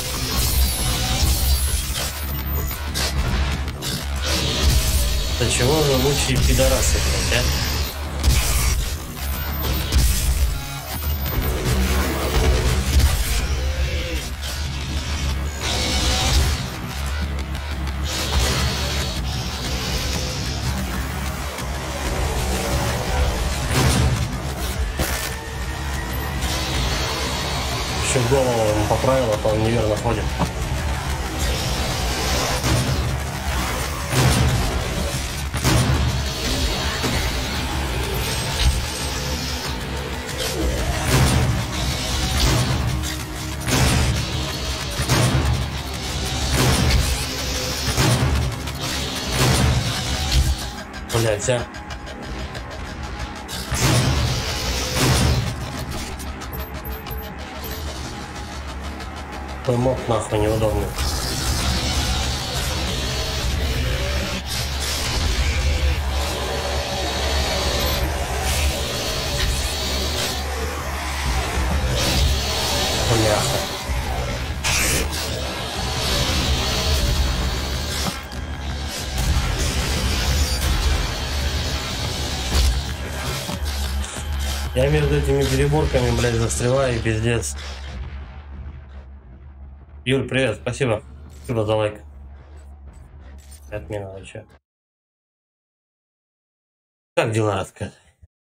Да чего же лучшие пидорасы, блядь, а? Еще голову ему поправил, а то он неверно ходит. Блять, а. Твой моб нахуй неудобный. Бляха. Я между этими переборками, блядь, застреваю и пиздец. Юль, привет, спасибо. Спасибо за лайк. Отмена вообще. Как дела, рассказывай?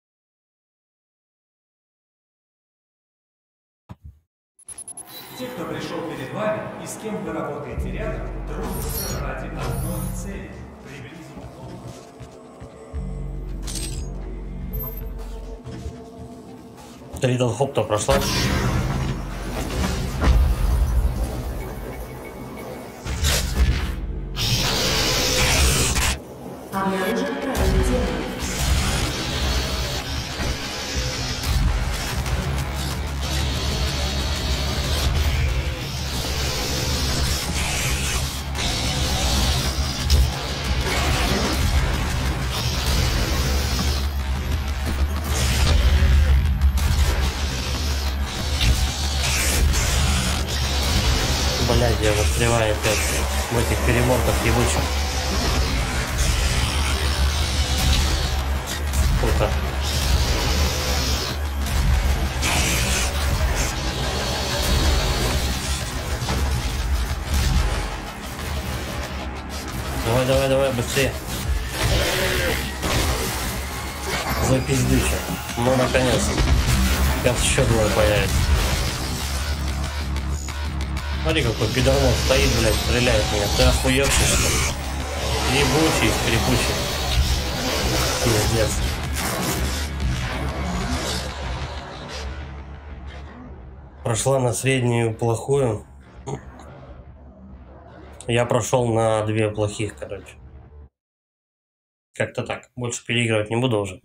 Те, кто пришел перед вами и с кем вы работаете рядом, трудятся ради одной цели – приблизить новую. Литл Хоп-то прошла. Обнаружен крайний демон. Блядь, я застреваю опять в этих переборках ебучих. Круто. Давай, давай, давай, быстрее. Запиздюча. Ну, наконец-то. Сейчас еще двое появится. Смотри, какой пидормон стоит, блядь, стреляет в меня. Ты охуевший, что ли? Ебучий, скрипучий. Пиздец. Прошла на среднюю плохую. Я прошел на две плохих, короче. Как-то так. Больше переигрывать не буду уже.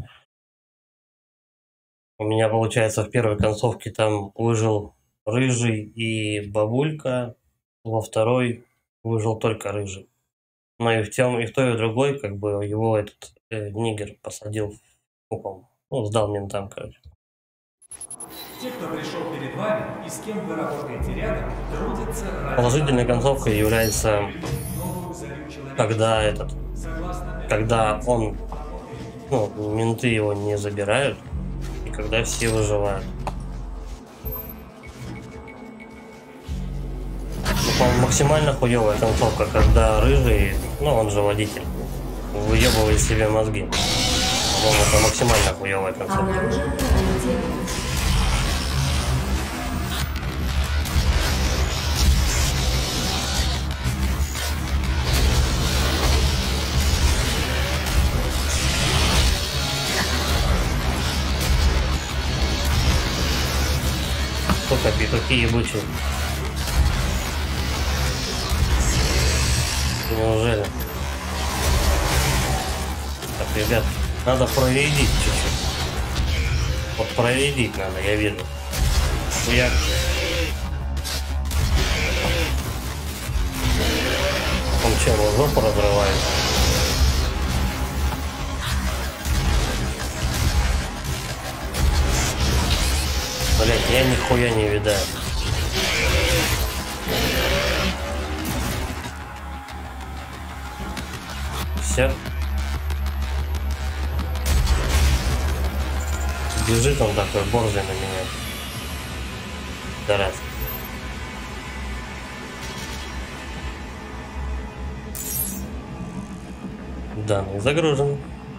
У меня, получается, в первой концовке там выжил Рыжий и Бабулька, во второй выжил только Рыжий. Но и в, тем, и в той, и в другой, как бы, его этот э, нигер посадил в купол. Ну, сдал ментам, короче. Те, кто пришел перед вами и с кем вы работаете рядом, трудятся ради... Положительной концовкой является, когда этот, когда он, ну, менты его не забирают, и когда все выживают. Максимально хуёвая концовка, когда Рыжий, ну он же водитель, выебывает себе мозги. По-моему, это максимально хуёвая концовка. Обнаружен крайний демон. Сука, петухи ебучие. Неужели? Так, ребят, надо проредить чуть-чуть. Вот проредить надо, я вижу. Я... Он чем, он жопу разрывает? Блять, я нихуя не видаю. Все. Бежит он такой борзый на меня. Да раз. Данные загружены.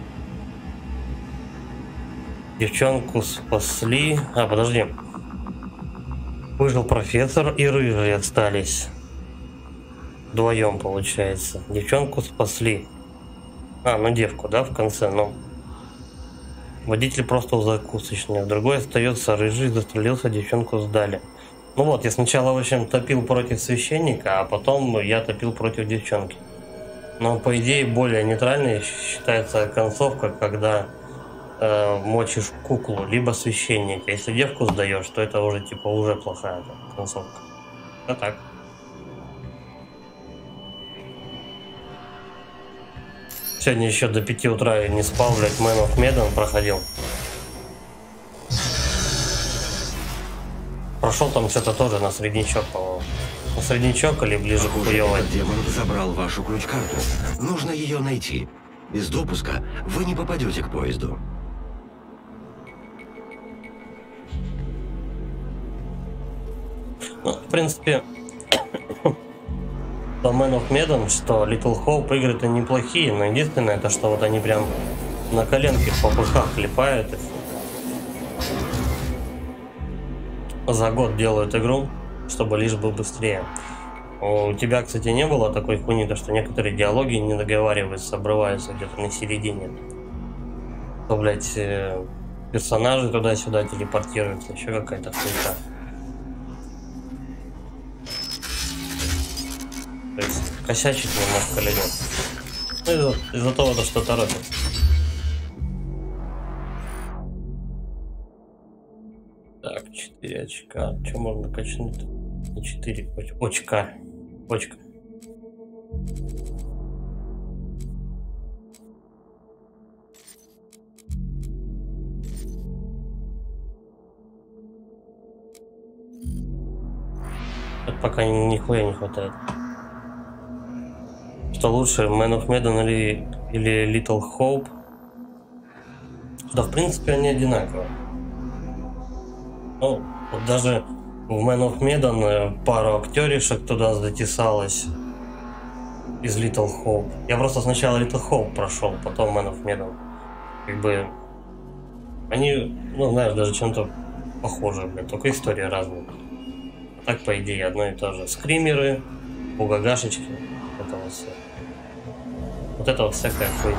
Девчонку спасли. А, подожди. Выжил профессор и Рыжий остались. Вдвоем получается. Девчонку спасли. А, ну девку, да, в конце, ну. Водитель просто у закусочной. Другой остается, Рыжий застрелился, девчонку сдали. Ну вот, я сначала, в общем, топил против священника, а потом я топил против девчонки. Но, по идее, более нейтральной считается концовка, когда э, мочишь куклу, либо священника. Если девку сдаешь, то это уже, типа, уже плохая концовка. А так. Сегодня еще до пяти утра я не спал, блядь, Man of Medan проходил. Прошел там что-то тоже на среднячок, по-моему. На среднячок или ближе к хуёвой. Демон забрал вашу ключ-карту. Нужно ее найти. Без допуска вы не попадете к поезду. Ну, в принципе, что Man of Medan, что Little Hope игры-то неплохие, но единственное, это что вот они прям на коленке в попыхах клепают и за год делают игру, чтобы лишь бы быстрее. У тебя, кстати, не было такой хуйни, то что некоторые диалоги не договариваются, обрываются где-то на середине. То, блядь, персонажи туда-сюда телепортируются, еще какая-то хуйня. То есть косячить немножко или нет. Ну, из-за из того, что торопит. Так, четыре очка. Что можно качнуть? Не четыре очка. Очка. Это пока нихуя не хватает. Что лучше, Man of Medan или, или Little Hope? Да, в принципе, они одинаковые. Ну, вот даже в Man of Medan пару актеришек туда затесалось из Little Hope. Я просто сначала Little Hope прошел, потом Man of Medan. Как бы они, ну знаешь, даже чем-то похожи, блядь, только истории разные. А так, по идее, одно и то же. Скримеры, бугагашечки, это вот все. Вот это вот всякая хуйня.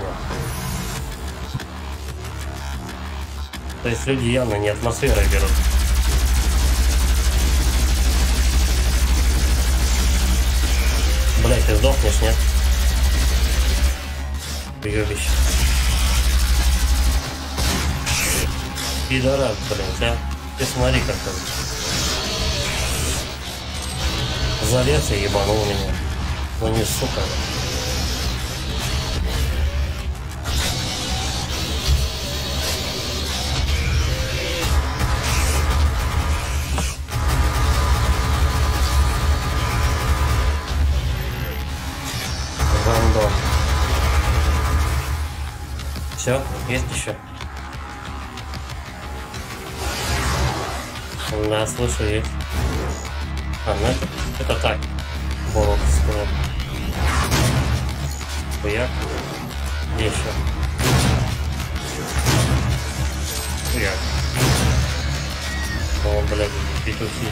То есть люди явно не атмосферой берут. Блять, ты сдохнешь, нет? Уебище. Пидорас, блин, а? Ты смотри, как он. Залез и ебанул меня. Ну не сука. Рандом. Все, есть еще? Да, слышу, есть. А, ну это, это так. Болот скоро. Хуяк. Где еще? Хуяк. О, блядь, петухи.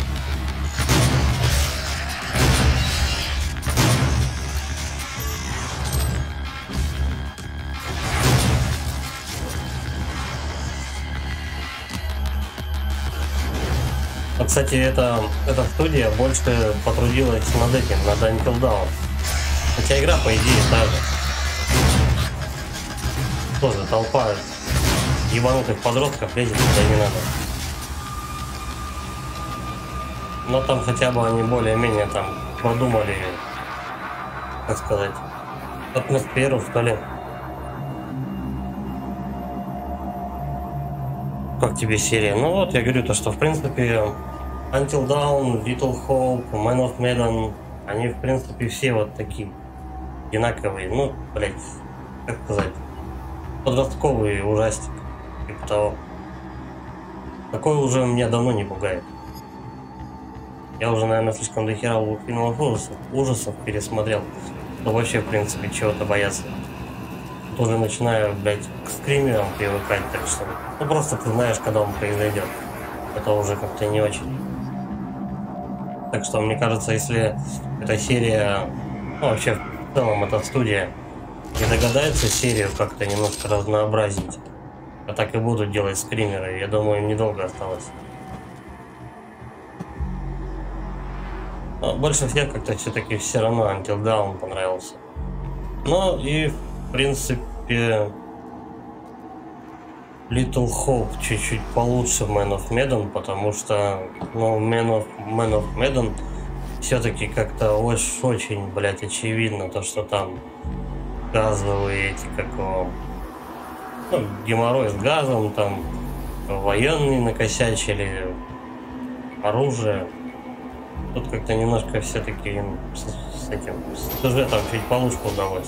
Кстати, эта, эта студия больше потрудилась над этим, над Until Dawn. Хотя игра, по идее, та же. Тоже толпа ебанутых подростков лезет, куда не надо. Но там хотя бы они более-менее там продумали, как сказать, атмосферу, что ли. Как тебе серия? Ну вот, я говорю то, что в принципе Until Dawn, Little Hope, Man of Medan, они в принципе все вот такие одинаковые, ну, блять, как сказать, подростковый ужастик, типа того. Такое уже меня давно не пугает. Я уже, наверное, слишком дохера фильмов ужасов, ужасов пересмотрел, но вообще, в принципе, чего-то бояться. Тоже начинаю, блядь, к скримерам привыкать, так что, ну, просто ты знаешь, когда он произойдет. Это уже как-то не очень. Так что, мне кажется, если эта серия, ну, вообще, в целом, эта студия не догадается серию как-то немножко разнообразить, а так и будут делать скримеры, я думаю, им недолго осталось. Но больше всех как-то все-таки все равно Until Dawn понравился. Ну, и, в принципе, Little Hope чуть-чуть получше Man of Medan, потому что, ну, Man of, Man of Medan все-таки как-то очень, очень, блядь, очевидно то, что там газовые эти, как его, ну, геморрой с газом, там военные накосячили, оружие. Тут как-то немножко все-таки им с, с этим с сюжетом чуть получше удалось.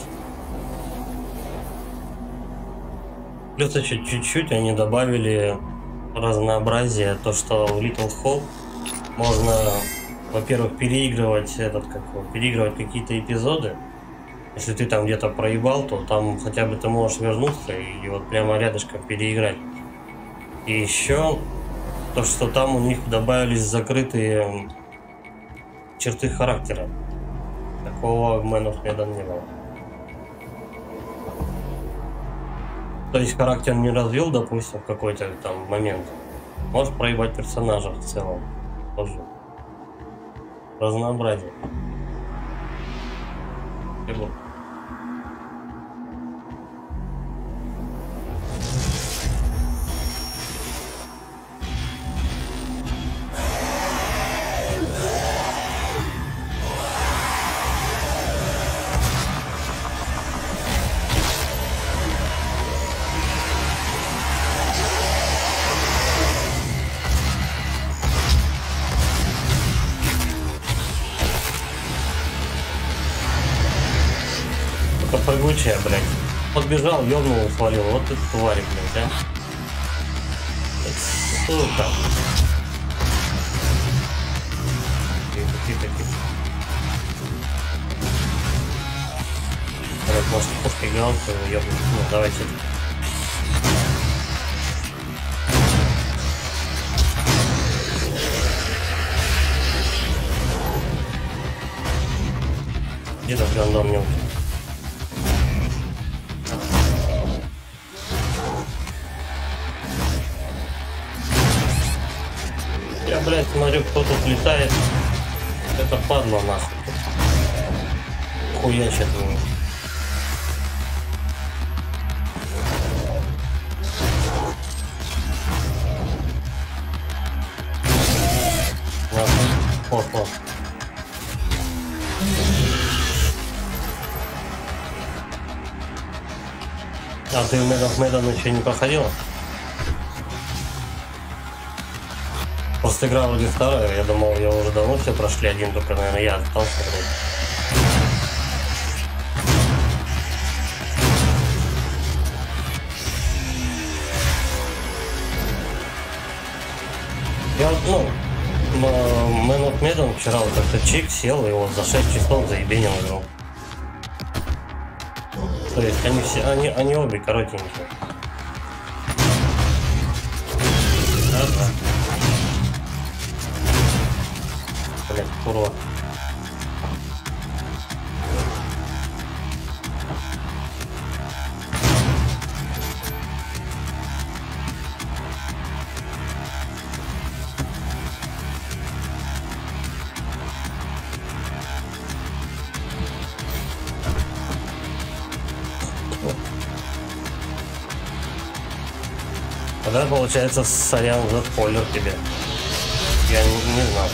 Плюс еще чуть-чуть они добавили разнообразие, то что в Little Hope можно, во-первых, переигрывать этот, как его, переигрывать какие-то эпизоды. Если ты там где-то проебал, то там хотя бы ты можешь вернуться и, и вот прямо рядышком переиграть. И еще то, что там у них добавились закрытые черты характера. Такого в Man of Medan не было. То есть характер не развил, допустим, в какой-то там момент. Можешь проебать персонажа в целом. Тоже. Разнообразие. Либо. Прыгучая, блядь. Подбежал, ёбнул, свалил. Вот это твари, блядь, а. Сука. Тихо, тихо, тихо. Блядь, может, пушкой галку ёбнул. Ну, давайте. Где-то гандон мелкий. Я, блядь, смотрю, кто тут летает. Это падла нахуй. Хуячит его. Нахуй. О-о. А ты в Медов Медон еще не проходила? Просто игра вроде старая, я думал, я уже давно все прошли, один только, наверное, я остался. Я вот, ну, Man of Medan вчера вот как-то чик сел и вот за шесть часов заебенил игру. То есть они все, они, они обе коротенькие. Да-да. Блять, курва. Тогда получается, сорян за спойлер тебе. Я не, не знал.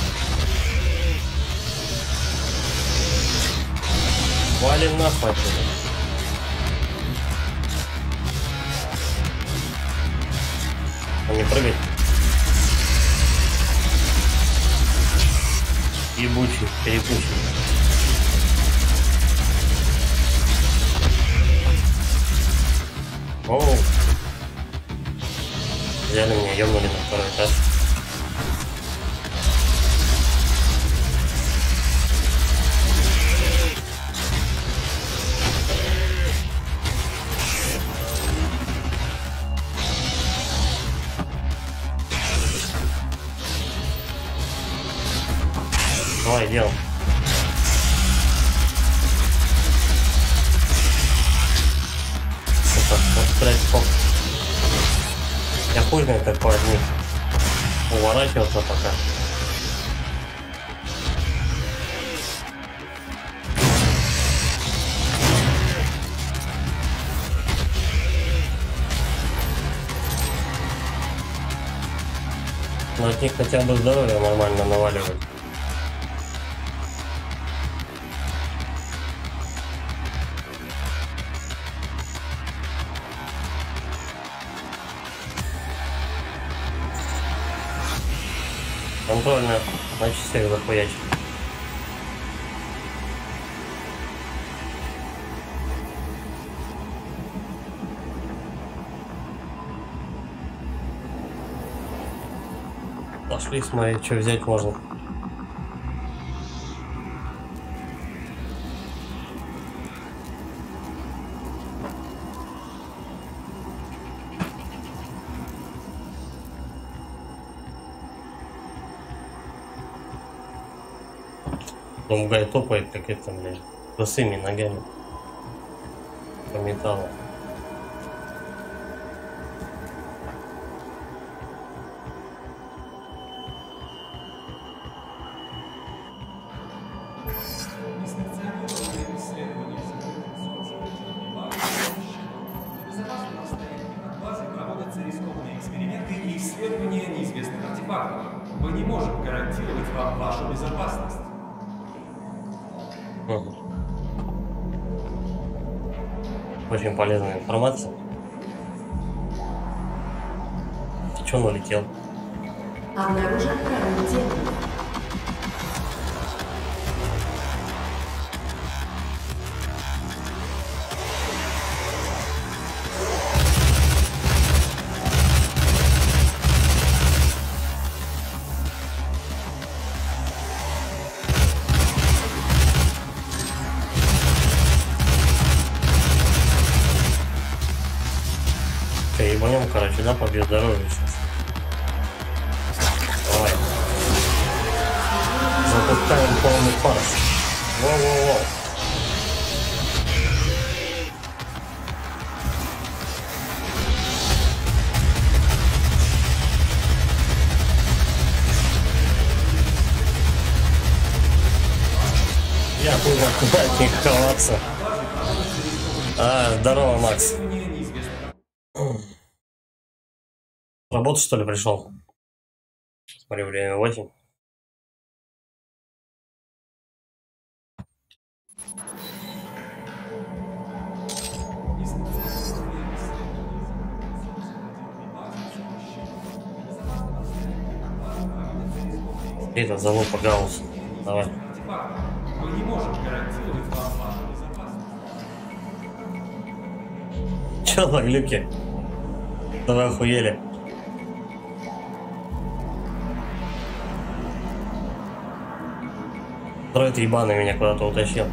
Валим нахуй отсюда. А не прыгай. Ебучий, перепучий. Оу. Взяли меня, ёбнули на второй этаж. Давай, делай. Стрелять поп. Я хуй знает, как по одним уворачиваться пока. Но от них хотя бы здоровье нормально наваливает. Контрольная, значит всех захуячит. Пошли, смотри, что взять можно. Гай топает, как это, блядь, босыми ногами по металлу. Исследование неизвестных артефактов. Мы не можем гарантировать вам вашу безопасность. Угу. Очень полезная информация. Ты чё налетел? Обнаружен правый демон. Ебанем, короче, да, по бездорожью сейчас. Давай. Запускаем полный фарш. Во-во-во. Я буду от них ховаться. А, здорово, Макс. Работа, что ли, пришел? Смотри, время восемь. Это залупа Гаусс. Давай. Мы не можем гарантировать вам вашу безопасность. Че за глюки? Давай охуели. Дроид ебаный меня куда-то утащил.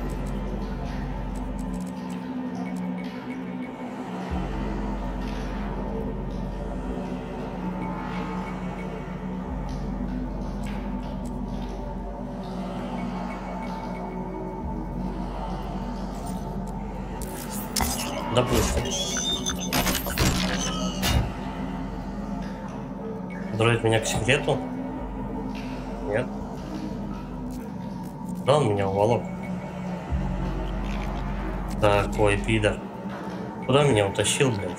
Допустим. Дроид меня к секрету? Нет. Да, он меня уволок. Такой пидор. Куда меня утащил, блядь?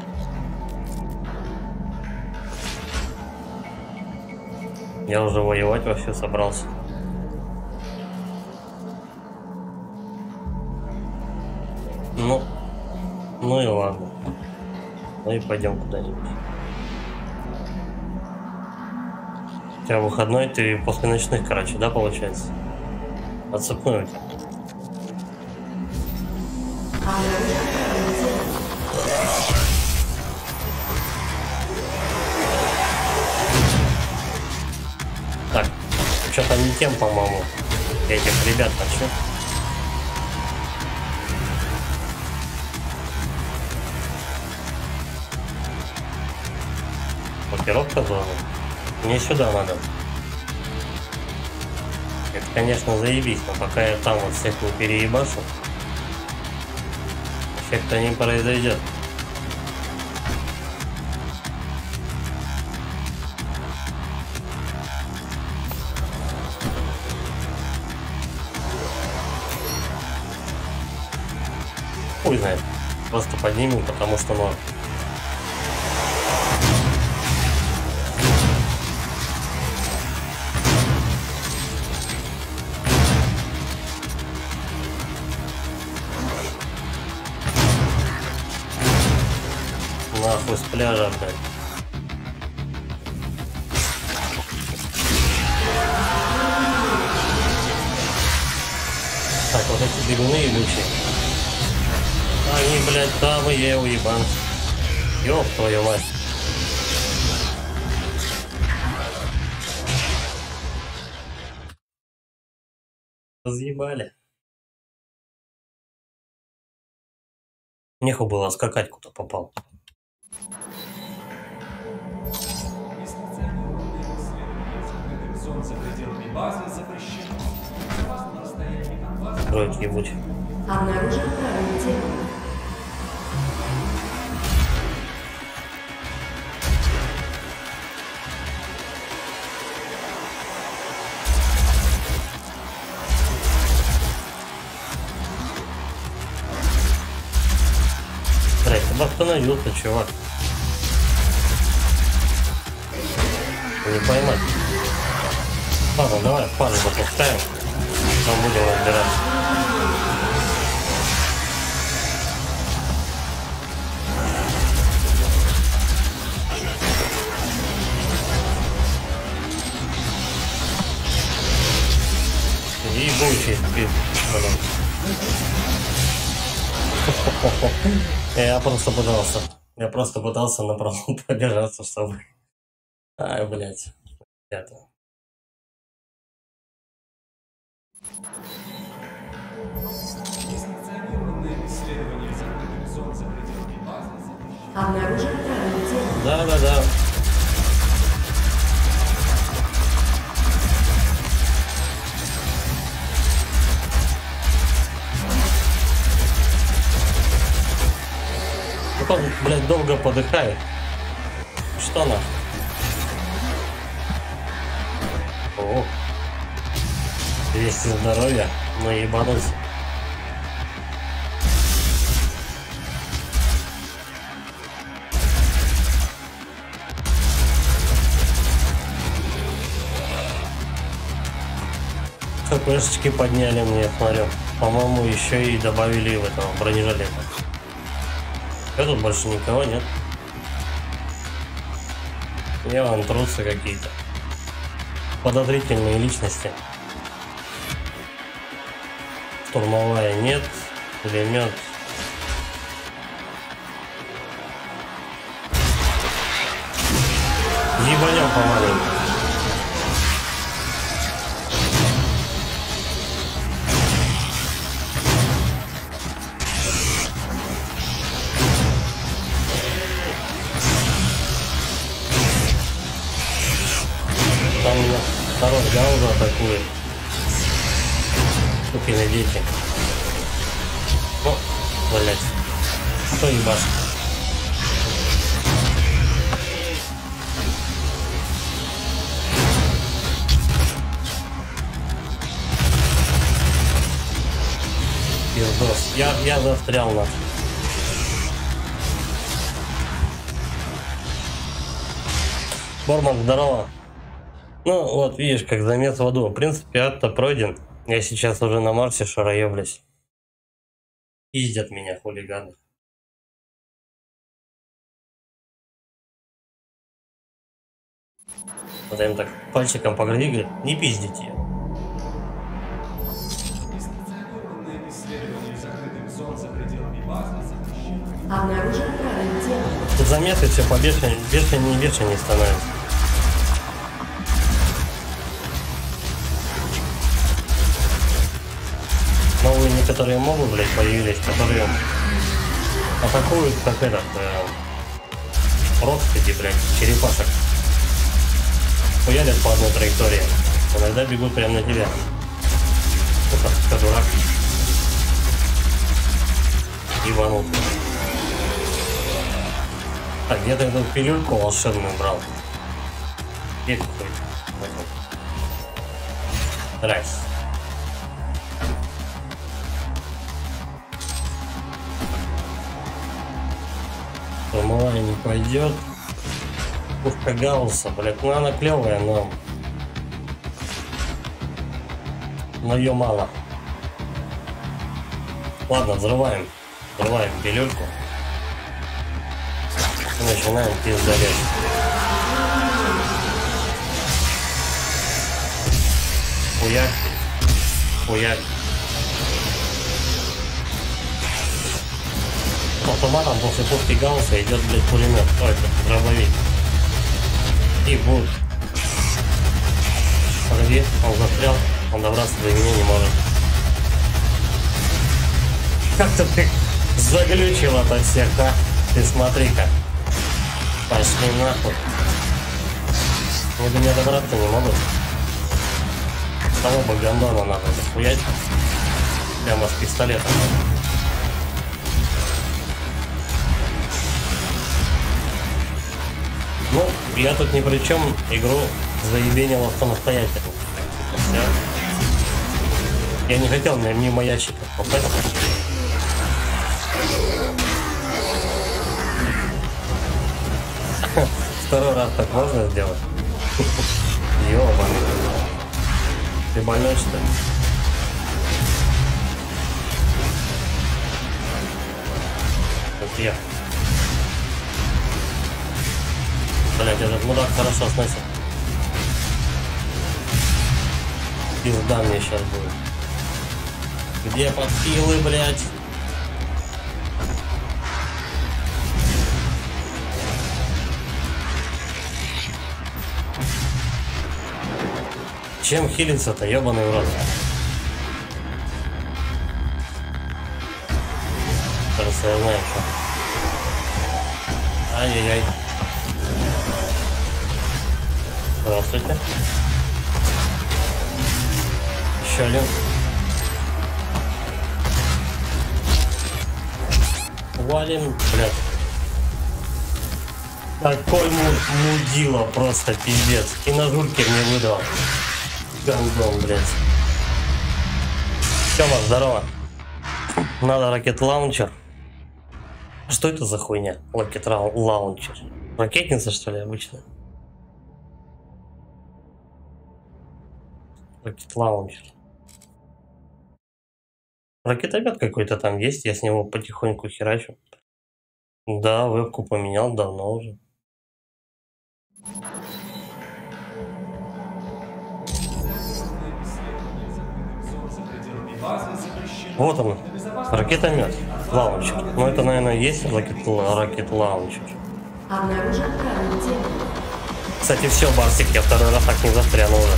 Я уже воевать вообще собрался. Ну, ну и ладно. Ну и пойдем куда-нибудь. У тебя выходной, ты после ночных, короче, да, получается? Отцепной у тебя. Так, что-то не тем, по-моему. Я этих ребят хочу. Блокировка зоны. Мне сюда надо. Это, конечно, заебись, но пока я там вот всех не переебашу, эффекта не произойдет. Хуй знает. Просто поднимем, потому что норм. Нахуй с пляжа, блядь. Так, вот эти бегуны ебучие. Они, блядь, там и я уебан. Ёб твою мать. Разъебали. Неху было скакать, куда попал. Дроид ебучий. Обнаружен правый демон. Блядь, ты бы остановился, чувак. Не поймать. Ладно, давай пару запускаем. Там будем разбираться. И будучи спит. Я просто пытался. Я просто пытался направо продержаться, чтобы... Ай, блядь. Это... Несанкционированное исследование закрытых зон за пределами базы запрещено. Обнаружен правый демон. Да-да-да. Он, блядь, долго подыхает. Что на? О, двести здоровья, но ебанулся. ХПшечки подняли мне, смотрю. По-моему, еще и добавили в этого бронежилета. А тут больше никого нет. Я вон трусы какие-то. Подозрительные личности. Штурмовая нет. Пулемет. Ебанем помаленьку. Там меня второй гауза атакует. Сукины дети. О, блять. Что ебашь? Пиздос. Я, я застрял на. Борман, здорово. Ну, вот видишь, как замес в аду. В принципе, ад-то пройден. Я сейчас уже на Марсе шароеблюсь. Пиздят меня хулиганы. Вот я им так пальчиком погрозил, говорит, не пиздите. Несанкционированное исследование закрытых зон за пределами базы запрещено. Обнаружен правый демон. Тут замесы все побешеннее, бешенее и бешенее становятся. Новые некоторые мобы, блядь, появились, которые атакуют, как этот, э, родственники, блядь, черепашек. Хуярят по одной траектории. Иногда бегут прямо на тебя. Сука, ты дурак. Ебанул. Так, где-то эту пилюльку волшебную брал. Где какой-то? Здрасте. Штурмовая не пойдет. Пушка Гаусса, блядь, ну она клевая, но... Но ее мало. Ладно, взрываем. Взрываем пилюльку. И начинаем пиздалять. Хуяк. Хуяк. Автоматом после пушки Гаусса идет, блядь, пулемет. Ой, это дробовик. И будет. Погоди, он застрял. Он добраться до меня не может. Как-то ты заглючил от всех, а? Ты смотри-ка. Пошли нахуй. Они до меня добраться не могут. Того бы гандона надо захуять. Прямо с пистолетом. Ну, я тут ни при чем, игру заебенило самостоятельно. Все. Я не хотел мимо ящиков попасть. Второй раз так можно сделать? Ёбаный. Ты больной, что ли? Это я. Блять, этот мудак хорошо сносит. Пизда мне сейчас будет. Где подхилы, блять? Чем хилиться-то, ебаный в рот? Кажется, я знаю, что. Ай-яй-яй. Здравствуйте. Еще один. Валим, блядь. Такой мудила, просто пиздец. И на жульке мне выдал. Гандон, блядь. Тёма, здорово. Надо ракет-лаунчер. Что это за хуйня? Ракет-лаунчер. Ракетница, что ли, обычно? Ракет-лаунчер. Ракетомет какой-то там есть, я с него потихоньку херачу. Да, вебку поменял давно уже. Вот он, ракетомет, лаунчер. Ну это, наверное, есть ракет, ракет лаунчер. Обнаружен правильный тема. Кстати, все, Барсик, я второй раз так не застрянул уже.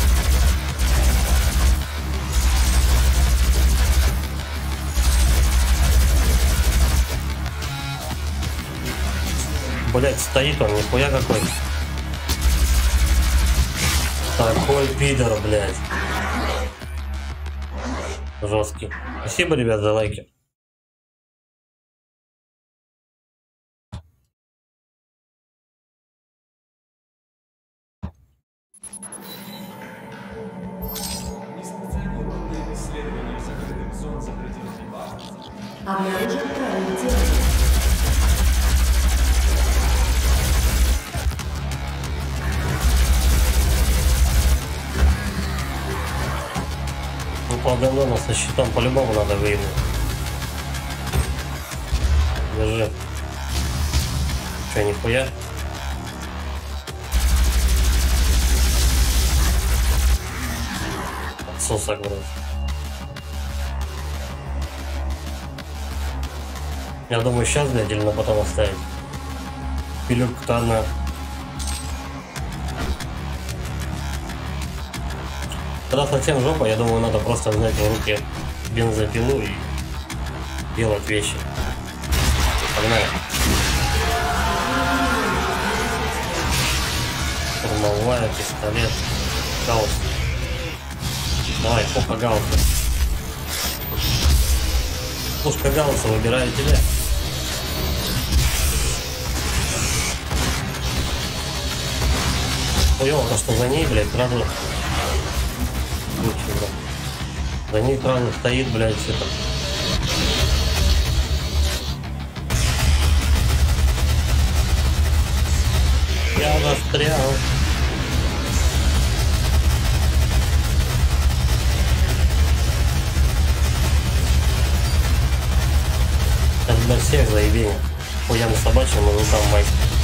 Блять, стоит он, нихуя какой. Такой пидор, блядь. Жесткий. Спасибо, ребят, за лайки. Обнаружен правильный тема. Ну, полгода со щитом по-любому надо выиграть. Держи. Че, нихуя? Отсосок, блядь. Я думаю, сейчас, блядь, или на потом оставить. Пилюк-то одна. Когда совсем жопа, я думаю, надо просто взять в руки бензопилу и делать вещи. Погнали. Штурмовая, пистолет, гаусс. Давай, попа гаусса. Пушка гаусса, выбираю тебя. Хуёво, то что за ней, блядь, сразу... За ней сразу стоит, блядь, это. Я застрял. Сейчас для всех заебение. Хуям собачьим и рукам майк.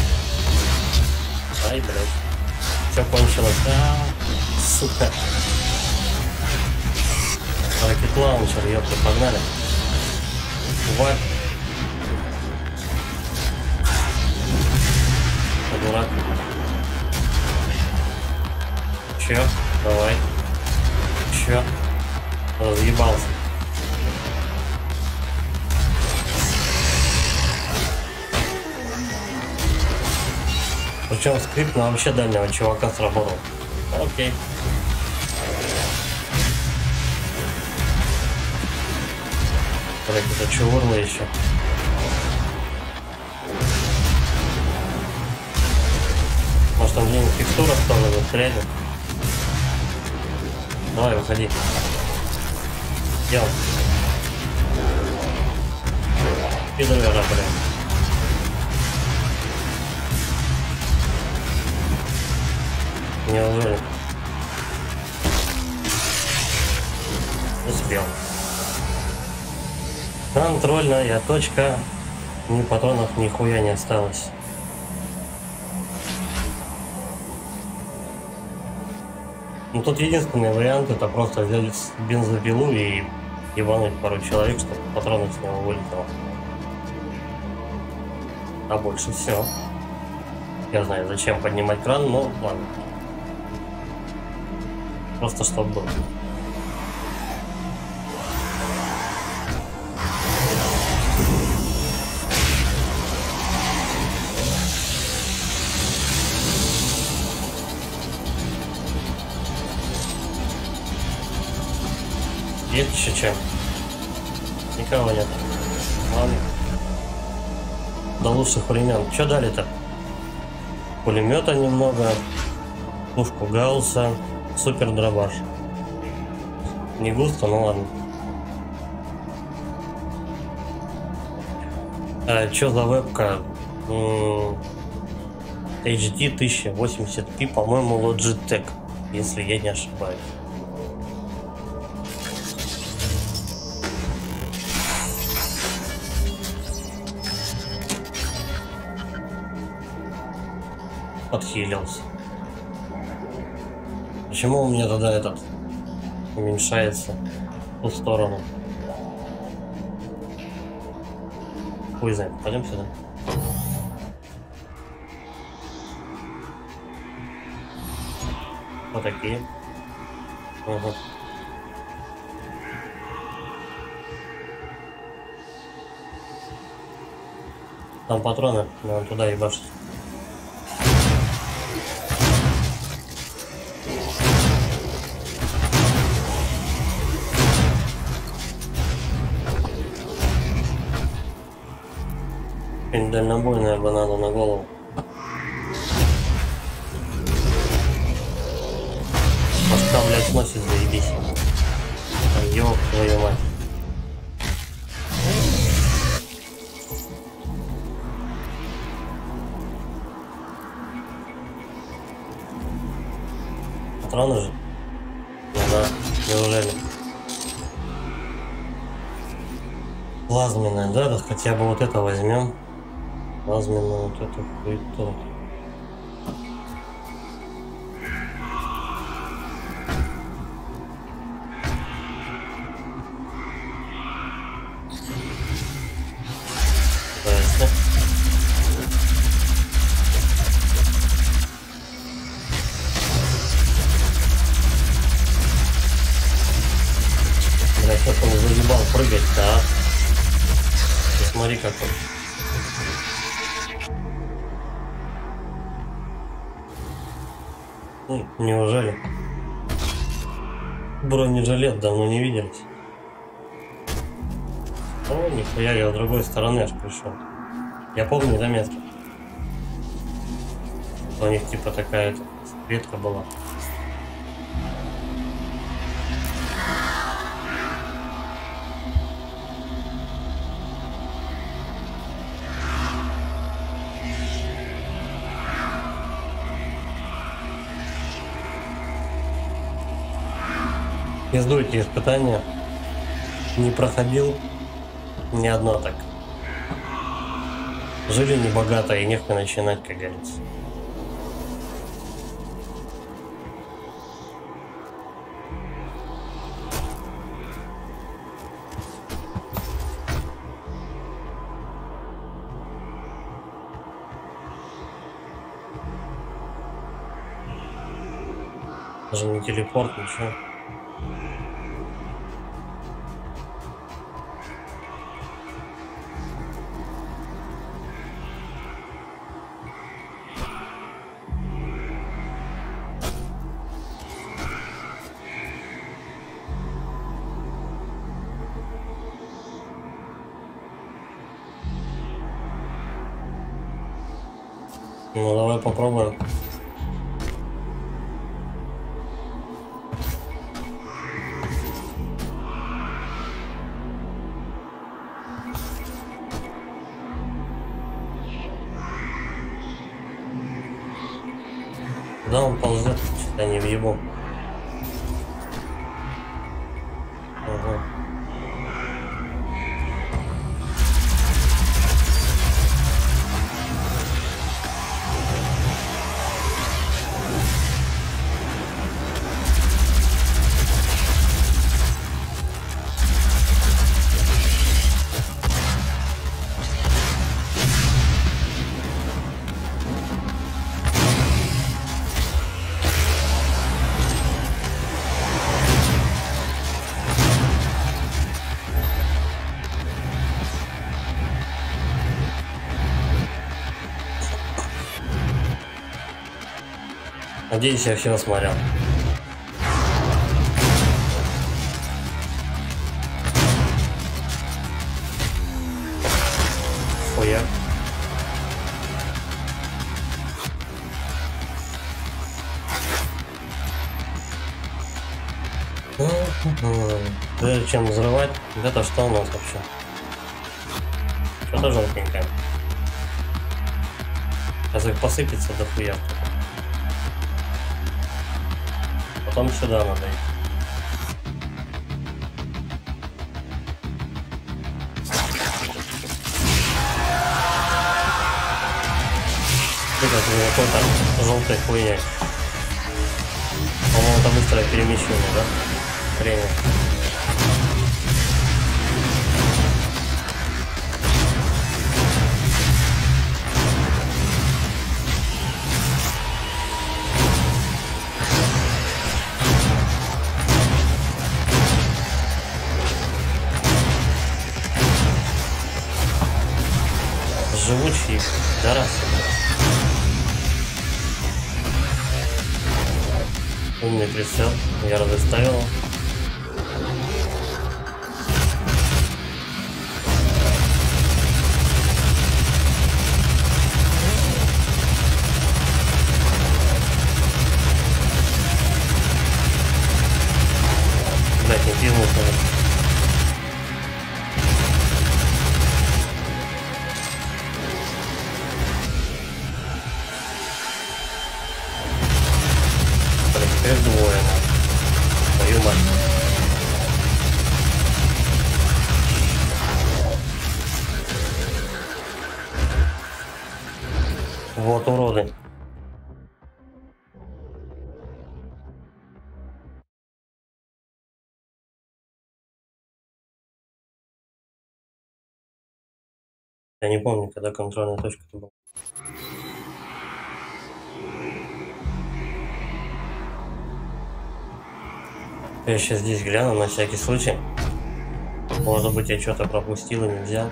Ай, блядь. Все кончилось. А, сука. Ракет-лаунчер, ёпта, погнали. Валь. Дурак. Чё? Давай. Чё? Разъебался. Причем скрипт на вообще дальнего чувака сработал. Окей. Это чувырла еще. Может там где-нибудь текстура тоже застрянет. Давай, выходи. Делай. Пидоры, блядь. Неужели? Успел. Контрольная точка. Ни патронов, нихуя не осталось. Ну тут единственный вариант — это просто взять бензопилу и ебануть пару человек, чтобы патронов с него вылетело. А больше все. Я знаю, зачем поднимать кран, но ладно. Просто чтобы было. Есть еще чем? Никого нет. Ладно. До лучших времен. Что дали-то? Пулемета немного. Пушку Гаусса. Супер дробаш. Не густо, но ладно. А, что за вебка? эйч ди тысяча восемьдесят пи, по-моему, Logitech, если я не ошибаюсь. Подхилился. Почему у меня тогда этот уменьшается в ту сторону? Хуй знает. Пойдем сюда. Вот такие. Угу. Там патроны, надо туда ебашить. Дальнобойная бы надо на голову. Башка, блядь, сносит, заебись. Ёб твою мать. Патроны же? Ну да, неужели? Плазменная, да? Да хотя бы вот это возьмем. Плазменную вот эту хуету. Здрасте. Блять, как он заебал прыгать-то, а? Ты смотри какой. Неужели? Бронежилет давно не виделись. О, нихуя, я с другой стороны аж пришел. Я помню это место. У них типа такая ветка была. Пиздуйте испытания. Не проходил ни одно так. Жили не богато и нехуй начинать, как говорится. Даже не телепорт, ничего. Ну давай попробуем. Куда он ползет? Что-то не в его. Ага. Надеюсь, я все осмотрел. Хуя. Прежде чем взрывать, это что у нас вообще? Что-то желтенькое. Сейчас их посыпется до хуя. Потом сюда надо идти. Ты как какой-то желтой хуйня. По-моему, это быстрое перемещение, да? Время. Живучий, да раз. Умный прицел, я разоставил. Блять, не пизнул, конечно. Теперь двое. Твою мать. Вот уроды. Я не помню, когда контрольная точка была. Я сейчас здесь гляну на всякий случай. Может быть, я что-то пропустил и не взял.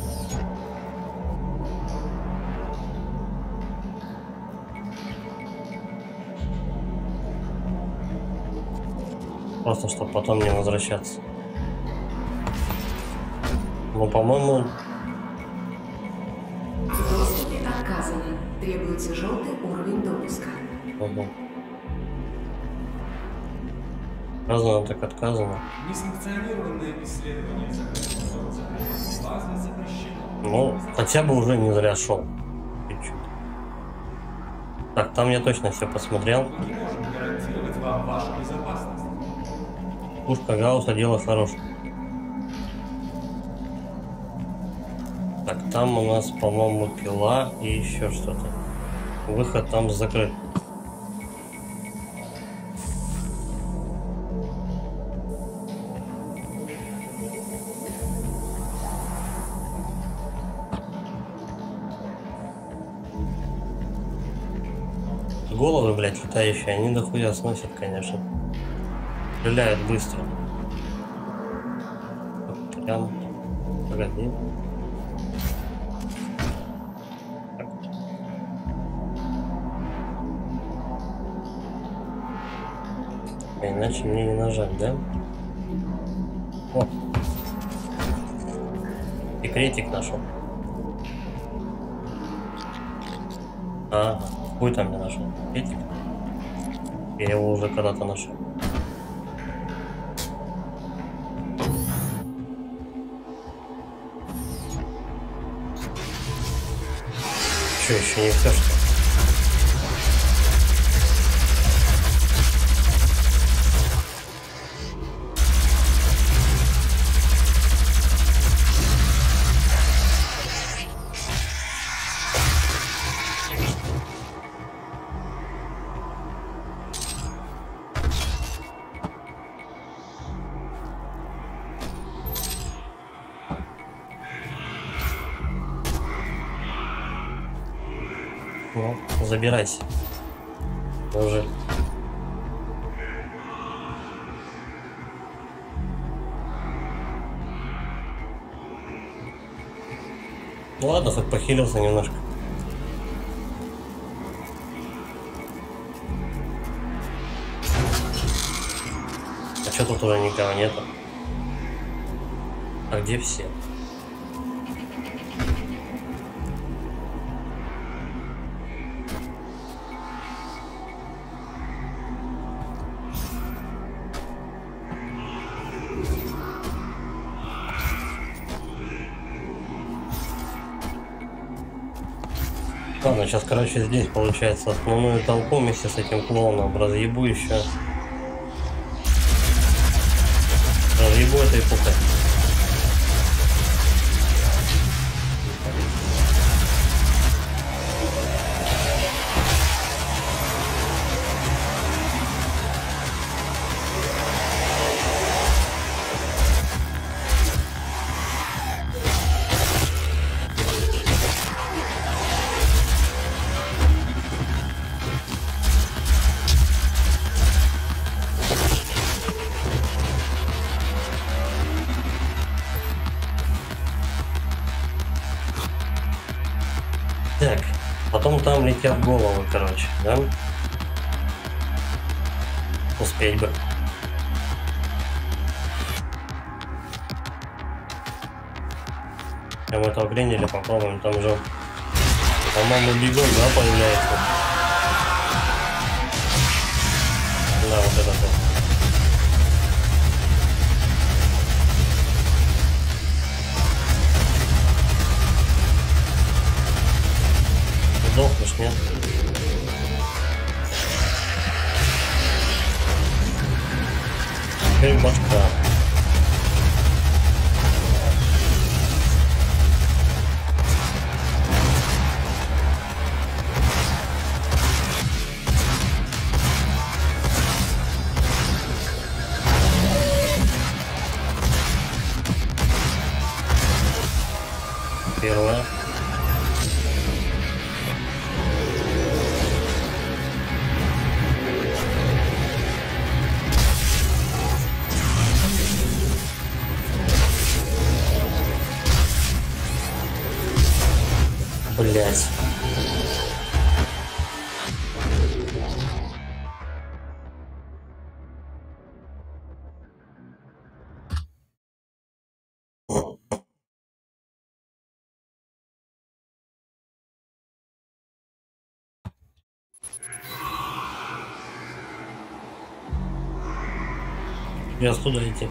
Просто чтобы потом не возвращаться. Ну, по-моему... В доступе отказано. Требуется желтый уровень допуска. Угу. Отказано, так отказано. Несанкционированное исследование закрыто. База запрещена. Ну, хотя бы уже не зря шел. Так, там я точно все посмотрел. Мы не можем гарантировать вам вашу безопасность. Пушка Гаусса дело хорошее. Так, там у нас, по-моему, пила и еще что-то. Выход там закрыт. Головы, блядь, летающие, они дохуя сносят, конечно. Стреляют быстро. Прям. Погоди. Так. Иначе мне не нажать, да? О. Секретик нашел. Ага. Хуй там не нашел. Видите? Я его уже когда-то нашел. Что, еще не все, что ли? Ну, забирайся. Уже. Ну ладно, хоть похилился немножко. А что тут уже никого нету? А где все? Ладно, сейчас, короче, здесь, получается, основную толпу вместе с этим клоуном разъебу еще. Разъебу этой пухой. Так, потом там летят головы, короче, да? Успеть бы. Прям этого приняли, попробуем, там же, по-моему, бегун, да, появляется. Да, вот это вот. Сдохнешь, нет? Теперь башка. Первая. Блять. Я туда идти.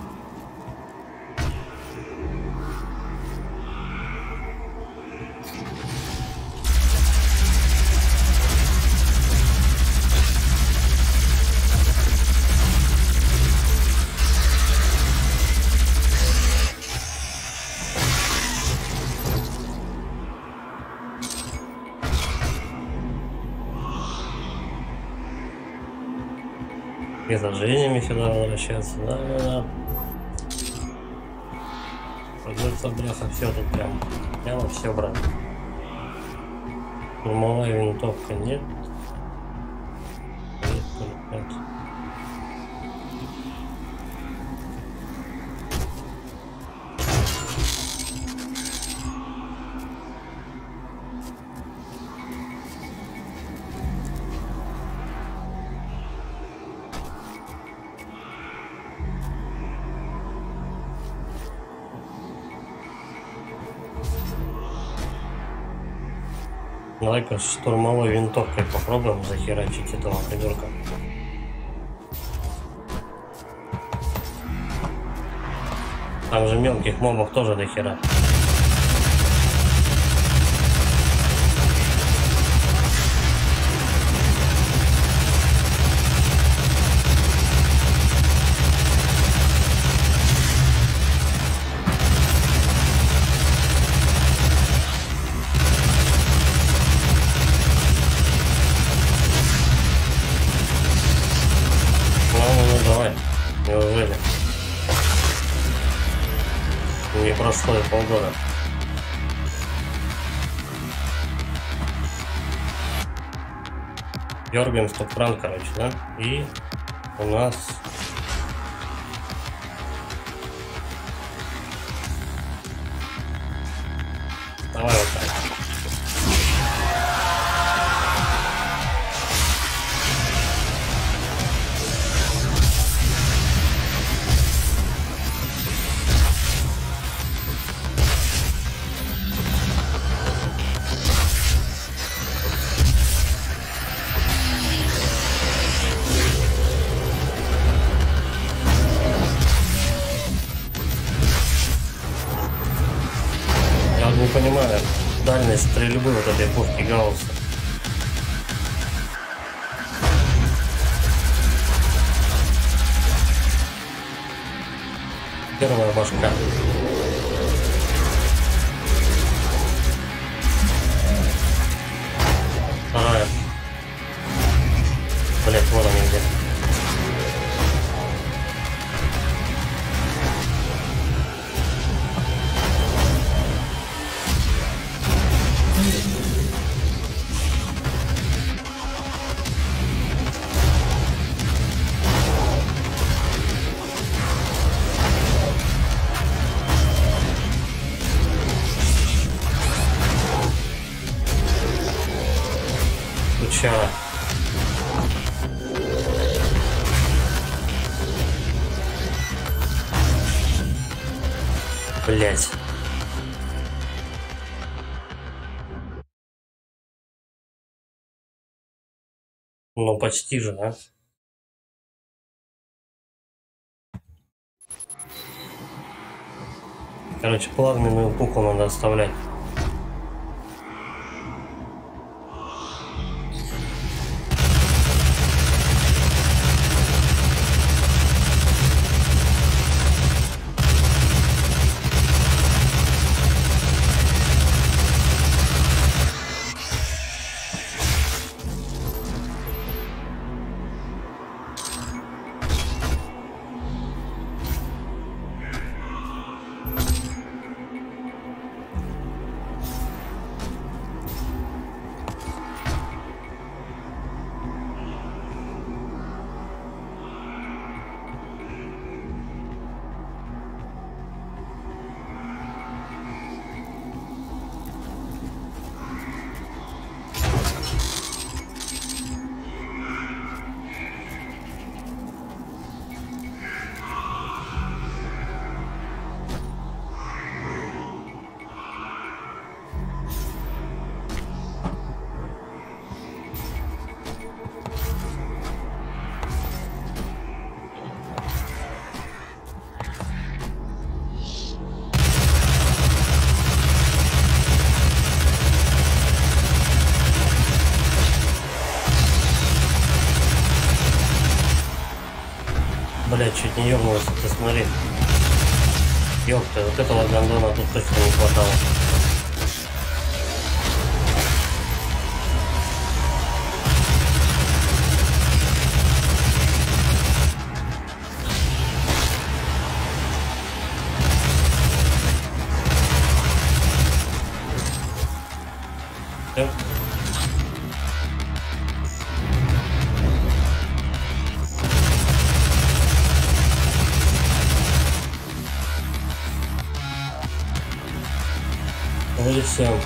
И зажениями сюда возвращаться, да, да, да. Придется, бляха, все тут прям, прямо все брать. Штурмовая винтовка нет. Нет, нет. Давай-ка штурмовой винтовкой попробуем захерачить этого придурка. Там же мелких мобов тоже до хера. Неужели? Не прошло и полгода. Дергаем стоп-кран, короче, да? И у нас... Давай вот так. Не понимаю дальность стрельбы вот этой пушки Гаусса. Первая башка. Вторая. Блять, вот они где. Сучара. Блять. Ну почти же, а? Короче, плазменную пуху надо оставлять. Блять, чуть не ёбнулся, ты смотри. Ёпта, вот этого гандона тут точно не хватало. Всё. Вот и все.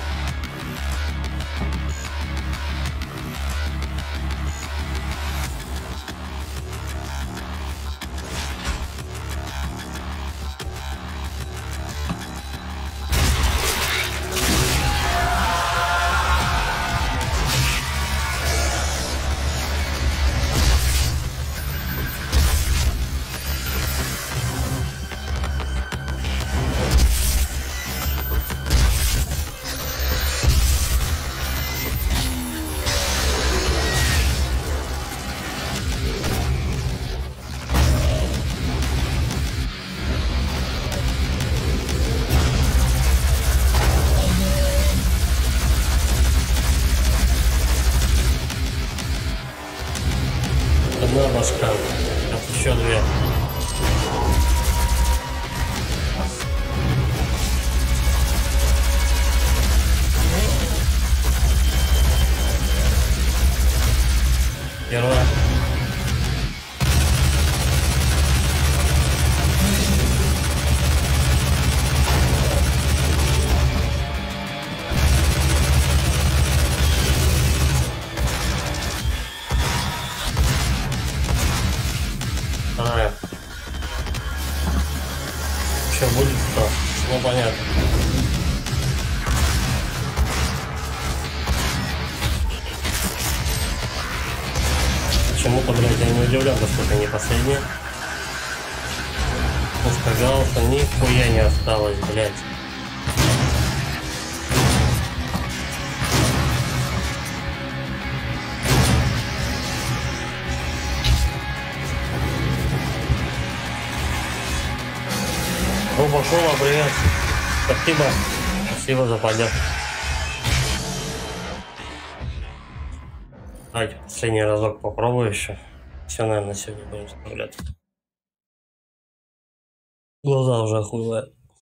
Одна башка, а еще две. Почему-то, блядь, я не удивлен, что это не последнее. Пожалуйста, нихуя не осталось, блядь. Рубакова, привет. Спасибо. Спасибо за поддержку. Давайте последний разок попробую еще. Все, наверное, сегодня будем вставлять. Глаза уже охуевают.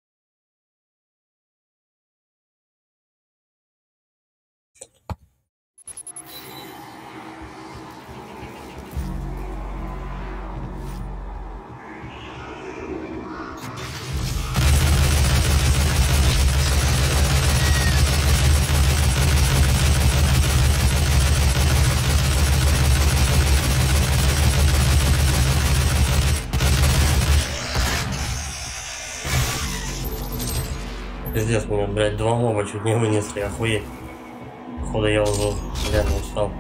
Пиздец, меня, блядь, два моба чуть не вынесли, охуеть. Походу я уже реально устал.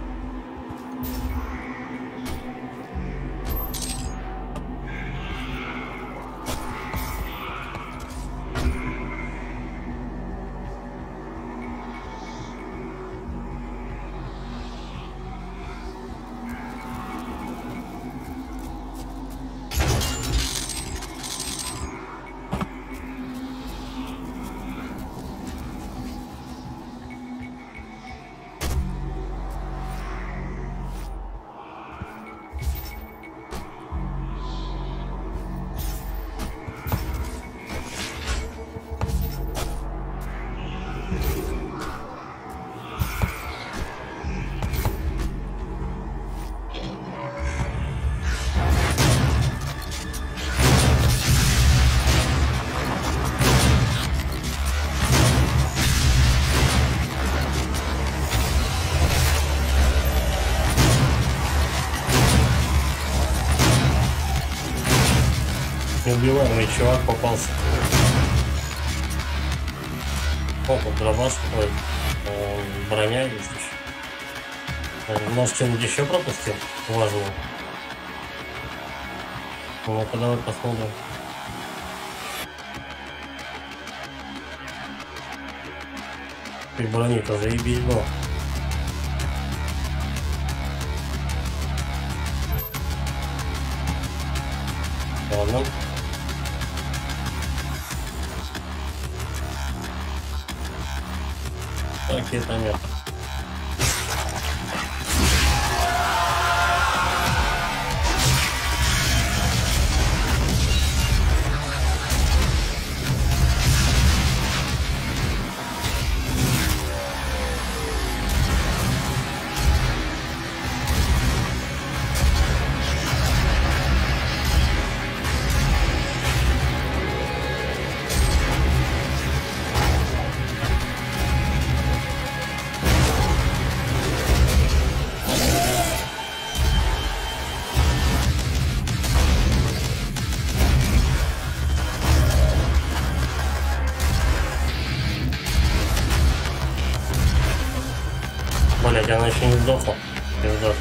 Неубиваемый чувак попался. Опа, дробаш, ой, э, броня есть еще. Э, может, что-нибудь еще пропустил важного? Ну-ка, давай посмотрим. И брони-то заебись было. Ладно. Так, это нет. Блять, она еще не сдохла. Пиздец.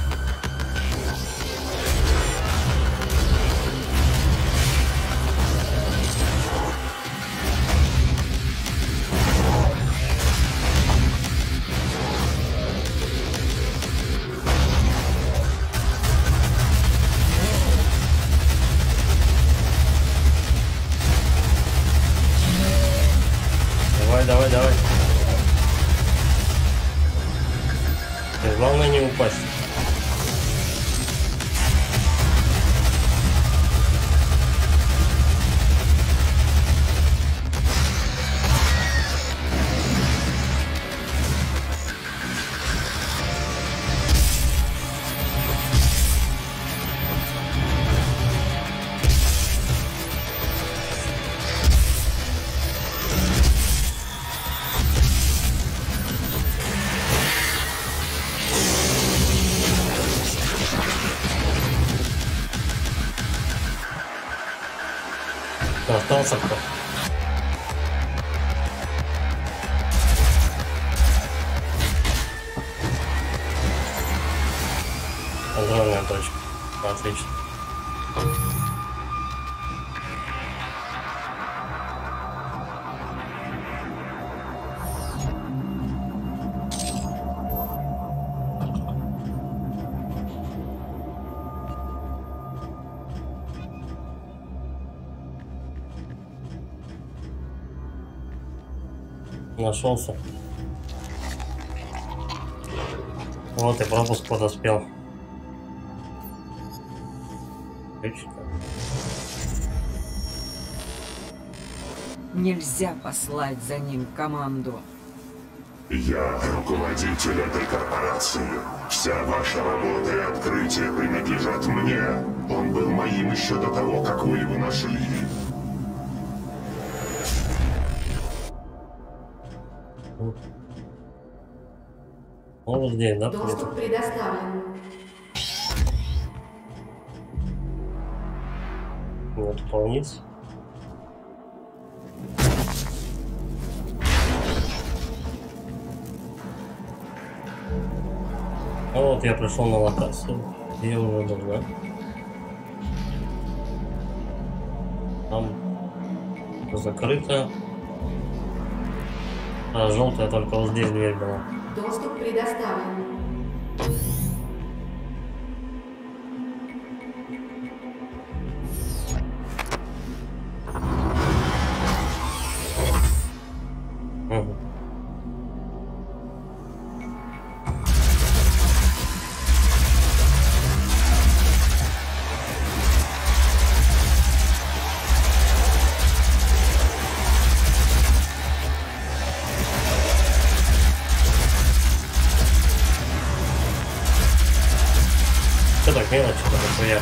Давай, давай, давай. Главное не упасть. Остался кто? Отлично. Нашелся. Вот и пропуск подоспел. Нельзя послать за ним команду. Я руководитель этой корпорации. Вся ваша работа и открытие принадлежат мне. Он был моим еще до того, как вы его нашли. Вот здесь, да? Доступ предоставлен. Вот полниц. А вот я пришел на локацию, где уже был, да? Там закрыто. А желтая только вот здесь дверь была. Доступ предоставлен. Угу. Что так мелочь, это такое?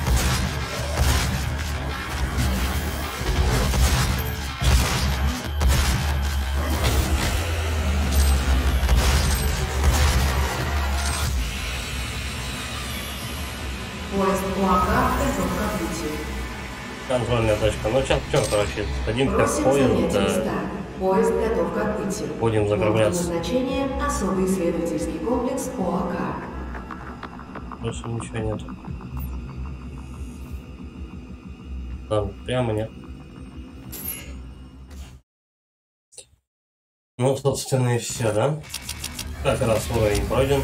Поезд УАК готов к отбытию. Контрольная точка. Ну сейчас что, короче, садимся в Просим поезд, занять да, места. Поезд готов к отбытию. будем закругляться. Пункт назначения — особый исследовательский комплекс ОАК. Больше ничего нет. Там прямо нет. Ну, собственно, и все, да? Как раз уровень пройден.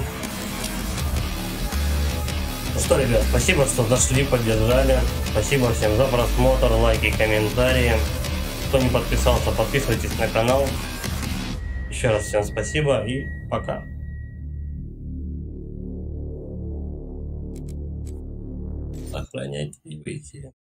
Ну что, ребят, спасибо, что зашли, поддержали. Спасибо всем за просмотр, лайки, комментарии. Кто не подписался, подписывайтесь на канал. Еще раз всем спасибо и пока. Сохраняйте и выйти.